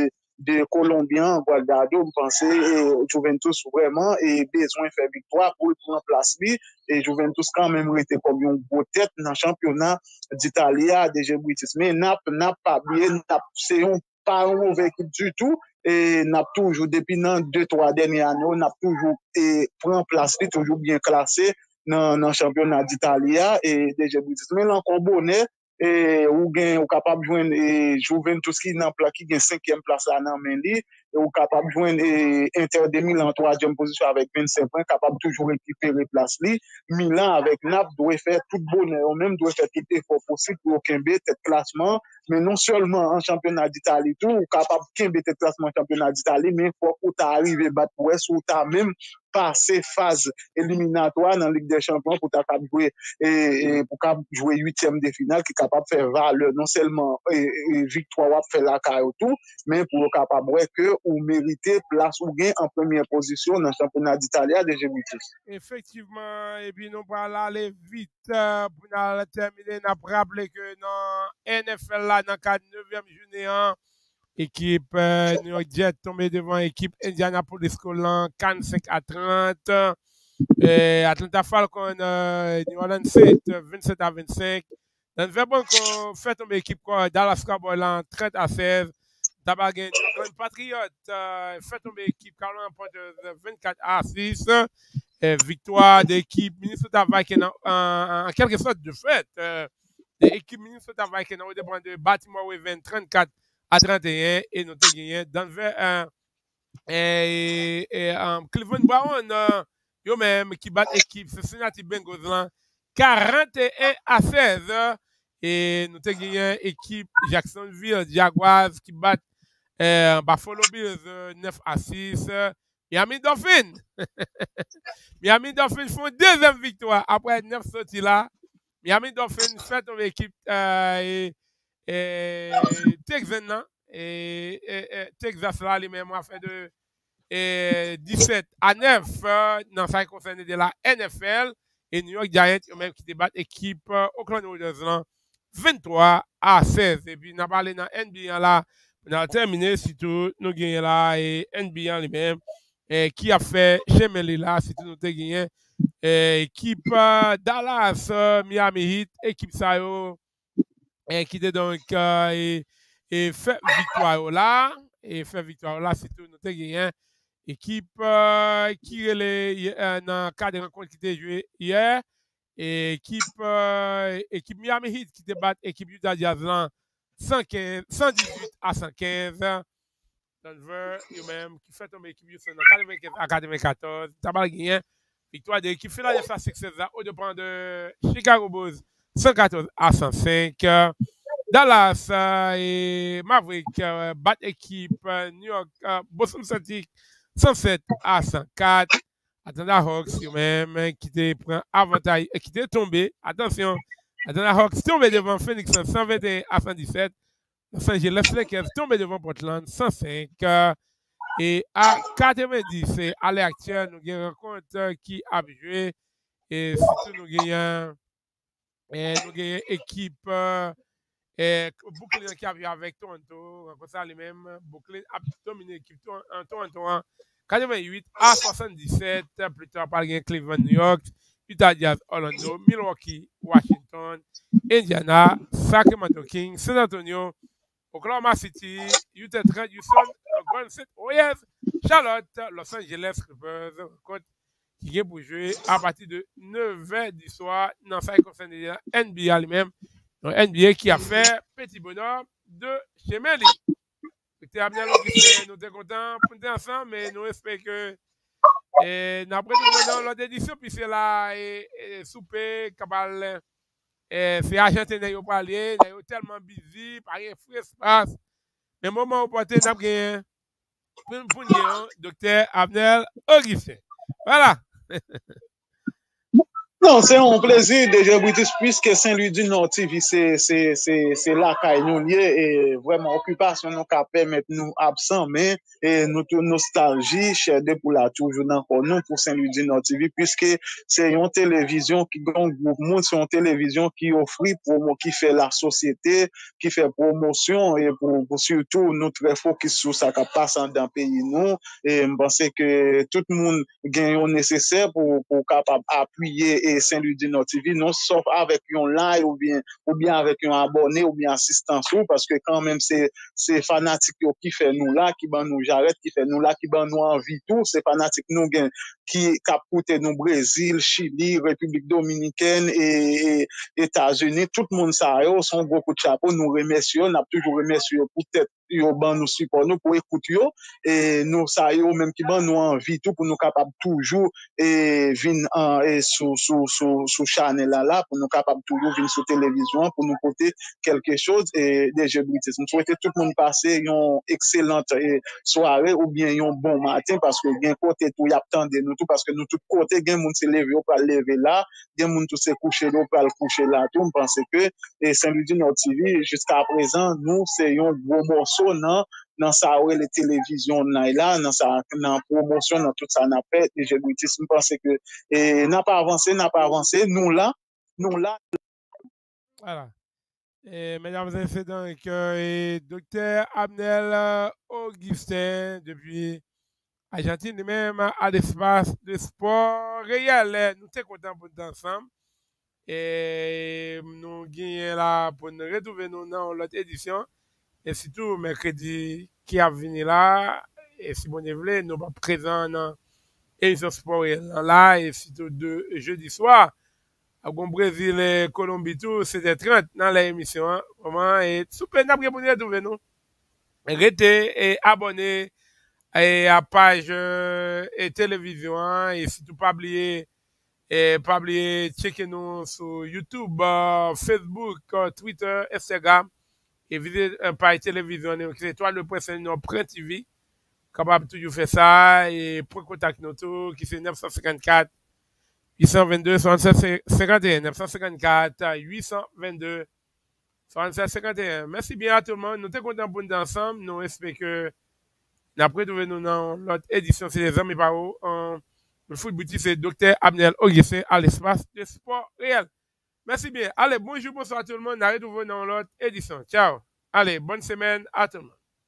de Colombiens, Guardado, je pensais, et Juventus vraiment, et besoin de faire victoire pour prendre place. Et Juventus, quand même, était comme une grosse tête dans le championnat d'Italie, déjà British. Mais n'a pas bien, c'est pas une mauvaise équipe du tout. Et n'a toujours, depuis dans 2-3 dernières années, n'a toujours pris place, toujours bien classé dans le championnat d'Italie et déjà British. Mais là, encore bonnet, et ou capable de joindre Juventus qui gagne 5e place à Nanmendi, et ou capable de joindre Inter de Milan en 3e position avec 25 points, capable toujours récupérer place li. Milan avec Naples doit faire tout bonheur, ou même doit faire tout effort possible pour Kembe, cette classement, mais non seulement en championnat d'Italie, tout, ou capable de Kembe, cette classement en championnat d'Italie, mais il faut que tu arrives à battre Ouest, ou tu as même passé phase éliminatoire dans la Ligue des Champions pour jouer et pour jouer 8e de finale qui est capable de faire valeur non seulement victoire ou faire la carrière tout mais pour capable que ou mériter place ou gain en première position dans le championnat d'Italie de Juventus. Effectivement, et puis nous allons aller vite pour nous terminer. Nous avons rappelé que dans NFL, là, dans le 9e journée, équipe New York Jets tombée devant l'équipe Indianapolis Colts 45-30. Atlanta Falcons, New Orleans Saints 27-25. Denver Broncos fait tomber l'équipe Dallas Cowboys 30-16. Tabagin, New England Patriots fait tomber l'équipe Carolina Panthers 24-6. Victoire d'équipe Minnesota Vikings en quelque sorte de fait. L'équipe Minnesota Vikings au dépend de Baltimore Ravens 34-31 et nous avons gagné Denver Cleveland Browns yo même qui bat l'équipe Cincinnati Bengals 41-16 et nous avons gagné l'équipe Jacksonville Jaguars qui bat Buffalo Bills 9-6. Miami Dolphins. Miami Dolphins font deuxième victoire après 9 sorties là. Miami Dolphins fait tomber l'équipe Texan et Texas là lui-même a fait de 17-9 dans ce qui concerne de la NFL et New York Giants eux-mêmes qui débattent l'équipe Oakland Raiders 23-16. Et puis, on a parlé dans NBA là, on a terminé, surtout, nous gagnons là, et NBA lui-même, qui a fait Chemeli là, surtout, nous avons gagné, équipe Dallas, Miami Heat, équipe Sayo, qui était donc, et fait victoire là, surtout, nous avons gagné, équipe qui est dans le cadre de rencontre qui était joué hier. Et équipe Miami Heat qui débat équipe Utah Jazz 118-115. Denver, eux-mêmes, qui fait tomber l'équipe Houston 95-94. Tabal gagné. Victoire de l'équipe Philadelphia Sixers au dépend de Chicago Bulls 114-105. Dallas et Maverick battent équipe New York Boston Celtics 107-104. Atlanta Hawks, eux-mêmes, qui te prend avantage, qui te tombé. Attention, Atlanta Hawks tombé devant Phoenix 121-117. Los Angeles Lakers tombé devant Portland 105. Et à 90, à l'heure actuelle, nous avons une rencontre qui a joué. Et surtout, nous avons une équipe Brooklyn qui a joué avec Toronto. Comme ça, les mêmes, Brooklyn a dominé l'équipe Toronto 88 à 77, plus tard par Cleveland, New York, Utah Jazz, Orlando, Milwaukee, Washington, Indiana, Sacramento Kings, San Antonio, Oklahoma City, Utah Trent, Houston, Golden State Warriors, Charlotte, Los Angeles Clippers, qui est pour jouer à partir de 9h du soir dans ça concerne NBA lui-même. Donc NBA qui a fait petit bonheur de chez Meli. C'était Abnel nous sommes contents pour nous ensemble, mais nous espérons que nous après dans l'autre édition, puis c'est là et souper, cabal, c'est Argentin qui a parlé, nous sommes tellement busy, pas rien free espace. Mais moment où porter n'a rien pour nous, docteur Abnel Augustin. Voilà. Non, c'est un plaisir déjà British puisque Saint-Louis du Nord TV c'est là qu'à nous lié et vraiment occupation nous qu'a permettre nous absent mais et notre nostalgie chère de pour la toujours encore nous pour Saint-Louis du Nord TV puisque c'est une télévision qui grand groupe monde c'est une télévision qui offre promo qui fait la société qui fait promotion et pour surtout nous très focus sur ça qui passe dans le pays nous et je pense que tout le monde gagne au nécessaire pour capable appuyer et Saint-Louis du Nord TV non sauf avec un like ou bien avec un abonné ou bien assistance parce que quand même c'est fanatique qui fait nous là qui ban nous Jarrette qui fait nous là qui ban nous envie tout c'est fanatique nous gain qui capote nous Brésil, Chili, République Dominicaine et États-Unis tout le monde ça yo sont beaucoup de chapeau nous remercions on a toujours remercié pour tête yo ban nous support nous pour écouter yo et nous ça yo même qui ban nous envie tout pour nous capable toujours et vinn et sous channel là pour nous capable toujours venir sur télévision pour nous porter quelque chose et déjà British nous souhaiter tout le monde passer une excellente soirée ou bien un bon matin parce que bien côté tout y attendez nous tout parce que nous tout côté gain monde se lever ou pas lever là gain monde tout se coucher là ou pas coucher là tout on pense que et Saint-Louis du Nord TV jusqu'à présent nous c'est un gros morceau dans ça ouais les télévisions là dans ça dans promotion dans tout ça n'a fait et je me pense que et n'a pas avancé nous là voilà. Et mesdames et messieurs donc docteur Abnel Augustin depuis Argentine même à l'espace de sport réel nous sommes contents pour nous ensemble et nous gagnons là pour nous retrouver nous dans l'autre édition et surtout mercredi qui a venu là et si vous voulez nous pas présents dans l'édition sport réel là et surtout de jeudi soir à Brésil et Colombie tout c'était 30 dans l'émission vraiment et super n'a pas pour nous retrouver nous restez et abonnez et à page et télévision et surtout pas oublier checker nous sur YouTube, Facebook, Twitter, Instagram et visiter un page télévision c'est étoile le point Nord Print TV capable toujours faire ça et pour contact nous tout qui c'est 954 822 67 51 954 822 67 51. Merci bien à tout le monde. Nous sommes contents pour nous ensemble. Nous espérons que après nous venons dans l'autre édition, c'est les amis par où le foot boutique, c'est Dr Abnel Augustin à l'espace de sport réel. Merci bien. Allez, bonjour, bonsoir à tout le monde. Nous retrouvons dans l'autre édition. Ciao. Allez, bonne semaine à tout le monde.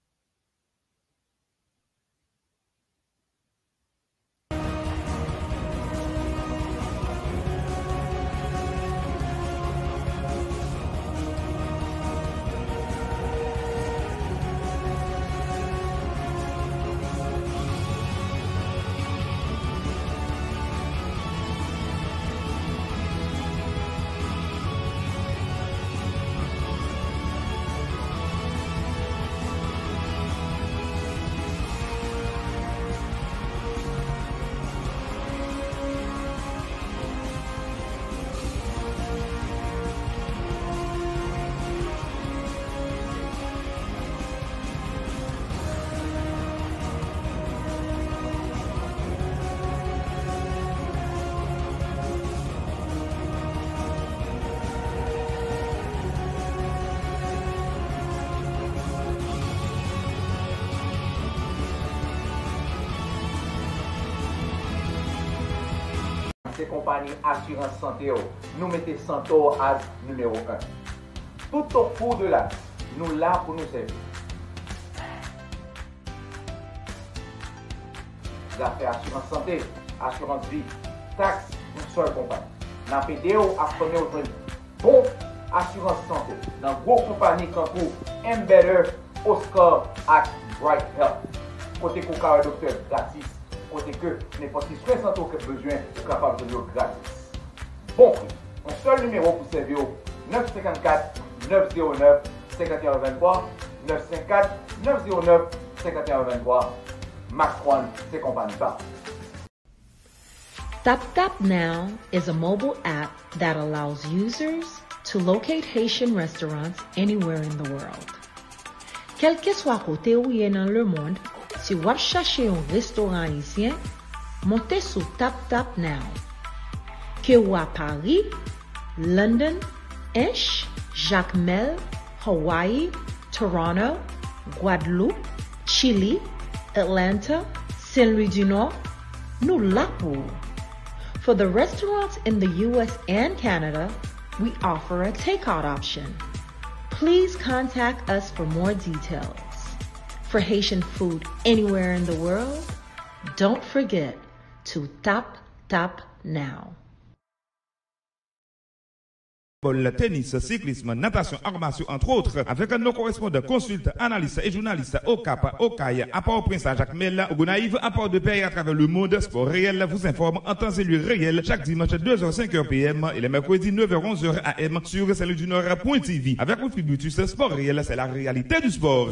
C'est compagnie assurance santé, nous mettons santé à numéro 1. Tout au cours de l'année, nous là pour nous servir. affaires assurance santé, assurance vie, taxe, une seule compagnie. Dans PDO, à connaître autre bon assurance santé. Dans gros compagnie comme Embedded, Oscar et Bright Health. Côté qu'on a un docteur gratis, côté que n'importe qui soin santé que besoin est capable de donner gratis. Bon prix. Un seul numéro pour servir 954 909 5123 954 909 5123 Max One, c'est compagnie pas. TapTapNow is a mobile app that allows users to locate Haitian restaurants anywhere in the world. Quel que soit côté où est dans le monde, si vous cherchez un restaurant haïtien, montez sur TapTapNow. Que vous à Paris, London, Inch, Jacmel, Hawaii, Toronto, Guadeloupe, Chile, Atlanta, Saint-Louis du Nord, nous là pour. For the restaurants in the US and Canada, we offer a takeout option. Please contact us for more details. For Haitian food anywhere in the world, don't forget to tap now. Tennis, cyclisme, natation, armation, entre autres, avec nos correspondants, consultants, analystes et journalistes au Cap, au Caille, à Port-au-Prince, à Jacmel, au Gonaïve, à Port-de-Paix à travers le monde, Sport Réel vous informe en temps et lieu réel chaque dimanche 2h-5h PM et les mercredis 9h-11h AM sur Saint-Louis du Nord.tv. Avec votre Tributus, Sport Réel, c'est la réalité du sport.